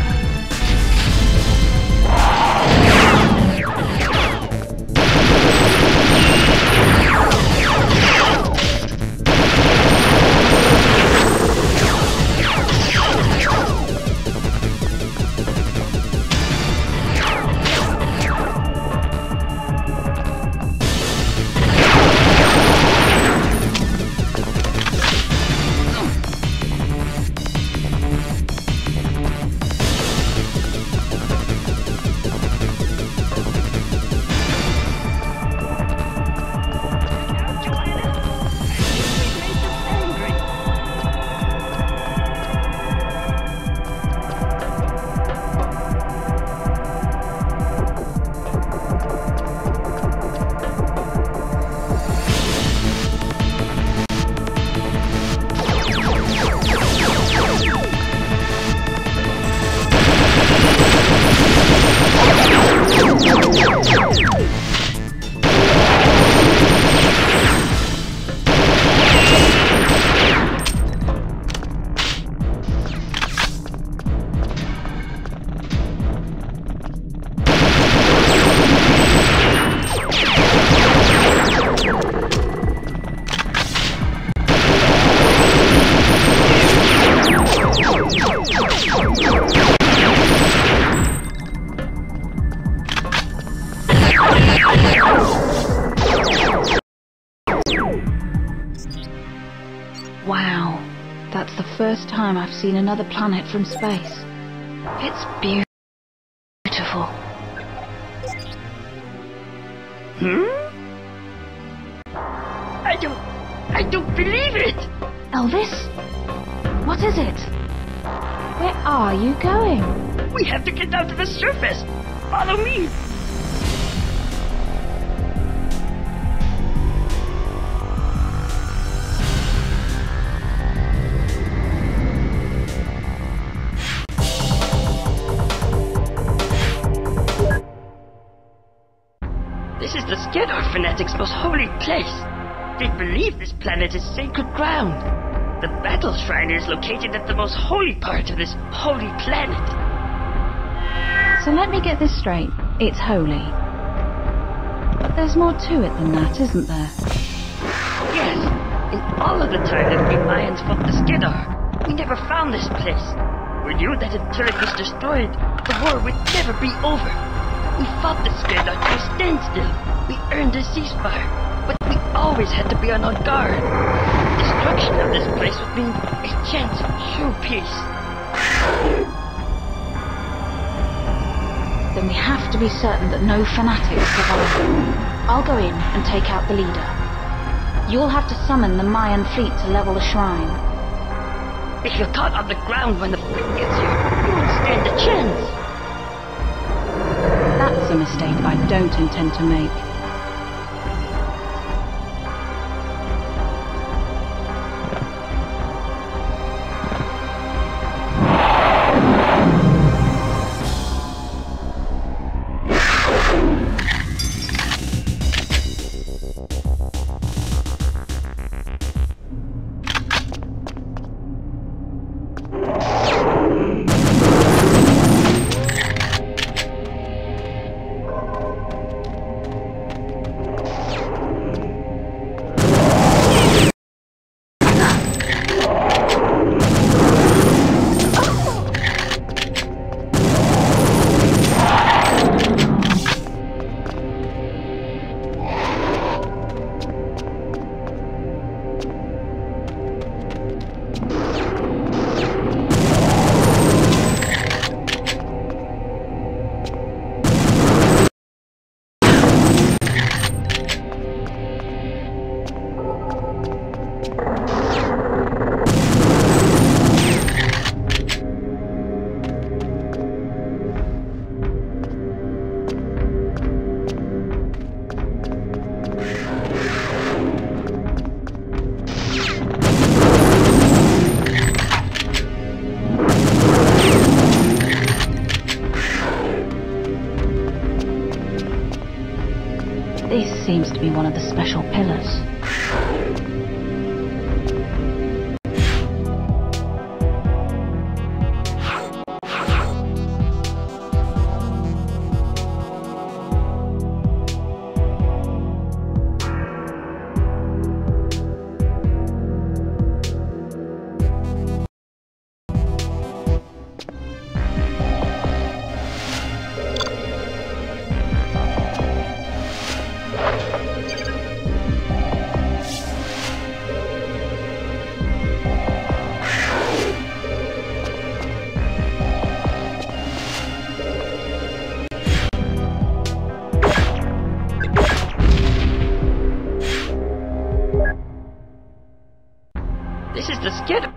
Wow, that's the first time I've seen another planet from space. It's beautiful. Hmm? believe it! Elvis? What is it? Where are you going? We have to get down to the surface! Follow me! This is the Skedar fanatics' most holy place. They believe this planet is sacred ground. The battle shrine is located at the most holy part of this holy planet. So let me get this straight. It's holy. But there's more to it than that, isn't there? Yes. In all of the time that we Mayans fought the Skedar, we never found this place. We knew that until it was destroyed, the war would never be over. We fought the Skedar to a standstill. We earned a ceasefire, but we always had to be on our guard. Destruction of this place would mean a chance of true peace. Then we have to be certain that no fanatics survive. I'll go in and take out the leader. You'll have to summon the Mayan fleet to level the shrine. If you're caught on the ground when the fleet gets here, you won't stand a chance. That's a mistake I don't intend to make. This seems to be one of the special pillars. This is the skid.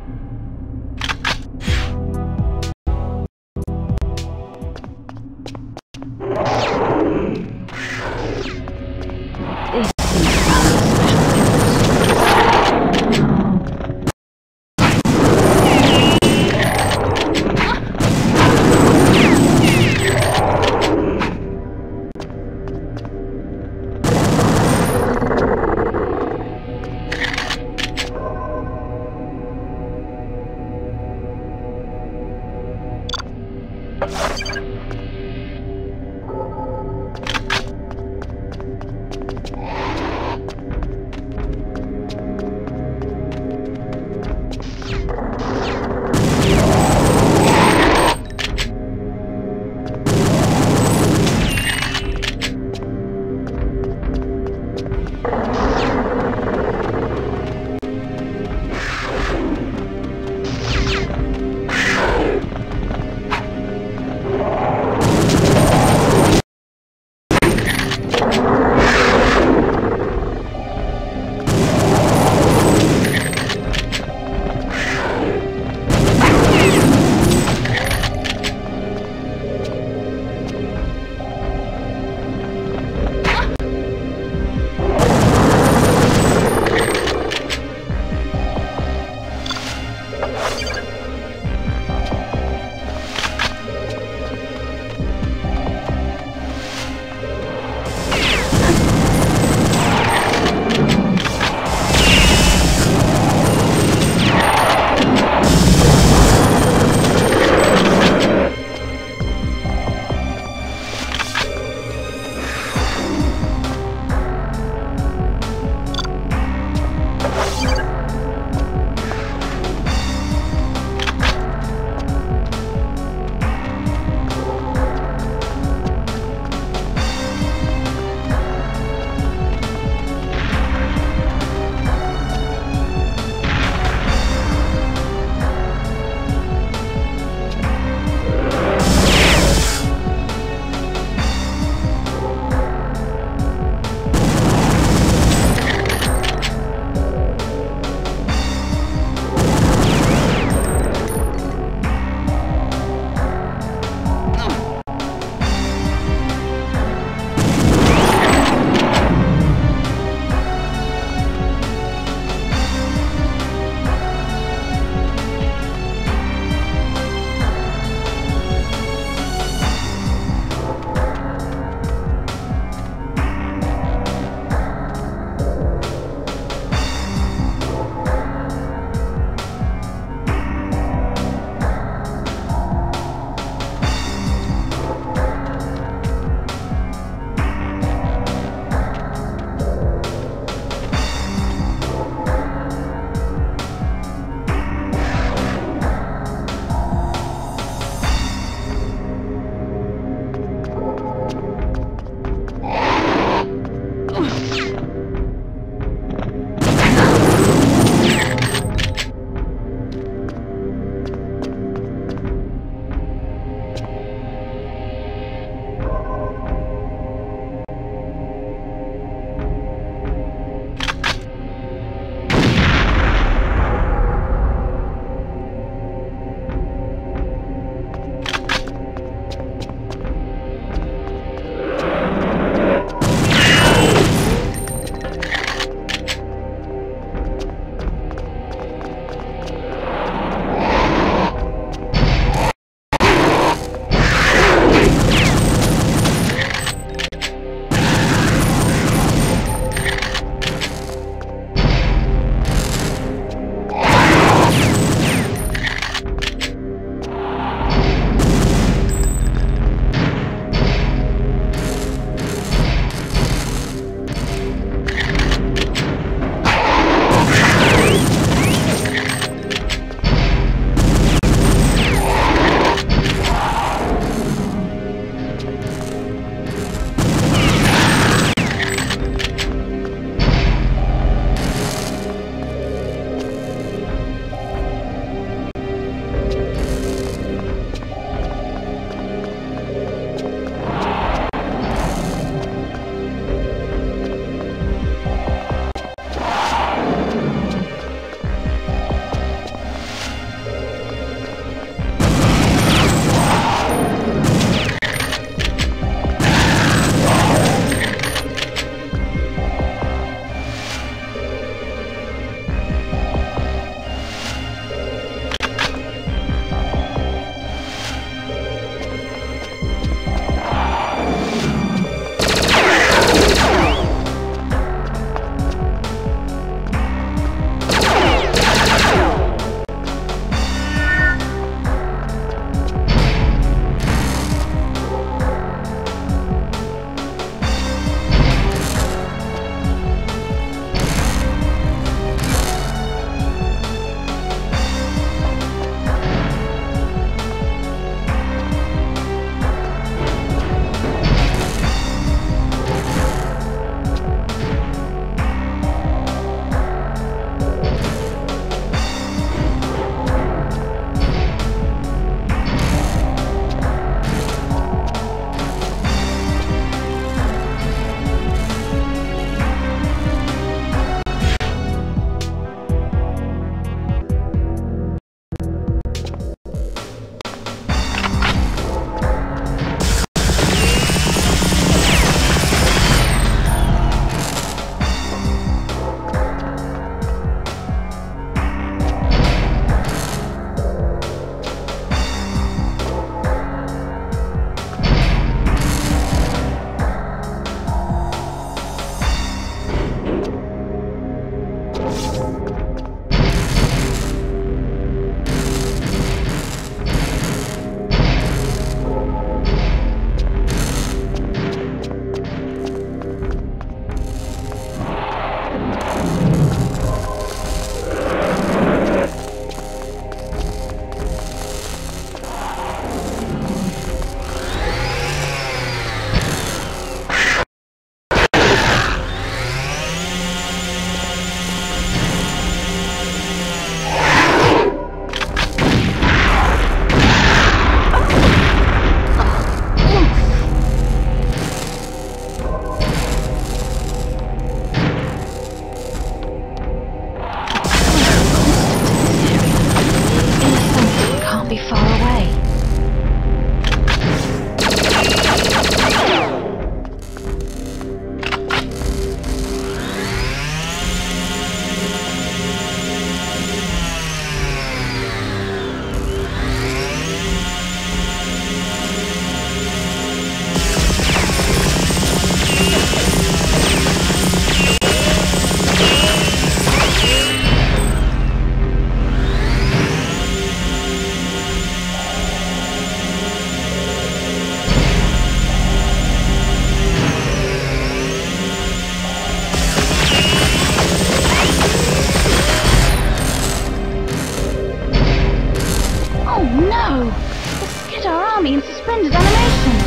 me in suspended animation.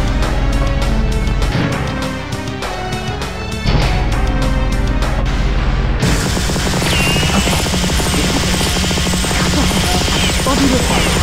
Body repair.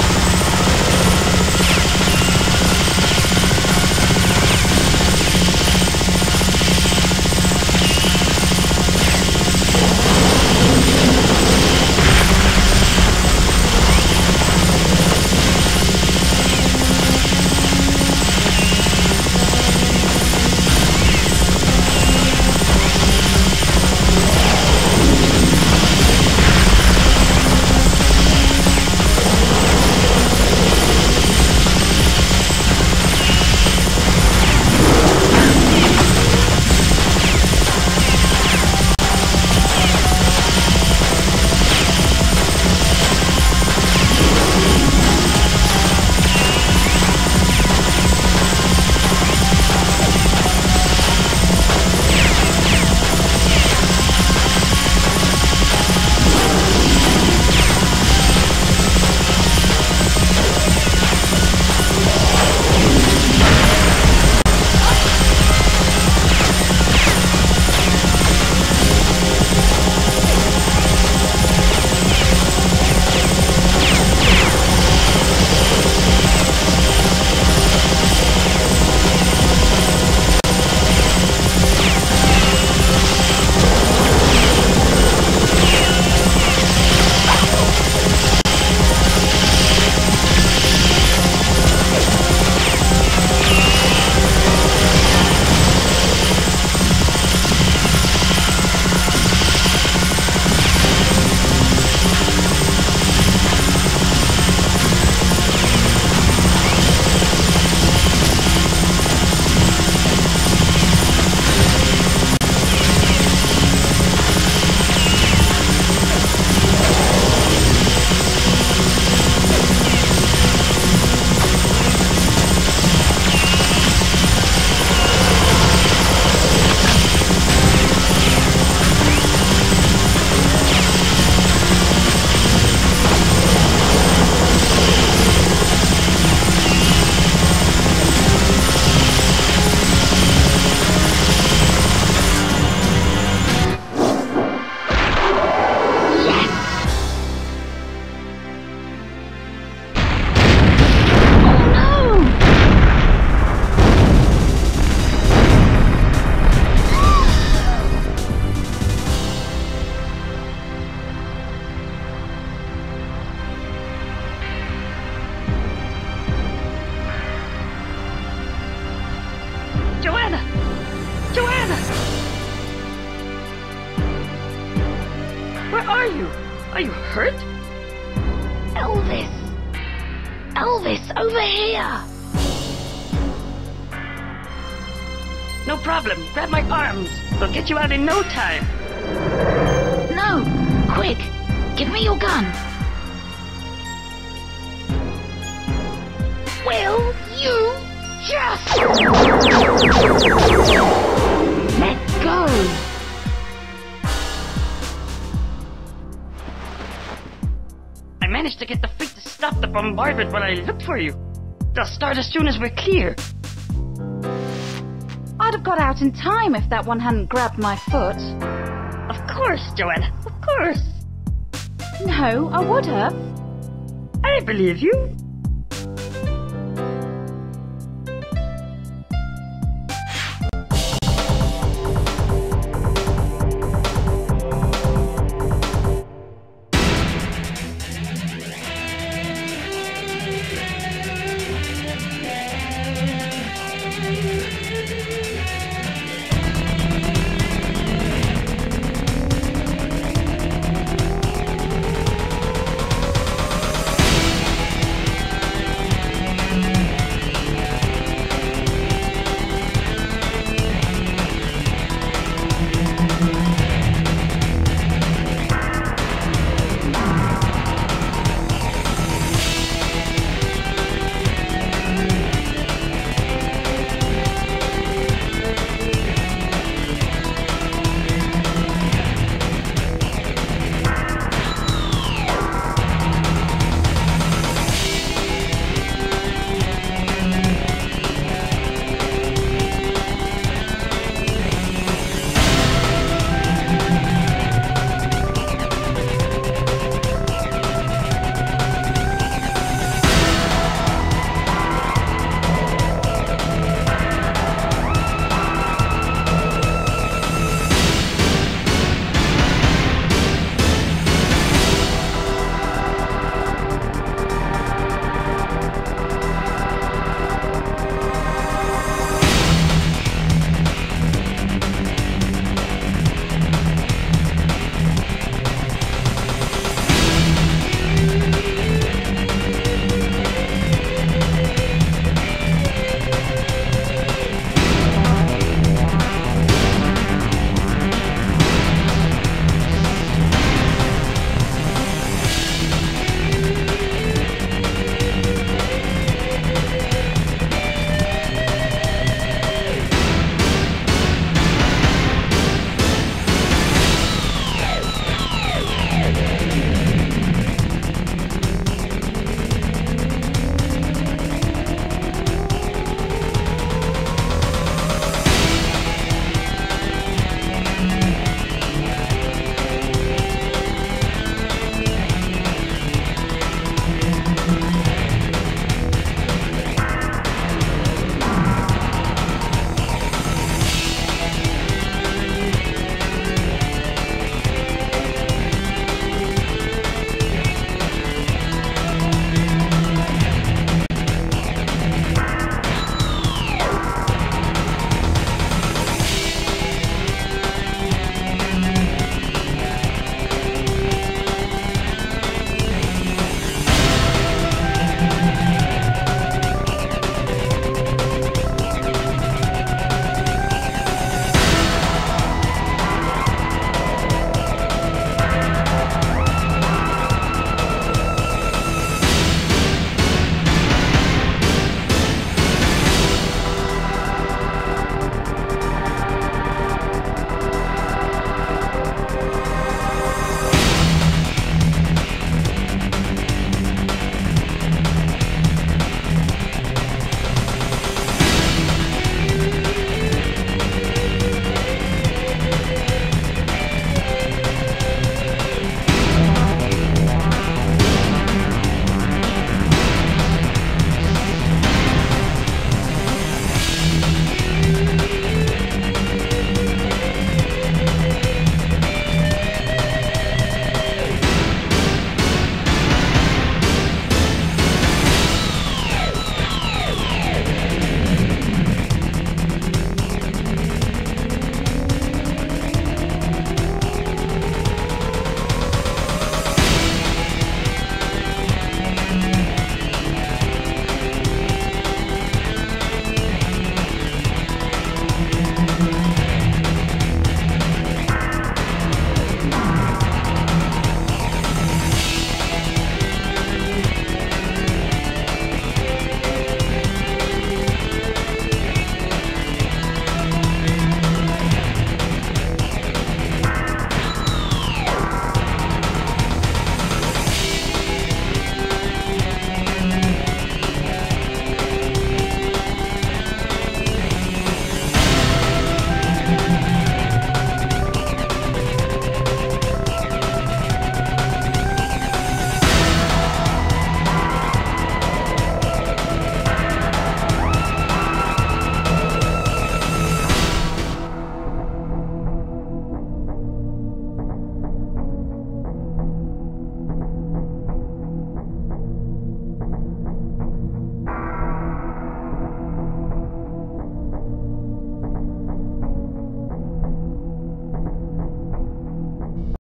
are you? Are you hurt? Elvis! Elvis, over here! No problem. Grab my arms. We'll get you out in no time. No! Quick! Give me your gun! Will you just... let go! I managed to get the fleet to stop the bombardment while I looked for you. They'll start as soon as we're clear. I'd have got out in time if that one hadn't grabbed my foot. Of course, Joanna, of course. No, I would have. I believe you.